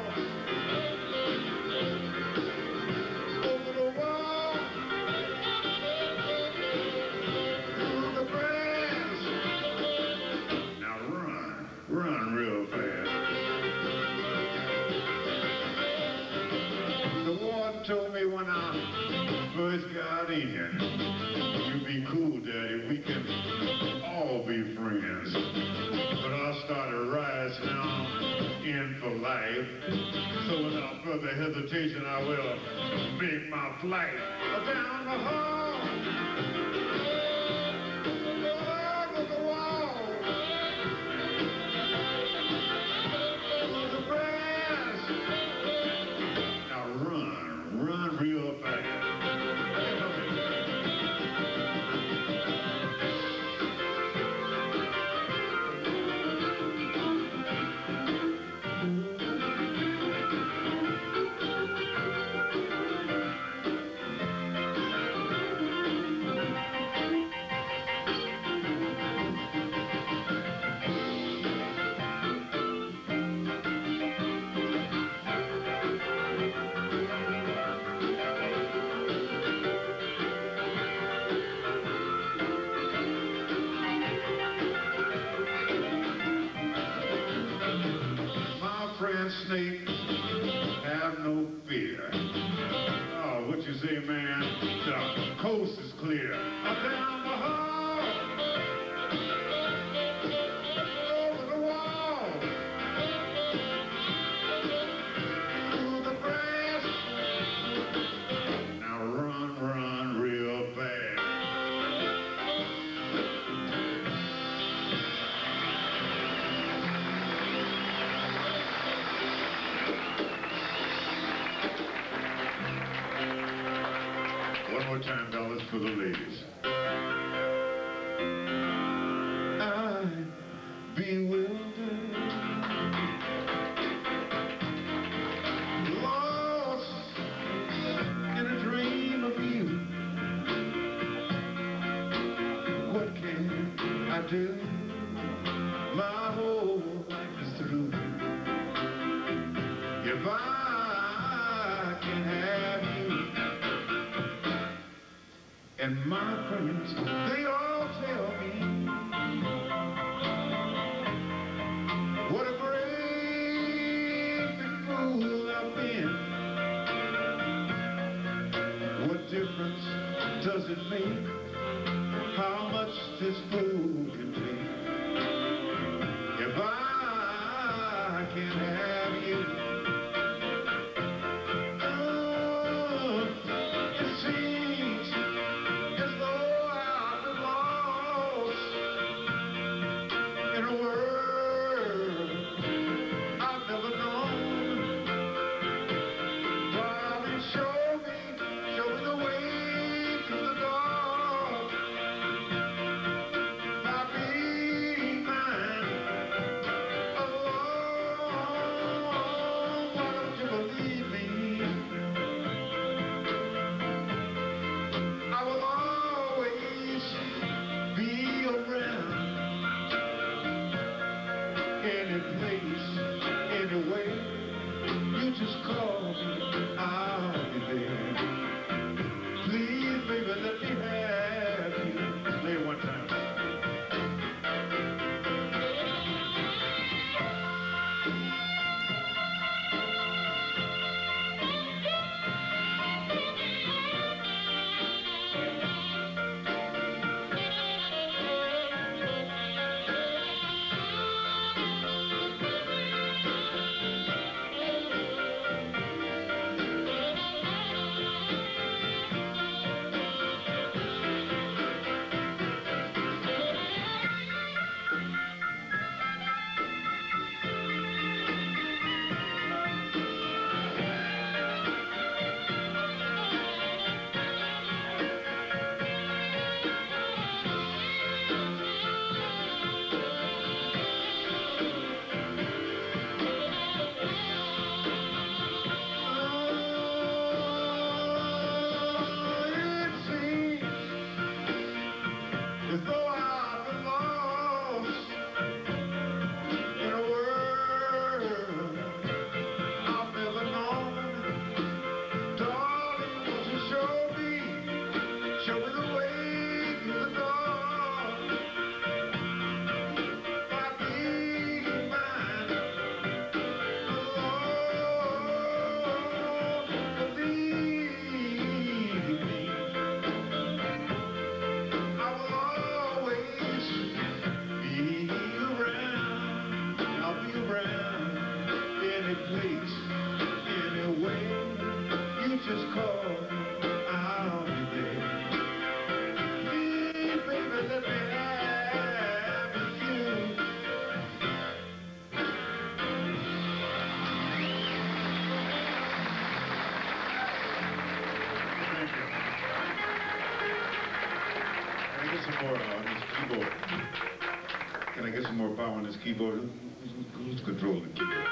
Over the wall. Through the grass. Now run real fast. The warden told me when I first got in, you be cool, Daddy, we can all be friends. But I started rise now in for life. So without further hesitation, I will make my flight down the hall. Over the wall. Through the grass. Now run real fast. Snake, have no fear. Oh, what you say, man? The coast is clear. Down the hall, over the wall, through the grass. Now run real fast. One more time, dollars for the ladies. I'm bewildered, lost in a dream of you. What can I do? My whole life is through. If I can have you. And my friends, they all tell me what a great big fool I've been. What difference does it make how much this fool can take? If I can have you. Oh, it seems as though I've been lost in a world I've never known. Darling, show me the way through the dark. By being mine alone, why don't you believe me? I will always be around. Any place, anyway, you just call me, I'll be there. Please, baby, let me have you. Play it one time. Show me the way through the door. My peace of mind. Lord, believe in me. I will always be around. I'll be around any place, any way. You just call, I'll be there. Please, baby, let me have you. Thank you. Can I get some more on this keyboard? Can I get some more power on this keyboard? Who's controlling the keyboard?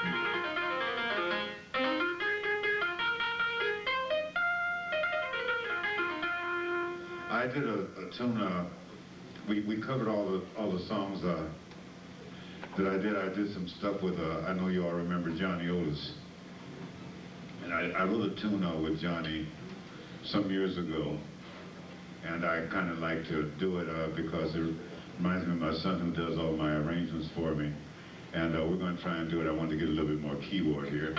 I did a tune. We covered all the songs that I did. I did some stuff with. I know you all remember Johnny Otis, and I wrote a tune with Johnny some years ago, and I kind of like to do it because it reminds me of my son who does all my arrangements for me, and we're going to try and do it. I want to get a little bit more keyboard here.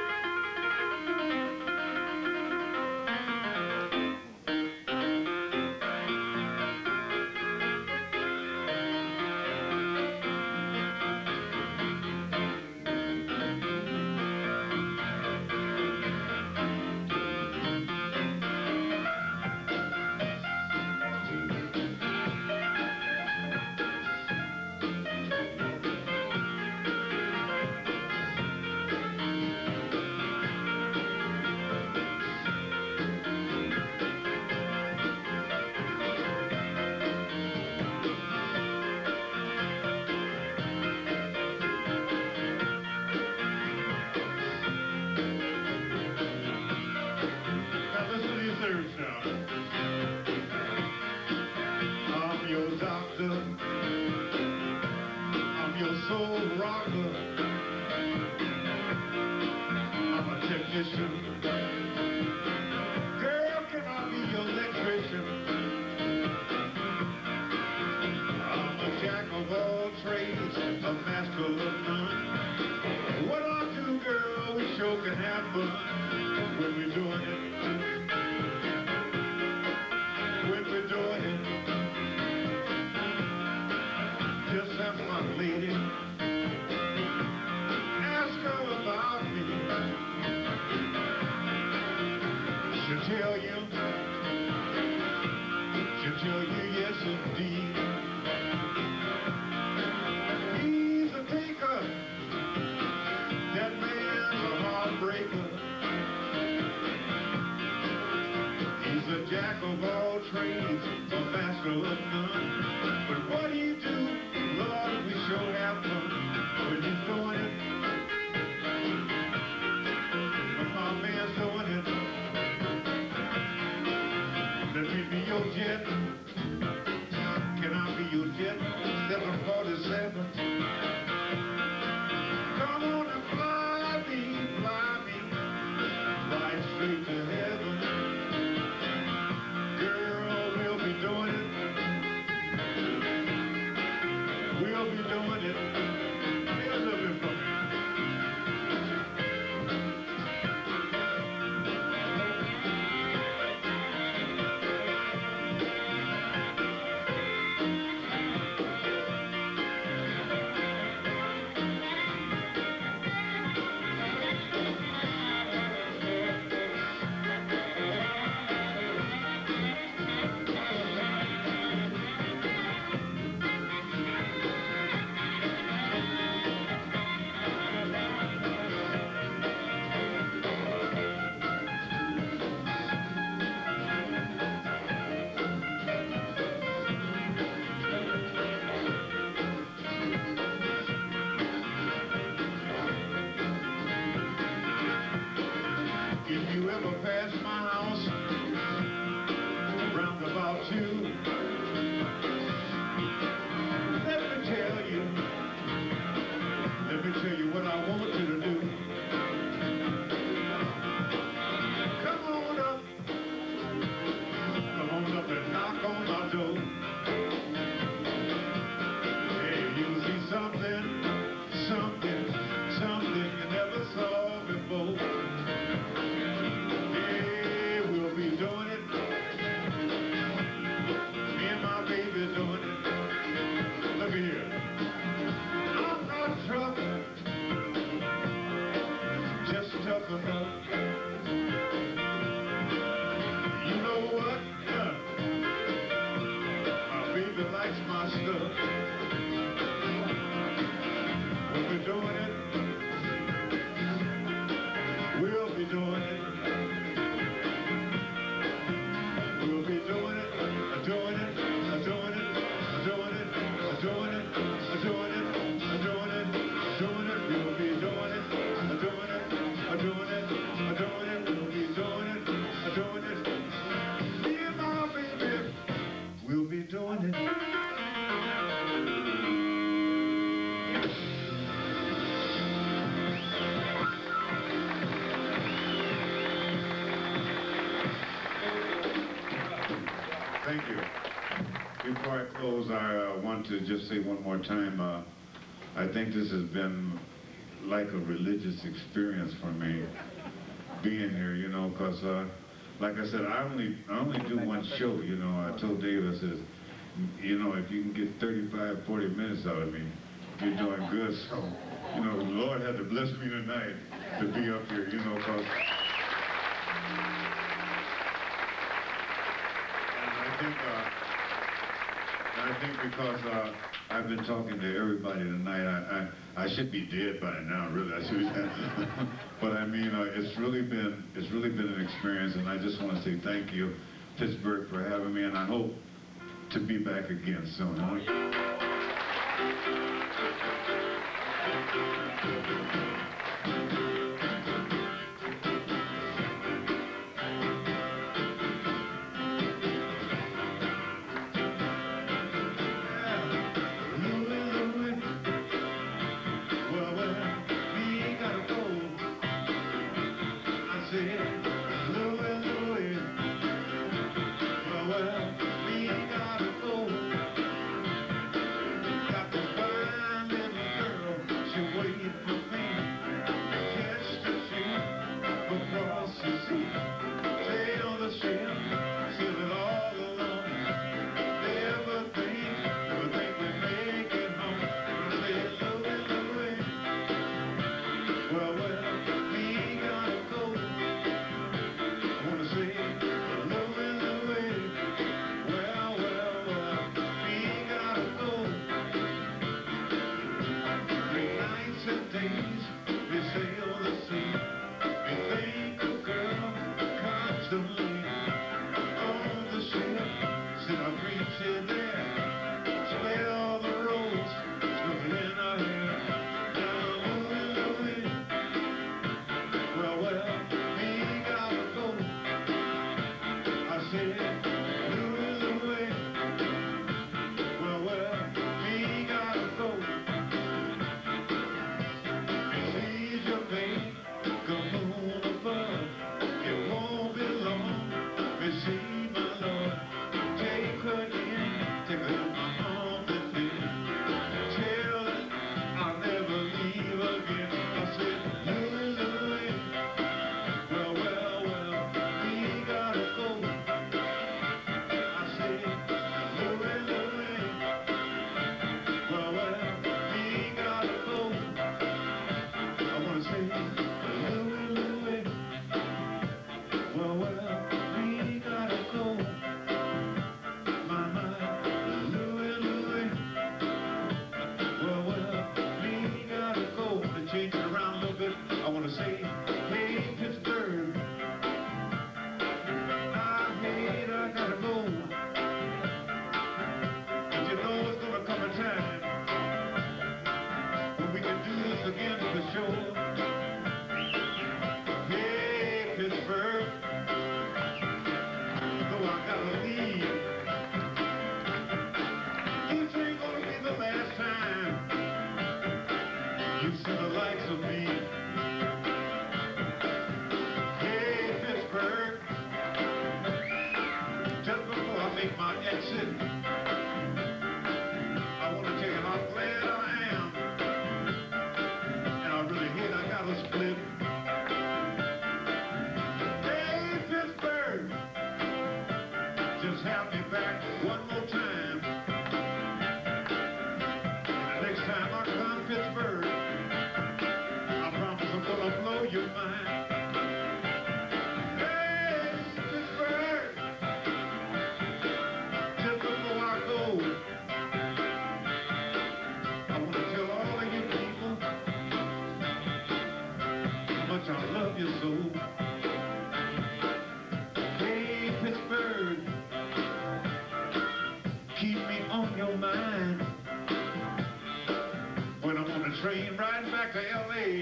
I'm your doctor, I'm your soul rocker, I'm a technician. Girl, can I be your electrician? I'm a jack of all trades, a master of none. What I do, girl, we sure can have fun when we're doing it. Just have fun, lady. Ask her about me. She'll tell you yes indeed. He's a taker. That man's a heartbreaker. He's a jack of all trades, a master of none. But what he do, Lord, we sure have fun when he's doing it. When my man's doing it. Let me be your jet. Can I be your jet? 747. Come on and fly me, right straight to heaven. Girl, we'll be doing it. We'll be doing it. Play a little bit for me. Thank you. Before I close, I want to just say one more time, I think this has been like a religious experience for me, being here, you know, because, like I said, I only do one show, you know. I told Dave, I said, you know, if you can get 35, 40 minutes out of me, you're doing good. So, you know, the Lord had to bless me tonight to be up here, you know, because... I think because I've been talking to everybody tonight, I should be dead by now, really. I should. But I mean, it's really been an experience, and I just want to say thank you, Pittsburgh, for having me, and I hope to be back again soon. Huh? Train riding back to L.A.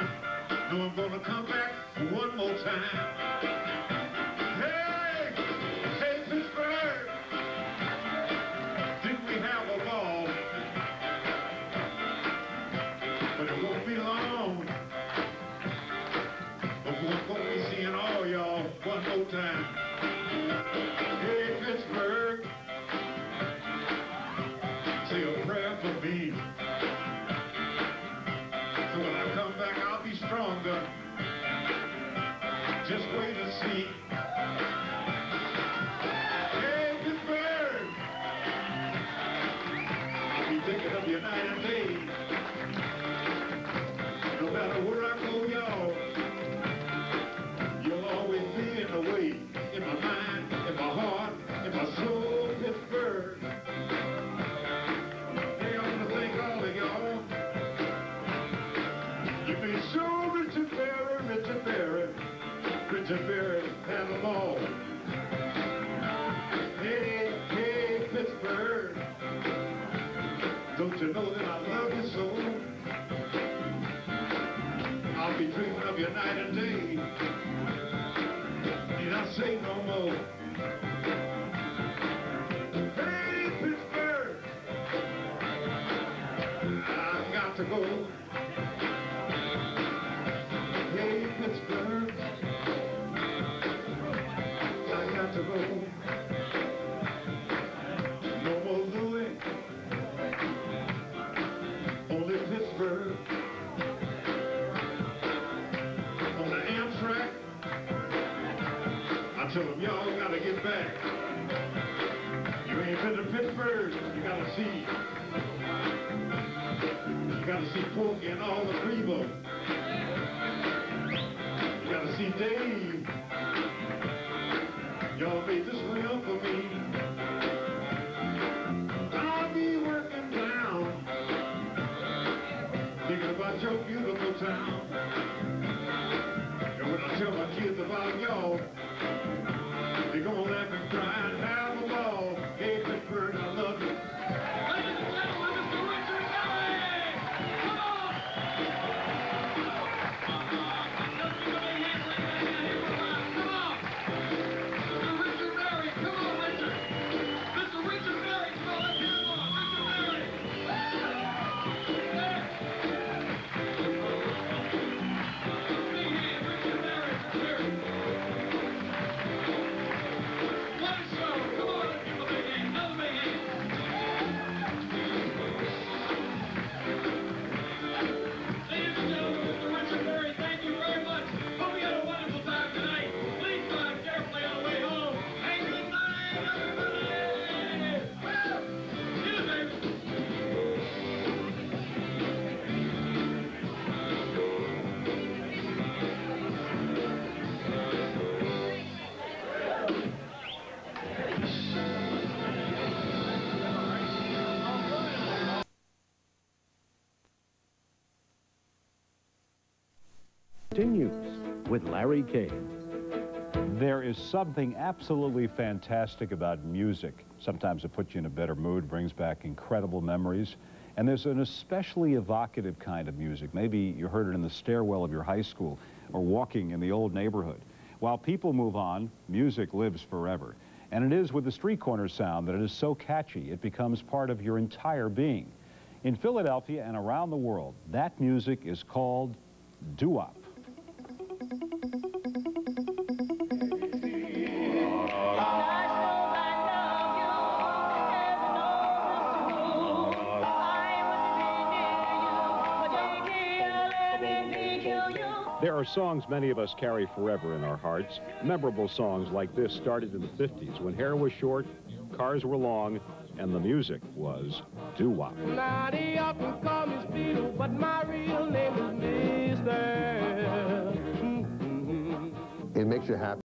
Know I'm gonna come back one more time. Hey, hey Pittsburgh, didn't we have a ball? But it won't be long before I'm gonna be seeing all y'all one more time. Hey Pittsburgh. you night and day. No matter where I go, y'all, you'll always be in the way. In my mind, in my heart, in my soul, Pittsburgh. Hey, I want to thank all of y'all. You've been so rich and Berry, rich and Berry, rich and Berry, have them all. Hey, hey, Pittsburgh, don't you know that I love you so? I'll be dreaming of you night and day. Need I say no more? Hey, Pittsburgh, I've got to go. Hey, Pittsburgh, I've got to go. No more Louis, only Pittsburgh. On the Amtrak, I tell them, y'all gotta get back. You ain't been to Pittsburgh, you gotta see. You gotta see Porky and all the Grebo. You gotta see Dave. Y'all made this way up for me. I'll be working down, thinking about your beautiful town. And when I tell my kids about y'all, they gonna laugh and cry and have a ball. Hey, Pittsburgh, I love you. Ladies and gentlemen, Mr. Richard Berry! Come on! Come on! Mr. Richard Berry, come on, Richard! Mr. Richard Berry, come on, let's hear it on. Richard Berry! Big hand, Richard Berry, here. What a show! Come on, let's give him a big hand. Another big hand. Ladies and gentlemen, Mr. Richard Berry, thank you very much. Hope you had a wonderful time tonight. Please drive carefully on the way home. And good night, everybody! Woo! See you, baby. Continues with Larry King. There is something absolutely fantastic about music. Sometimes it puts you in a better mood, brings back incredible memories. And there's an especially evocative kind of music. Maybe you heard it in the stairwell of your high school or walking in the old neighborhood. While people move on, music lives forever. And it is with the street corner sound that it is so catchy, it becomes part of your entire being. In Philadelphia and around the world, that music is called doo-wop. There are songs many of us carry forever in our hearts. Memorable songs like this started in the 50s when hair was short, cars were long, and the music was doo-wop. Now they often call me Speedo, but my real name is Mister. It makes you happy.